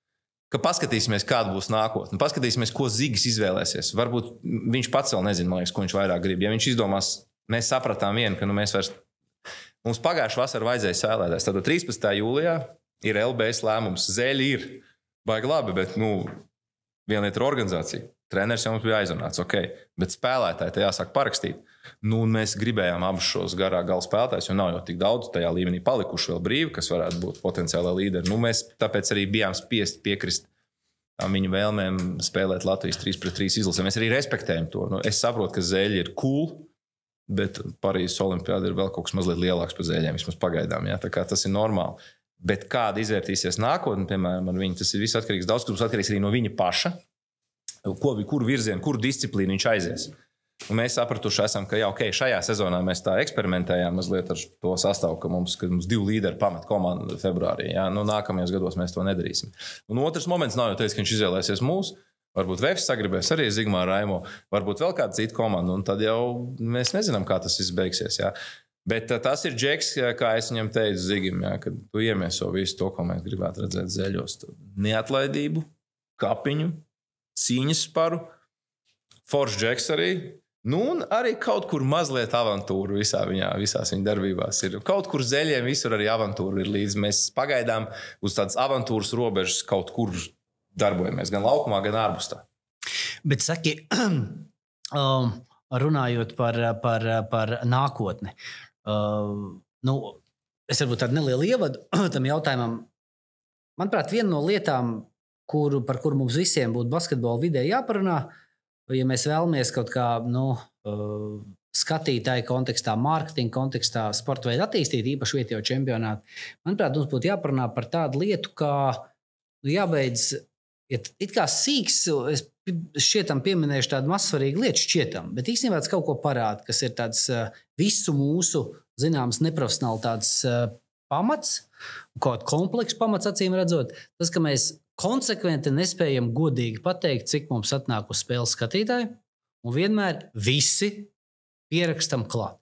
S1: ka paskatīsimies, kāda būs nākotne. Paskatīsimies, ko Zigis izvēlēsies. Varbūt viņš pats vēl nezina, man liekas, ko viņš vairāk grib. Ja viņš izdomās, mēs sapratām vienu, ka nu, mēs vairs... Mums pagājušā vasarā vajadzēja sēlēties. Tad trīspadsmitā jūlijā ir L B S lēmums. Zeļi ir baigi labi, bet nu, viena lieta ir organizācija. Treneris jau mums bija aizrunāts, ok, bet spēlētāji te jāsāk parakstīt. Nu, mēs gribējām abus šos garā gala spēlētājus, jo nav jau tik daudz tajā līmenī palikuši vēl brīvi, kas varētu būt potenciālā līderi. Nu, mēs tāpēc arī bijām spiest piekrist viņu vēlmēm spēlēt Latvijas trīs pret trīs izlasē. Mēs arī respektējam to. Nu, es saprotu, ka Zeļi ir cool, bet Parīzes olimpiāda ir vēl kaut kas mazliet lielāks par Zeļiem, vismaz pagaidām. Jā, tā kā tas ir normāli. Bet kāda izvērtīsies nākotne, piemēram, ar viņu, tas ir viss atkarīgs. Daudz, kas atkarīgs arī no viņa paša, ko, kuru virzienu, kuru disciplīnu viņš aizies. Un mēs sapratuši esam, ka jau okay, šajā sezonā mēs tā eksperimentējām mazliet ar to sastāvu, ka mums, ka mums divi līderi pamet komandu februārī. Jā, nu, nākamajos gados mēs to nedarīsim. Un otrs moments nav jau teicis, ka viņš izvēlēsies mūsu. Varbūt Vēfs sagribēs arī Zigmāru Raimo, varbūt vēl kāda cita komanda, un tad jau mēs nezinām, kā tas viss beigsies. Jā. Bet tas ir Džeks, kā es viņam teicu Zigim, jā, kad tu iemieso visu to, ko mēs gribētu redzēt Zeļos. Neatlaidību, kapiņu, cīņas sparu, foršs Džeks arī, Nu, un arī kaut kur mazliet avantūra visā viņā, visās viņa darbībās ir. Kaut kur zeļiem visur arī avantūra ir līdz. Mēs pagaidām uz tādas avantūras robežas kaut kur darbojamies, gan laukumā, gan ārpus tā.
S2: Bet saki, um, runājot par, par, par nākotni, uh, nu, es varbūt tādu nelielu ievadu tam jautājumam. Manuprāt, viena no lietām, kuru, par kuru mums visiem būtu basketbola vidē jāparunā, ja mēs vēlamies kaut kā nu, uh, skatītāju kontekstā, mārketinga kontekstā, sporta veidu attīstīt, īpaši vietējo čempionātu, manuprāt, mums būtu jāparunā par tādu lietu, kā nu, jābeidz, ja it kā sīks, es šķietam pieminēšu tādu mazsvarīgu lietu šķietam, bet īstenībā tas kaut ko parāda, kas ir tāds uh, visu mūsu, zināms, neprofesionālitātes uh, pamats, kaut komplekss pamats acīm redzot, tas, ka mēs konsekventi nespējam godīgi pateikt, cik mums atnāk uz spēles skatītāji, un vienmēr visi pierakstam klāt.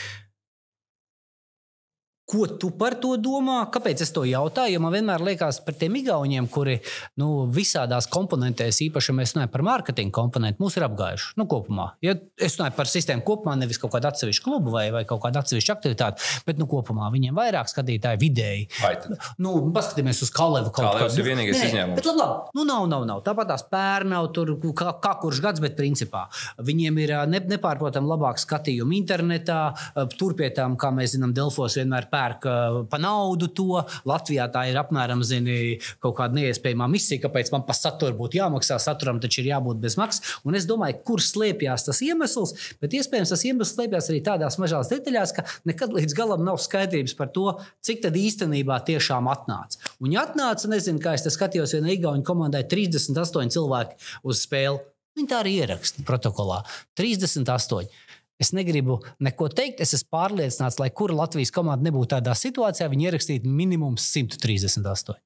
S2: Ko tu par to domā? Kāpēc es to jautāju? Jo man vienmēr liekas par tiem igauņiem, kuri nu, visādās komponentēs, īpaši mēs runājam par mārketinga komponentu, mūs ir apgājuši. Nu, kopumā. Ja es runāju par sistēmu kopumā, nevis kaut kādu atsevišķu klubu vai, vai kaut kādu atsevišķu aktivitāti, bet nu, kopumā viņiem vairāk skatītāji vidēji. Nu, paskatīmies uz Kalevu.
S1: Kalevs ir vienīgais izņēmums.
S2: Bet labi, labi. Nu, nav, nav, nav. Tāpat tās pērnau, tur kā, kā kurš gads, bet principā. Viņiem ir ne, nepārprotam labāk skatījumi internetā, turpietām, kā mēs zinām, Delfos vienmēr pērk pa naudu to. Latvijā tā ir apmēram, zini, kaut kāda neiespējamā misija, kāpēc man pa saturu būtu jāmaksā, saturam taču ir jābūt bez maksas. Un es domāju, kur slēpjās tas iemesls, bet iespējams tas iemesls slēpjās arī tādās mažās detaļās, ka nekad līdz galam nav skaidrības par to, cik tad īstenībā tiešām atnāca. Un ja atnāca, nezinu, kā es te skatījos, viena igauņu komandai trīsdesmit astoņi cilvēki uz spēli. Viņi tā arī ieraksta protokolā. trīsdesmit astoņi. Es negribu neko teikt, es esmu pārliecināts, lai kura Latvijas komanda nebūtu tādā situācijā, viņi ierakstītu minimums simt trīsdesmit astoņi.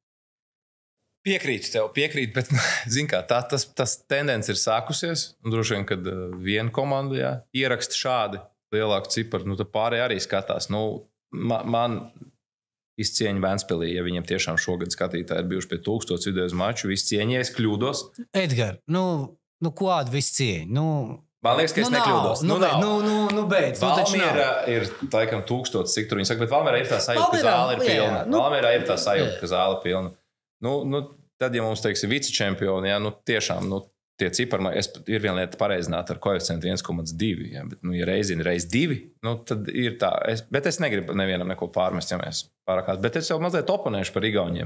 S1: Piekrītu tev, piekrītu, bet, zin kā, tā, tas, tas tendence ir sākusies, un droši vien, kad viena komanda jā, ieraksta šādi lielāku ciparu, nu, tad pārējie arī skatās. Nu, man, man izcieņa Ventspilī, ja viņiem tiešām šogad skatītāji ir bijuši pie tūkstots vidējos maču, viss cieņa, ja es kļūdos.
S2: Edgar, nu, nu kādu viss cieņu? Nu...
S1: Man liekas, ka es nu, nekļūdos.
S2: Nu,
S1: nu,
S2: nu, nu, nu, beidz.
S1: Valmiera ir, laikam, tūkstots, cik tur viņi saka, bet Valmiera ir tā sajūta, ka zāle ir pilna. Nu, Valmiera ir tā sajūta, ka zāle ir pilna. Nu, nu, tad, ja mums, teiksim, vicečempioni, jā, nu, tiešām, nu, tie cipari, es ir viena lieta pareizināt ar koeficientu viens komats divi, jā, bet, nu, ja reizini reiz divi, nu, tad ir tā. Es, bet es negribu nevienam neko pārmest, ja mēs pārākās. Bet es jau mazliet oponēšu par igauņiem.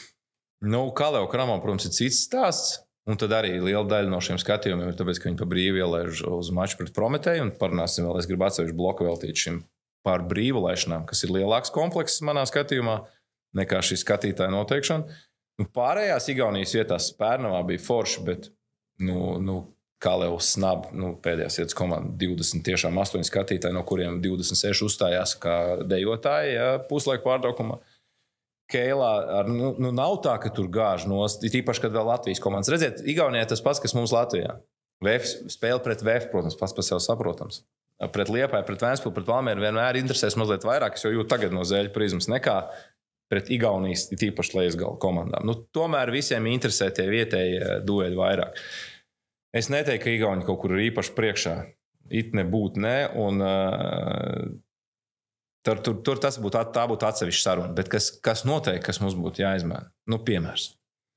S1: Nu, Kalev Kramam, protams, ir cits stāsts. Un tad arī liela daļa no šiem skatījumiem ir tāpēc, ka viņi pa brīvu ielaiž uz maču pret Prometēju. Un parunāsim vēl, es gribu atsevišķu bloku veltīt šim par brīvu laišanām, kas ir lielāks komplekss manā skatījumā nekā šī skatītāja noteikšana. Nu, pārējās Igaunijas vietās Pērnavā bija forši, bet nu, nu, Kalevs Snab, nu, pēdējās vietas komanda divdesmit, tiešām astoņi skatītāji, no kuriem divdesmit seši uzstājās kā dejotāji ja, puslaika pārtraukumā. Keilā, ar, nu, nu nav tā, ka tur gāž nost, īpaši, kad vēl Latvijas komandas. Redziet, Igaunijā tas pats, kas mums Latvijā. V F, spēle pret V F, protams, pats par sevi saprotams. Pret Liepāju, pret Ventspili, pret Valmieru vienmēr interesēs mazliet vairāk, es jau jūtu tagad no Zeļu prizmas, nekā pret Igaunijas, īpaši Leisgala komandām. Nu, tomēr visiem interesē tie vietēji dueļi vairāk. Es neteiktu, ka Igauni kaut kur ir īpaši priekšā. It nebūt, ne, un... Uh, Tur, tur, tur tas būtu, tā būtu atsevišķa saruna. Bet kas, kas noteikti, kas mums būtu jāizmēra? Nu, piemērs.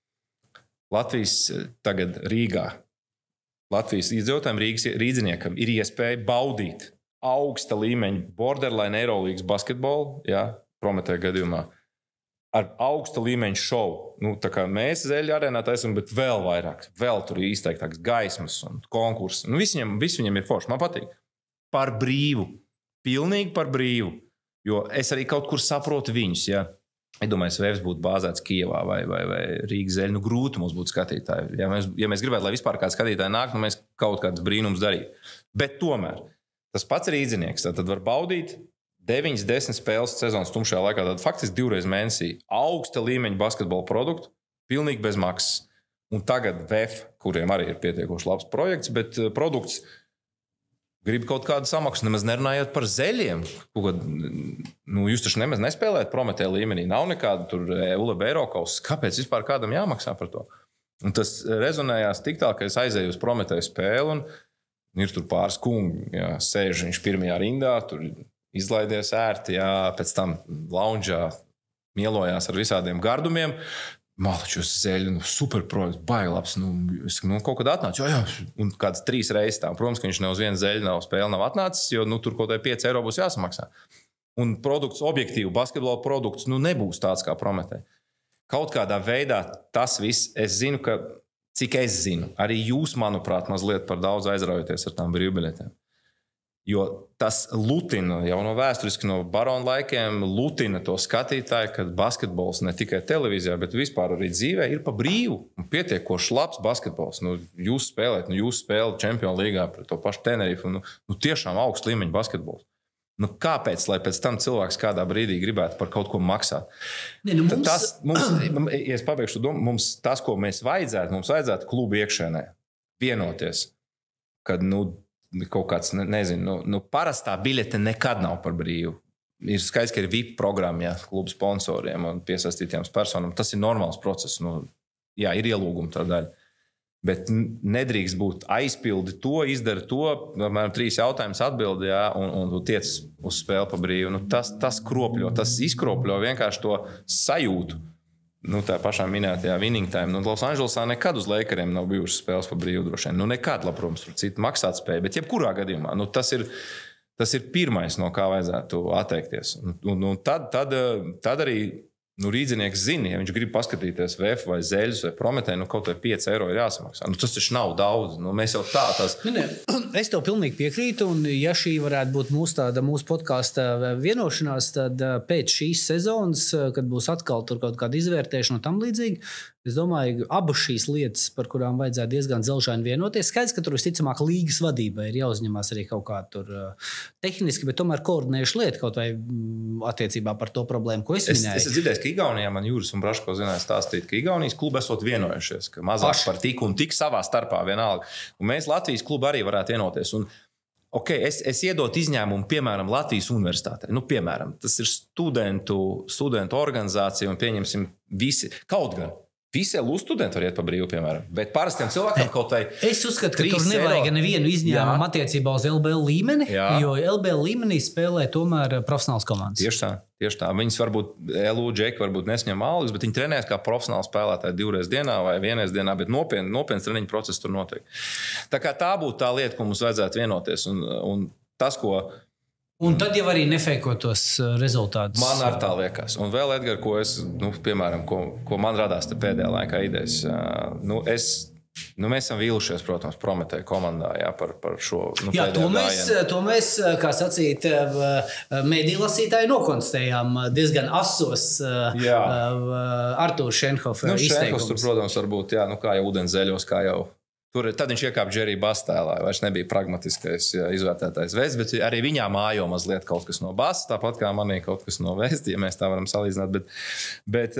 S1: Latvijas tagad Rīgā, Latvijas iedzīvotājiem, Rīgas rīdziniekam ir iespēja baudīt augsta līmeņa borderline Eirolīgas basketbolu, jā, Prometēja gadījumā, ar augsta līmeņa šovu. Nu, tā kā mēs Zeļu arēnā taisam, bet vēl vairāk, vēl tur ir izteiktāks gaismas un konkursi. Nu, viss viņam, viss viņam ir forši, man patīk. Par brīvu. Pilnīgi par brīvu. Jo es arī kaut kur saprotu viņus, ja. Es domāju, ka Vēvs būtu bāzēts Kijevā vai, vai, vai Rīgas Zeļu. Nu, grūti mums būtu skatītāji. Ja mēs, ja mēs gribētu, lai vispār kāds skatītāji nāk, nu mēs kaut kāds brīnums darītu. Bet tomēr tas pats rīdzinieks. Tad var baudīt deviņas desmit spēles sezonas tumšajā laikā. Tad faktiski divreiz mēnesī augsta līmeņa basketbola produktu, pilnīgi bez maksas. Un tagad V F, kuriem arī ir pietiekoši labs projekts, bet produkts grib kaut kādu samaksu, nemaz nerunājot par Zeļiem. Nu, jūs taču nemaz nespēlējat Prometēja līmenī. Nav nekāda tur U L B Eirokaus. Kāpēc vispār kādam jāmaksā par to? Un tas rezonējās tik tā, ka es aizēju uz Prometēju spēli un Ir tur pāris kungi, jā, sēž viņš pirmajā rindā, tur izlaidies ērti, jā, pēc tam loungeā mielojās ar visādiem gardumiem. Malačos zeļu, nu, superprojekts, bailabs, nu, es nu, kaut kad atnācu, jā, jā, un kāds trīs reizes tā. Protams, ka viņš ne uz vienu zeļu nav spēli nav atnācis, jo nu, tur kaut kādā pieci eiro būs jāsamaksā. Un produkts, objektīvi, basketbola produkts, nu, nebūs tāds kā Prometē. Kaut kādā veidā tas viss, es zinu, ka cik es zinu, arī jūs, manuprāt, mazliet par daudz aizraujoties ar tām brīvbiļetēm. Jo tas lutina jau no vēsturiski no barona laikiem, lutina to skatītāju, ka basketbols ne tikai televīzijā, bet vispār arī dzīvē ir pa brīvu un pietiekoši labs basketbols. Nu, jūs spēlēt, nu, jūs spēlēt Čempionu līgā pret to pašu Tenerifu, nu, nu tiešām augsts līmeņa basketbols. Nu, kāpēc, lai pēc tam cilvēks kādā brīdī gribētu par kaut ko maksāt?
S2: Ne, nu mums...
S1: Tas, mums, ja es pabeigšu domu, mums tas, ko mēs vajadzētu, mums vajadzētu klubu iekšēnē vienoties, kad, nu, kaut kāds, nezinu, nu, nu parastā biļete nekad nav par brīvu. Ir skaidrs, ka ir V I P programma, ja, klubu sponsoriem un piesaistītiem personam. Tas ir normāls process. Nu, jā, ir ielūguma tā daļa. Bet nedrīkst būt aizpildi to, izdara to, apmēram trīs jautājumus atbildi, jā, un, un tu tiec uz spēli pa brīvu. Nu, tas, tas kropļo, tas izkropļo vienkārši to sajūtu. Nu, tā pašā minētajā winning time. Nu, Losandželosā nekad uz Lakeriem nav bijušas spēles pa brīvu droši vien. Nu, nekad, protams, tur cita maksāt spēja, bet jebkurā gadījumā, nu, tas ir, tas ir pirmais, no kā vajadzētu atteikties. Un, un, un tad, tad, tad arī nu, rīdzinieks zina, ja viņš grib paskatīties V F vai Zeļus vai Prometē, nu kaut vai pieci eiro ir jāsamaksā. Nu, tas taču nav daudz. Nu, mēs jau tā tās...
S2: Ne, ne. Es tev pilnīgi piekrītu, un ja šī varētu būt mūsu tāda mūsu podkāsta vienošanās, tad pēc šīs sezonas, kad būs atkal tur kaut kāda izvērtēšana un tam līdzīgi, es domāju, abas šīs lietas, par kurām vajadzētu diezgan dzelžaini vienoties. Skaidrs, ka tur visticamāk līgas vadībai ir jāuzņemās arī kaut kā tur tehniski, bet tomēr koordinējuši lietu kaut vai attiecībā par to problēmu, ko es minēju.
S1: Es, es dzirdēju, ka Igaunijā man Jūris un Braško zināja stāstīt, ka Igaunijas klubi esot vienojušies, ka mazāk Paši. par tik un tik savā starpā vienalga. Un mēs Latvijas klubu arī varētu vienoties. Un, okay, es, es iedot izņēmumu, piemēram, Latvijas universitātei. Nu, piemēram, tas ir studentu, studentu organizācija un pieņemsim visi, kaut gan. Visi L U studenti var iet pa brīvu, piemēram. Bet parastiem cilvēkiem kaut vai...
S2: Es uzskatu, ka tur nevajag eiro. nevienu izņēmumu attiecībā uz L B L līmeni, Jā. jo L B L līmenī spēlē tomēr profesionāls komandas.
S1: Tieši tā, tieši tā. Viņas varbūt, L U džeki varbūt nesņem algas, bet viņi trenēs kā profesionāli spēlētāji divreiz dienā vai vienreiz dienā, bet nopietni, nopietni treniņu process tur notiek. Tā kā tā būtu tā lieta, ko mums vajadzētu vienoties. Un, un tas, ko...
S2: Un tad jau arī nefeikotos rezultātus.
S1: Man ar tā liekas. Un vēl, Edgar, ko es, nu, piemēram, ko, ko man radās te pēdējā laikā idejas. Nu, es, nu, mēs esam vīlušies, protams, Prometē komandā, jā, par, par šo, nu,
S2: jā, to mēs, to mēs, kā sacīt, mediju lasītāji nokonstatējām diezgan asos jā. Artūra Šenhofa
S1: nu,
S2: izteikums.
S1: Šenhofs tur, protams, varbūt, jā, nu, kā jau ūdenzeļos, kā jau. Tur, tad viņš iekāpa Džerī Bastēlā, vairs nebija pragmatiskais jā, izvērtētais veids, bet arī viņā mājo mazliet kaut kas no Basta, tāpat kā manī kaut kas no Vesta, ja mēs tā varam salīdzināt. Bet, bet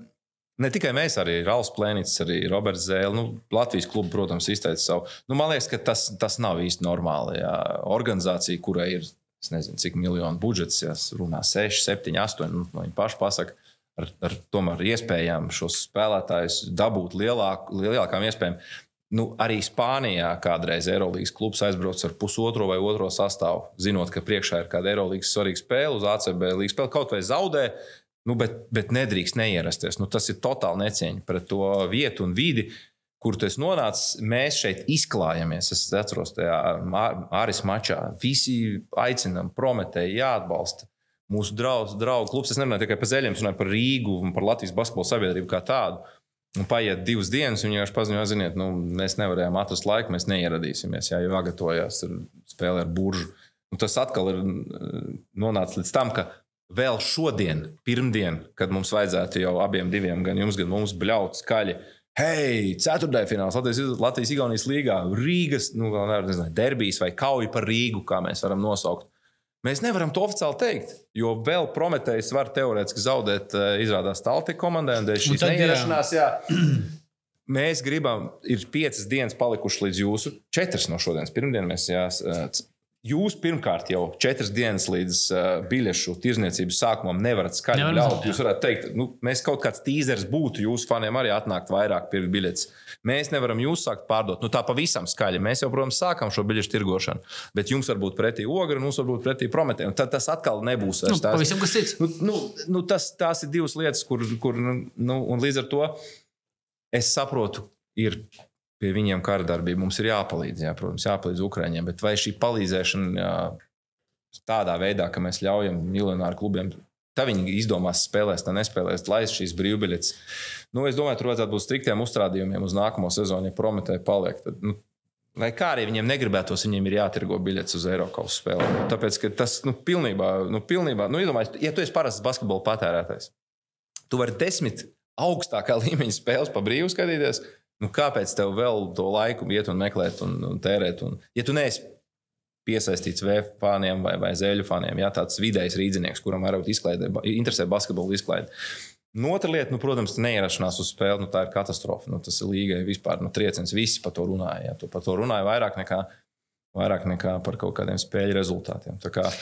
S1: ne tikai mēs, arī Ralfs Plēnits, arī Roberts Zēle, nu, Latvijas klubu, protams, izteica savu. Nu, man liekas, ka tas, tas nav īsti normāli. Jā. Organizācija, kurai ir, es nezinu, cik miljonu budžets, jā, runā seši, septiņi, astoņi, nu, viņi paši pasaka, ar, ar tomēr iespējām šos spēlētājus dabūt lielāk, lielākām iespējām. Nu, arī Spānijā kādreiz Eirolīgas klubs aizbrauc ar pusotro vai otro sastāvu, zinot, ka priekšā ir kāda Eirolīgas svarīga spēle, uz A C B līgas spēle, kaut vai zaudē, nu, bet, bet nedrīkst neierasties. Nu, tas ir totāli necieņa pret to vietu un vidi, kur tu esi nonācis. Mēs šeit izklājamies. Es atceros tajā Āris mačā. Visi aicinām, Prometēji jāatbalsta. Mūsu draugu, draugu klubs, es nerunāju tikai par Zeļiem, es runāju par Rīgu un par Latvijas basketbola sabiedrību kā tādu. Un paiet divas dienas, un viņi vienkārši paziņoja, ziniet, nu, mēs nevarējām atrast laiku, mēs neieradīsimies, jā, jo jāgatavojās ar spēli ar Buržu. Un tas atkal ir nonācis līdz tam, ka vēl šodien, pirmdien, kad mums vajadzētu jau abiem diviem, gan jums, gan mums bļaut skaļi, hei, ceturtdien fināls Latvijas-Igaunijas līgā, Rīgas, nu, vēl nevar, nezinu, derbijas vai kauja par Rīgu, kā mēs varam nosaukt. Mēs nevaram to oficiāli teikt, jo vēl Prometējs var teorētiski zaudēt, izrādās Taltika komandai, un dēļ šīs tad, neierašanās, jā. jā. Mēs gribam, ir piecas dienas palikušas līdz jūsu, četras no šodienas pirmdien mēs jā, jūs pirmkārt jau četras dienas līdz uh, biļešu tirzniecības sākumam nevarat skaļi bļaut. Jūs varētu teikt, nu, mēs kaut kāds tīzers būtu, jūsu faniem arī atnākt vairāk pirkt biļetes. Mēs nevaram jūs sākt pārdot. Nu, tā pavisam skaļi. Mēs jau, protams, sākam šo biļešu tirgošanu. Bet jums var būt pretī Ogra, un mums var būt pretī Prometē. Un tad tas atkal nebūs.
S2: Nu, pavisam kas cits.
S1: Nu, nu, nu, tas, tās ir divas lietas, kur, kur nu, un līdz ar to es saprotu, ir pie viņiem kara darbība. Mums ir jāpalīdz, jā, protams, jāpalīdz Ukraiņiem. Bet vai šī palīdzēšana jā, tādā veidā, ka mēs ļaujam miljonāru klubiem, tā viņi izdomās spēlēs, tā nespēlēs, laist šīs brīvbiļetes. Nu, es domāju, tur vajadzētu būt striktiem uzstrādījumiem uz nākamo sezonu, ja Prometē paliek. Tad, nu, lai kā arī viņiem negribētos, viņiem ir jātirgo biļetes uz Eirokaus spēlēm. Tāpēc, ka tas, nu, pilnībā, nu, pilnībā, nu, iedomājies, ja tu esi parasts basketbola patērētājs, tu vari desmit augstākā līmeņa spēles pa brīvu skatīties, nu, kāpēc tev vēl to laiku iet un meklēt un, un tērēt? Un, ja tu neesi piesaistīts V fāniem vai, vai Zēļu fāniem, jā, tāds vidējs rīdzinieks, kuram vairāk izklaidē, interesē basketbolu izklaide. Nu, otra lieta, nu, protams, neierašanās uz spēli, nu, tā ir katastrofa. Nu, tas ir līgai vispār, nu, trieciens, visi par to runāja. Jā, par to runāja vairāk nekā, vairāk nekā par kaut kādiem spēļu rezultātiem. Tā kā,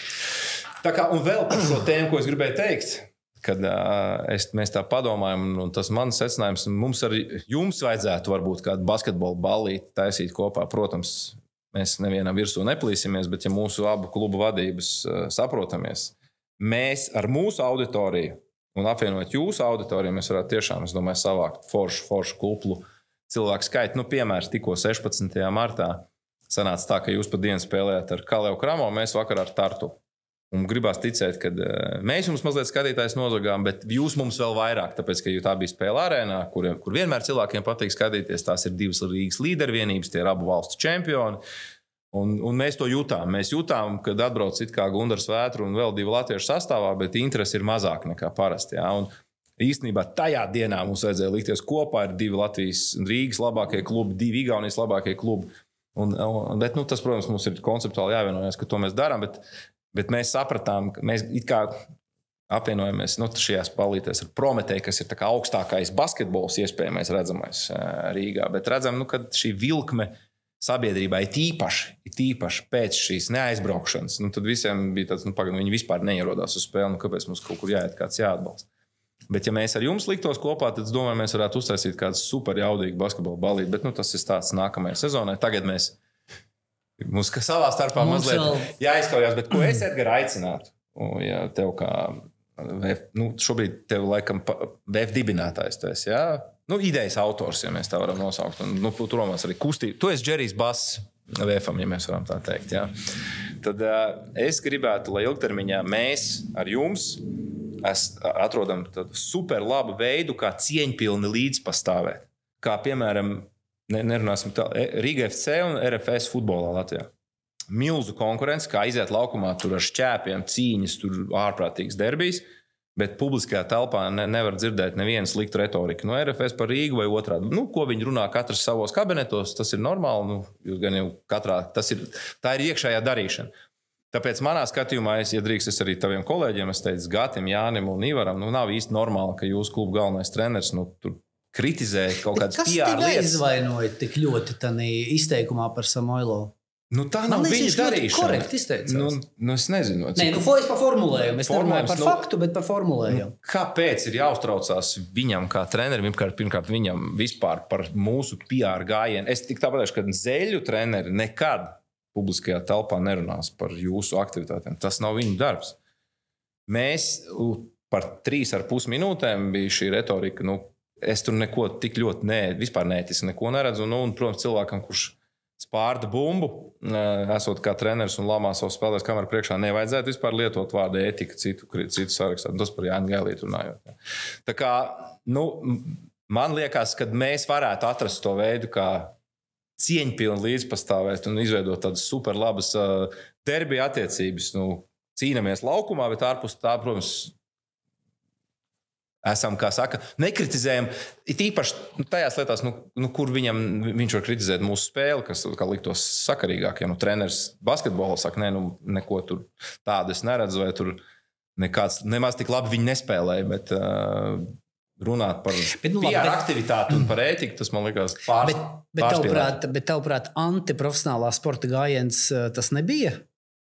S1: tā kā, un vēl par šo tēmu, ko es gribēju teikt, kad uh, es, mēs tā padomājam, un tas mans secinājums, mums arī jums vajadzētu varbūt kādu basketbolu ballīti taisīt kopā. Protams, mēs nevienam virsū neplīsimies, bet ja mūsu abu klubu vadības uh, saprotamies, mēs ar mūsu auditoriju un apvienot jūsu auditoriju, mēs varētu tiešām, es domāju, savākt foršu, foršu kuplu cilvēku skaitu. Nu, piemērs, tikko sešpadsmitajā martā sanāca tā, ka jūs pa dienu spēlējāt ar Kaleu Kramo, mēs vakar ar Tartu. Un gribās ticēt, ka mēs jums mazliet skatītājs nozagām, bet jūs mums vēl vairāk, tāpēc, ka tā bija spēle arēnā, kur, kur vienmēr cilvēkiem patīk skatīties. Tās ir divas Rīgas līdervienības, tie ir abu valstu čempioni. Un, un mēs to jutām. Mēs jutām, kad atbrauc it kā Gundars Vētru un vēl divi latviešu sastāvā, bet interesi ir mazāk nekā parasti. Jā. Un īstenībā tajā dienā mums vajadzēja likties kopā ar divi Latvijas un Rīgas labākie klubi, divi Igaunijas labākie klubi. Un, un, bet, nu, tas, protams, mums ir konceptuāli jāvienojas, ka to mēs darām, bet Bet mēs sapratām, ka mēs it kā apvienojamies nu, šajās palītēs ar Prometēju, kas ir tā kā augstākais basketbols iespējamais redzamais Rīgā. Bet redzam, nu, ka šī vilkme sabiedrībā ir tīpaši, ir tīpaši pēc šīs neaizbraukšanas. Nu, tad visiem bija tāds, nu, pagaidām, viņi vispār neierodās uz spēli, nu, kāpēc mums kaut kur jāiet, kāds jāatbalsta. Bet ja mēs ar jums liktos kopā, tad es domāju, mēs varētu uztaisīt kādu super jaudīgu basketbolu balīti. Bet nu, tas ir stāsts nākamajai sezonai. Tagad mēs Mums savā starpā mums mazliet vēl... jāizkaujās, bet ko es, Edgar, aicinātu? O, ja tev kā, V F, nu, šobrīd tev laikam V F dibinātājs tu esi, jā? Nu, idejas autors, ja mēs tā varam nosaukt. Un, nu, tur mēs arī kustību. Tu esi Džerijs Bass V F-am, ja mēs varam tā teikt, jā? Tad uh, es gribētu, lai ilgtermiņā mēs ar jums atrodam super labu veidu, kā cieņpilni līdzpastāvēt. Kā, piemēram, nerunāsim tā, Riga F C un R F S futbolā Latvijā. Milzu konkurence, kā iziet laukumā, tur ar šķēpiem, cīņas, tur ārprātīgs derbijs, bet publiskajā telpā ne, nevar dzirdēt nevienu sliktu retoriku. No R F S par Rīgu vai otrādi. Nu, ko viņi runā katrs savos kabinetos, tas ir normāli, nu, jūs gan jau katrā, tas ir, tā ir iekšējā darīšana. Tāpēc manā skatījumā, es, ja drīkst, es arī taviem kolēģiem, es teicu Gatim, Jānim un Ivaram, nu, nav īsti normāli, ka jūsu klubu galvenais treneris, nu, tur kritizēja kaut kādas P R lietas.
S2: Kas tev aizvainoja tik ļoti tanī izteikumā par Samoilovu?
S1: Nu, tā nav viņa darīšana.
S2: Korekti izteicās.
S1: Nu, nu, es nezinu.
S2: Nē, nu, es par formulējumu. Es nerunāju par nu, faktu, bet par formulējumu.
S1: Nu, kāpēc ir jāuztraucās viņam kā trenerim, pirmkārt, pirmkārt viņam vispār par mūsu P R gājienu? Es tik tā pateikšu, ka Zeļu treneri nekad publiskajā telpā nerunās par jūsu aktivitātēm. Tas nav viņu darbs. Mēs par trīs ar pus minūtēm bija šī retorika, nu, es tur neko tik ļoti ne, vispār neetiski neko neredzu. Nu, un, protams, cilvēkam, kurš spārda bumbu, esot kā treneris un lamā savu spēlēs kameru priekšā, nevajadzētu vispār lietot vārdu ētika citu, citu sarakstā. Tas par Jāni Gailītu runājot. Tā kā, nu, man liekas, ka mēs varētu atrast to veidu, kā cieņpilni līdzpastāvēt un izveidot tādas super labas uh, derbija attiecības. Nu, cīnamies laukumā, bet ārpus tā, protams, esam, kā saka, nekritizējam. It īpaši nu, tajās lietās, nu, nu, kur viņam, viņš var kritizēt mūsu spēli, kas kā liktos sakarīgāk. Ja nu, treneris basketbolā saka, nē, nu, neko tur tādu es neredzu, vai tur nekāds, nemaz tik labi viņi nespēlēja, bet uh, runāt par bet, nu, P R labi, bet... aktivitāti un par ētiku, tas man likās pārs,
S2: bet, bet, tavuprāt, bet tavuprāt, antiprofesionālā sporta gājiens tas nebija?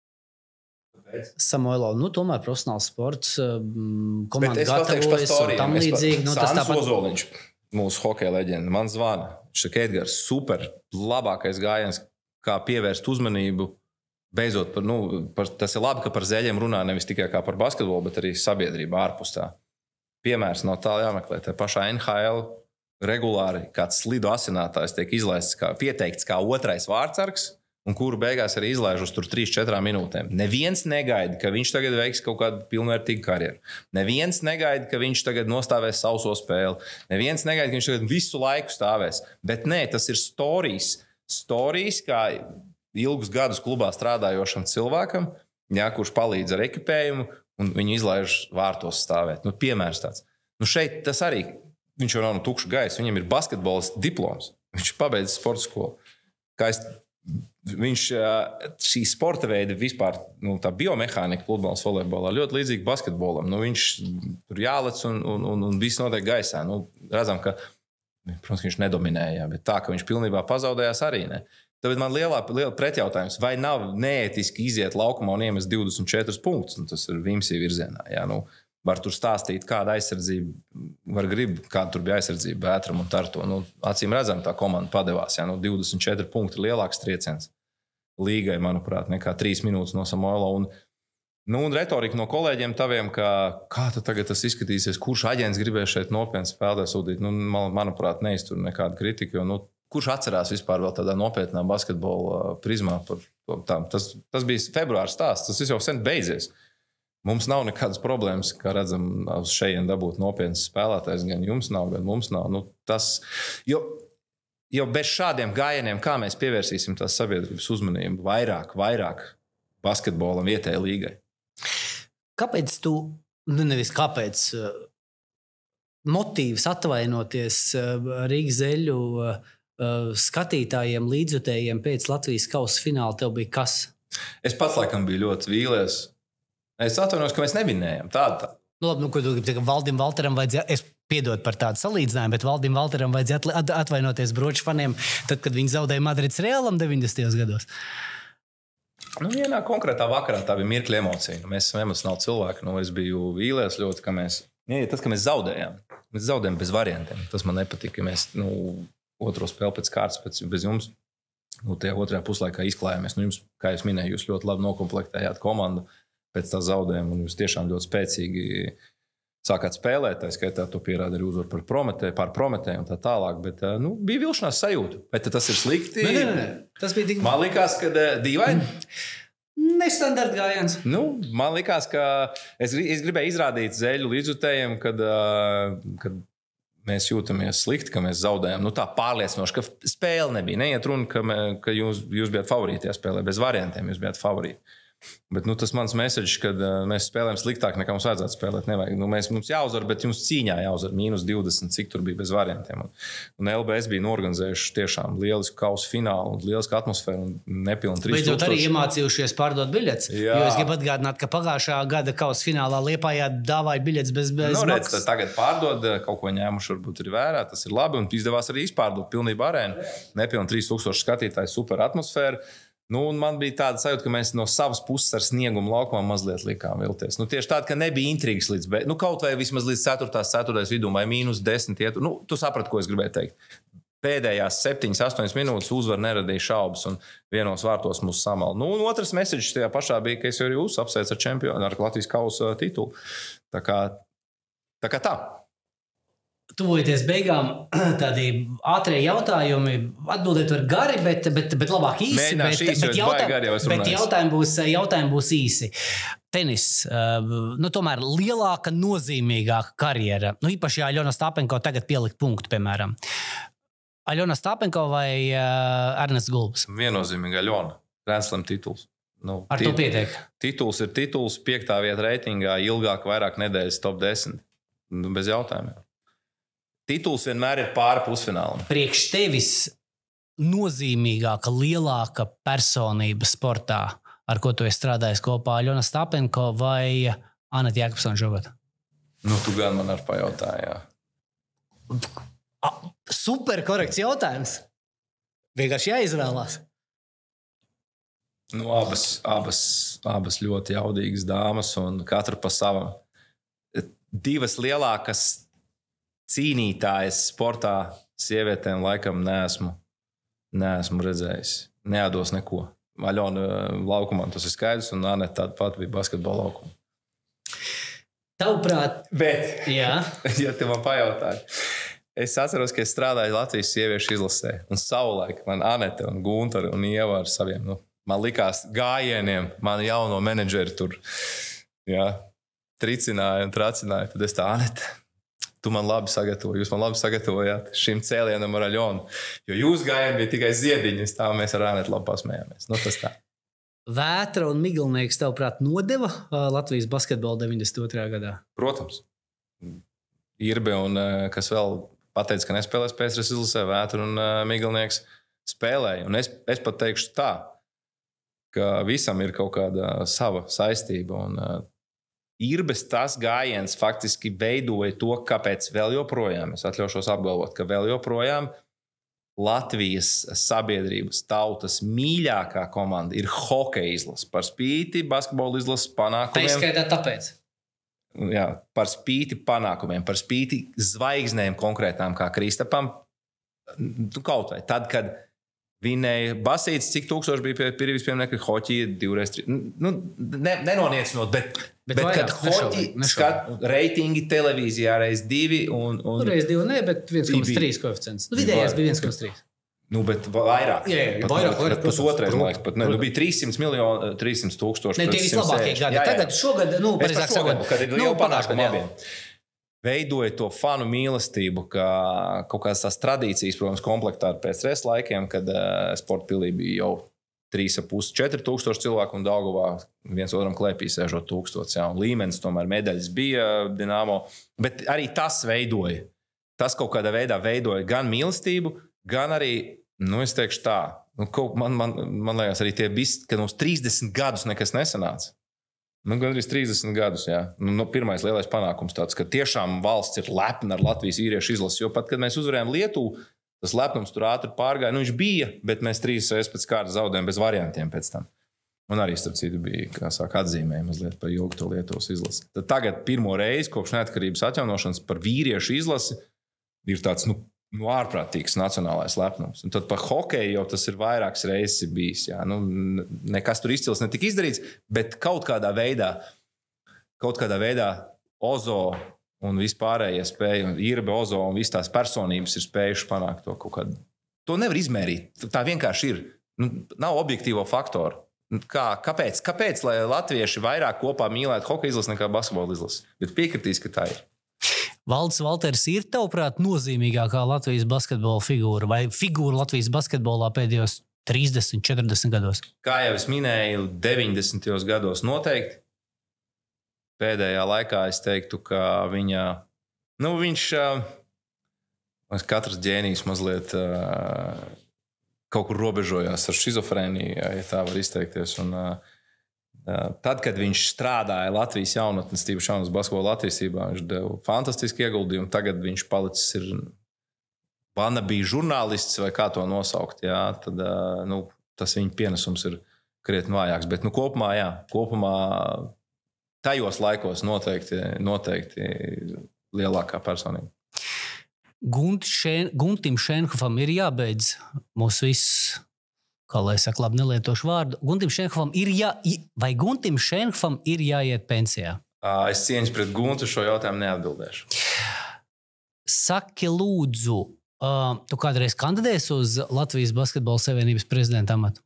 S2: Samuelo, nu tomēr profesionāls sports, komanda
S1: gatavojas
S2: un tam līdzīgi. Nu, tas
S1: tāpat... Ozoliņš, mūsu hokeja leģenda, man zvana. Viņš saka, Edgars, super, labākais gājiens, kā pievērst uzmanību. Beidzot, par, nu, par, tas ir labi, ka par zeļiem runā nevis tikai kā par basketbolu, bet arī sabiedrība ārpus tā. Piemērs nav tālu jāmeklē. Tā pašā N H L regulāri kāds slidu asinātājs tiek izlaists, kā, pieteikts kā otrais vārdsargs, un kuru beigās arī izlaiž uz tur trīs četras minūtēm. Neviens negaida, ka viņš tagad veiks kaut kādu pilnvērtīgu karjeru. Neviens negaida, ka viņš tagad nostāvēs sauso spēli. Neviens negaida, ka viņš tagad visu laiku stāvēs. Bet nē, tas ir storijas. Storijas, kā ilgus gadus klubā strādājošam cilvēkam, jā, kurš palīdz ar ekipējumu, un viņu izlaiž vārtos stāvēt. Nu, piemērs tāds. Nu, šeit tas arī, viņš jau nav no tukša gaisa, viņam ir basketbolas diploms. Viņš pabeidz sporta skolu. Kā es Viņš šī sporta veida vispār, nu, tā biomehānika pludmales volejbolā ļoti līdzīga basketbolam. Nu, viņš tur jālec un, un, un, un viss notiek gaisā. Nu, redzam, ka, protams, ka viņš nedominēja, bet tā, ka viņš pilnībā pazaudējās arī ne. Tāpēc man lielā, liela pretjautājums, vai nav neētiski iziet laukumā un iemest divdesmit četrus punktus, un tas ir Vimsī virzienā. Jā, nu, var tur stāstīt, kāda aizsardzība, var grib, kāda tur bija aizsardzība Bētram un Tarto. Nu, acīm redzam, tā komanda padevās. Jā, nu, divdesmit četri punkti ir lielāks trieciens līgai, manuprāt, nekā trīs minūtes no Samuela. Un, nu, un retorika no kolēģiem taviem, ka kā tad tagad tas izskatīsies, kurš aģents gribēs šeit nopietni spēlēt sūtīt. Nu, man, manuprāt, neiztur nekādu kritiku, jo nu, kurš atcerās vispār vēl tādā nopietnā basketbola prizmā par to? Tā, tas, tas bija februāra stāsts, tas jau sen beidzies. Mums nav nekādas problēmas, kā redzam, uz šeien dabūt nopietnas spēlētājs. Gan jums nav, gan mums nav. Nu, tas, jo, jo bez šādiem gājieniem, kā mēs pievērsīsim tās sabiedrības uzmanību vairāk, vairāk basketbolam vietējai līgai?
S2: Kāpēc tu, nu nevis kāpēc, motīvs atvainoties Rīgas zeļu skatītājiem, līdzjutējiem pēc Latvijas kausa fināla tev bija kas?
S1: Es pats laikam biju ļoti vīlies. Es atvainojos, ka mēs nevinējam tādu. Tā.
S2: Nu, labi, nu, ko tu gribi teikt, Valdim Valteram vajadzēja, es piedod par tādu salīdzinājumu, bet Valdim Valteram vajadzēja atvainoties broču faniem, tad, kad viņi zaudēja Madrids Realam deviņdesmitajos gados.
S1: Nu, vienā konkrētā vakarā tā bija mirkļa emocija. Nu, mēs esam emocionāli cilvēki. Nu, es biju vīlies ļoti, ka mēs, jā, tas, ka mēs zaudējām. Mēs zaudējām bez variantiem. Tas man nepatika, ka mēs, nu, otro spēli pēc kārtas, pēc, bez jums, nu, tajā otrajā puslaikā izklājāmies. Nu, jums, kā jūs minēju, jūs ļoti labi nokomplektējāt komandu pēc tā zaudējuma, un jūs tiešām ļoti spēcīgi sākāt spēlēt, tā skaitā to pierāda arī uzvaru par Prometēju, par Prometēju un tā tālāk, bet, nu, bija vilšanās sajūta. Bet tas ir slikti?
S2: Nē, nē, nē. Tas bija tik...
S1: Man likās, ka dīvaini.
S2: Nestandarta gājiens.
S1: Nu, man likās, ka es, es gribēju izrādīt zeļu līdzjutējiem, kad, kad mēs jūtamies slikti, ka mēs zaudējām. Nu, tā pārliecinoši, ka spēle nebija. Neiet runa, ka, mē, ka jūs, jūs bijat favorīti tajā spēlē. Bez variantiem jūs bijat favorīti. Bet nu, tas mans message, kad uh, mēs spēlējam sliktāk, nekā mums vajadzētu spēlēt. Nevajag. Nu, mēs, mums jāuzvar, bet jums cīņā jāuzvar mīnus divdesmit, cik tur bija bez variantiem. Un, un L B S bija norganizējuši tiešām lielisku kausu finālu, un lielisku atmosfēru un nepilnu trīs tūkstoši.
S2: Beidzot arī iemācījušies pārdot biļetes. Jo es gribu atgādināt, ka pagājušā gada kausu finālā Liepājā dāvāja biļetes bez, bez
S1: nu, redz,
S2: maksas.
S1: Tagad pārdod, kaut ko ņēmuši varbūt ir vērā, tas ir labi, un izdevās arī izpārdot pilnību arēnu. Nepilnu trīs tūkstoši skatītāju, super atmosfēru. Nu, man bija tāda sajūta, ka mēs no savas puses ar sniegumu laukumā mazliet likām vilties. Nu, tieši tāda, ka nebija intrigas līdz, be... nu, kaut vai vismaz līdz ceturtās, ceturtais vidum vai mīnus desmit iet. Nu, tu saprati, ko es gribēju teikt. Pēdējās septiņas, astoņas minūtes uzvar neradīja šaubas un vienos vārtos mūs samal. Nu, un otrs message tajā pašā bija, ka es jau arī jūs apsveicu ar čempionu, ar Latvijas kausa titulu. Tā kā tā. Kā tā.
S2: Tuvojoties beigām, tādi ātrie jautājumi. Atbildēt var gari, bet, bet, bet labāk īsi.
S1: Mēģināšu
S2: bet,
S1: īsi,
S2: bet, jautājumi, gari, bet jautājumi, būs, jautājumi būs īsi. Tenis, nu, tomēr lielāka, nozīmīgāka karjera. Nu, īpaši, ja Aļona Stāpenko tagad pielikt punktu, piemēram. Aļona Stāpenko vai uh, Ernests Gulbis?
S1: Viennozīmīgi Aļona. Grand Slam tituls. Nu,
S2: Ar tit- to pietiek?
S1: Tituls ir tituls, piektā vieta reitingā, ilgāk, vairāk nedēļas top desmit. Nu, bez jautājumiem. Tituls vienmēr ir pāri pusfinālam.
S2: Priekš tevis nozīmīgāka, lielāka personība sportā, ar ko tu esi strādājis kopā, Aļona Stāpenko vai Aneta Jēkabsone-Žogota?
S1: Nu, tu gan man ar pajautāji, jā.
S2: Super korekts jautājums. Vienkārši jāizvēlās.
S1: Nu, abas, abas, abas ļoti jaudīgas dāmas un katra pa savam. Divas lielākas cīnītājas sportā sievietēm laikam neesmu, neesmu redzējis. Neādos neko. Aļona laukumā tas ir skaidrs, un Aneta tāda pat bija basketbola laukuma.
S2: Tavuprāt,
S1: Bet,
S2: jā.
S1: ja te man pajautāji, es atceros, ka es strādāju Latvijas sieviešu izlasē, un savulaik man Aneta un Guntara un Ieva ar saviem, nu, man likās gājieniem, mani jauno menedžeri tur, jā, tricināja un tracināja, tad es tā, Aneta, tu man labi sagatavoji, jūs man labi sagatavojāt šim cēlienam ar Aļonu, jo jūs gājieni bija tikai ziediņi, tā mēs ar Anetu labi pasmējāmies. Nu, tas tā.
S2: Vētra un Miglnieks, tavuprāt, nodeva Latvijas basketbolu deviņdesmit otrajā gadā?
S1: Protams. Irbe un kas vēl pateica, ka nespēlēs pēcres izlasē, Vētra un Miglnieks spēlēja. Un es, es pat teikšu tā, ka visam ir kaut kāda sava saistība. Un Irbes tas gājiens faktiski veidoja to, kāpēc vēl joprojām, es atļaušos apgalvot, ka vēl joprojām Latvijas sabiedrības tautas mīļākā komanda ir hokeja izlase. Par spīti basketbola izlases panākumiem.
S2: Tā izskaitā tāpēc.
S1: Jā, par spīti panākumiem, par spīti zvaigznēm konkrētām kā Kristapam. Kaut vai tad, kad vinēja Basīts, cik tūkstoši bija pie pirmīs pieminekļa, hoķija divreiz, trīs. Nu, ne, nenoniecinot, bet, bet, bet kad hoķi skat reitingi televīzijā reiz divi un... un
S2: nu, reiz divi ne, bet viens komats trīs koeficients. Nu, vidējais bija viens komats trīs.
S1: Nu, bet vairāk.
S2: Jā, jā,
S1: pat,
S2: vairāk. vairāk
S1: pusotrais, man liekas, pat ne. Nu, bija trīs simti miljoni, trīs simti tūkstoši.
S2: Ne, tie vislabākie gadi. Tagad šogad, nu, pareizāk sakot,
S1: kad ir
S2: nu,
S1: jau panākumi abiem. Veidoja to fanu mīlestību, kā kaut kādas tās tradīcijas, protams, komplektā ar pēcreiz laikiem, kad uh, sporta pilī bija jau trīs ap pus četri tūkstoši cilvēku un Daugavā viens otram klēpī sēžot tūkstots. Jā, un līmenis tomēr medaļas bija Dinamo. Bet arī tas veidoja. Tas kaut kādā veidā veidoja gan mīlestību, gan arī, nu es teikšu tā, nu, man, man, man liekas arī tie visi, ka mums trīsdesmit gadus nekas nesanāca. Nu, gan arī trīsdesmit gadus, jā. Nu, nu, pirmais lielais panākums tāds, ka tiešām valsts ir lepna ar Latvijas vīriešu izlasi, jo pat, kad mēs uzvarējām Lietuvu, tas lepnums tur ātri pārgāja. Nu, viņš bija, bet mēs trīs reizes pēc kārtas zaudējām bez variantiem pēc tam. Un arī, starp citu, bija, kā sāk, atzīmēja mazliet par ilgu to Lietuvas izlasi. Tad tagad pirmo reizi kopš neatkarības atjaunošanas par vīriešu izlasi ir tāds, nu, nu ārprātīgs nacionālais lepnums. Un tad par hokeju jau tas ir vairākas reizes bijis. Jā. Nu, nekas tur izcils netika izdarīts, bet kaut kādā veidā, kaut kādā veidā Ozo un vispārējie spēja, un Irbe, Ozo un visas tās personības ir spējuši panākt to kaut kādu. To nevar izmērīt. Tā vienkārši ir. Nu, nav objektīvo faktoru. Kā, kāpēc? Kāpēc, lai latvieši vairāk kopā mīlētu hokeja izlasi nekā basketbola izlasi? Bet piekritīs, ka tā ir.
S2: Valdis Valters ir, tavuprāt, nozīmīgākā Latvijas basketbola figūra vai figūra Latvijas basketbolā pēdējos trīsdesmit, četrdesmit gados? Kā
S1: jau es minēju, deviņdesmitajos gados noteikti. Pēdējā laikā es teiktu, ka viņa, nu viņš, katrs ģēnijs mazliet kaut kur robežojās ar šizofrēniju, ja tā var izteikties. Un, tad, kad viņš strādāja Latvijas jaunatnes, tīpaši jaunas basketbola attīstībā, viņš deva fantastisku ieguldījumu. Tagad viņš palicis ir wannabe žurnālists vai kā to nosaukt. Jā, tad, nu, tas viņa pienesums ir krietni vājāks. Bet nu, kopumā, jā, kopumā tajos laikos noteikti, noteikti lielākā personība.
S2: Šen, Guntim Šenhofam ir jābeidz mūsu viss, kā lai saka, labi nelietošu vārdu. Guntim Šenhofam ir jā, vai Guntim Šenhofam ir jāiet pensijā?
S1: Es cieņas pret Guntu šo jautājumu neatbildēšu.
S2: Saki lūdzu, tu kādreiz kandidēsi uz Latvijas Basketbola Savienības prezidenta amatu?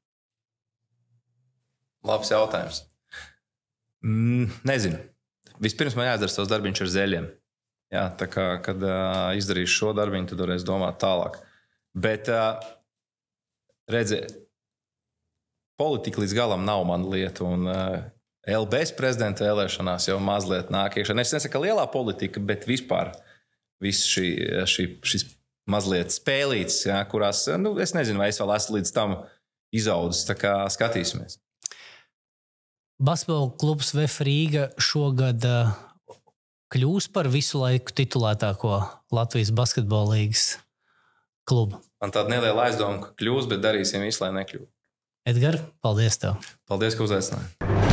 S1: Labs jautājums. Mm, nezinu. Vispirms man jāizdara savs darbiņš ar zeļiem. Jā, tā kā, kad uh, izdarīšu šo darbiņu, tad varēs domāt tālāk. Bet, uh, redziet, politika līdz galam nav mana lieta, un uh, L B S prezidenta vēlēšanās jau mazliet nāk iekšā. Es nesaku lielā politika, bet vispār viss šī, šī, šis mazliet spēlīts, jā, kurās, nu, es nezinu, vai es vēl esmu līdz tam izaudzis, tā kā skatīsimies.
S2: Basketbola klubs V F Rīga šogad uh, kļūs par visu laiku titulētāko Latvijas basketbola līgas klubu.
S1: Man tāda neliela aizdoma, ka kļūs, bet darīsim visu, lai nekļūst.
S2: Edgar, paldies tev.
S1: Paldies, ka uzaicināji.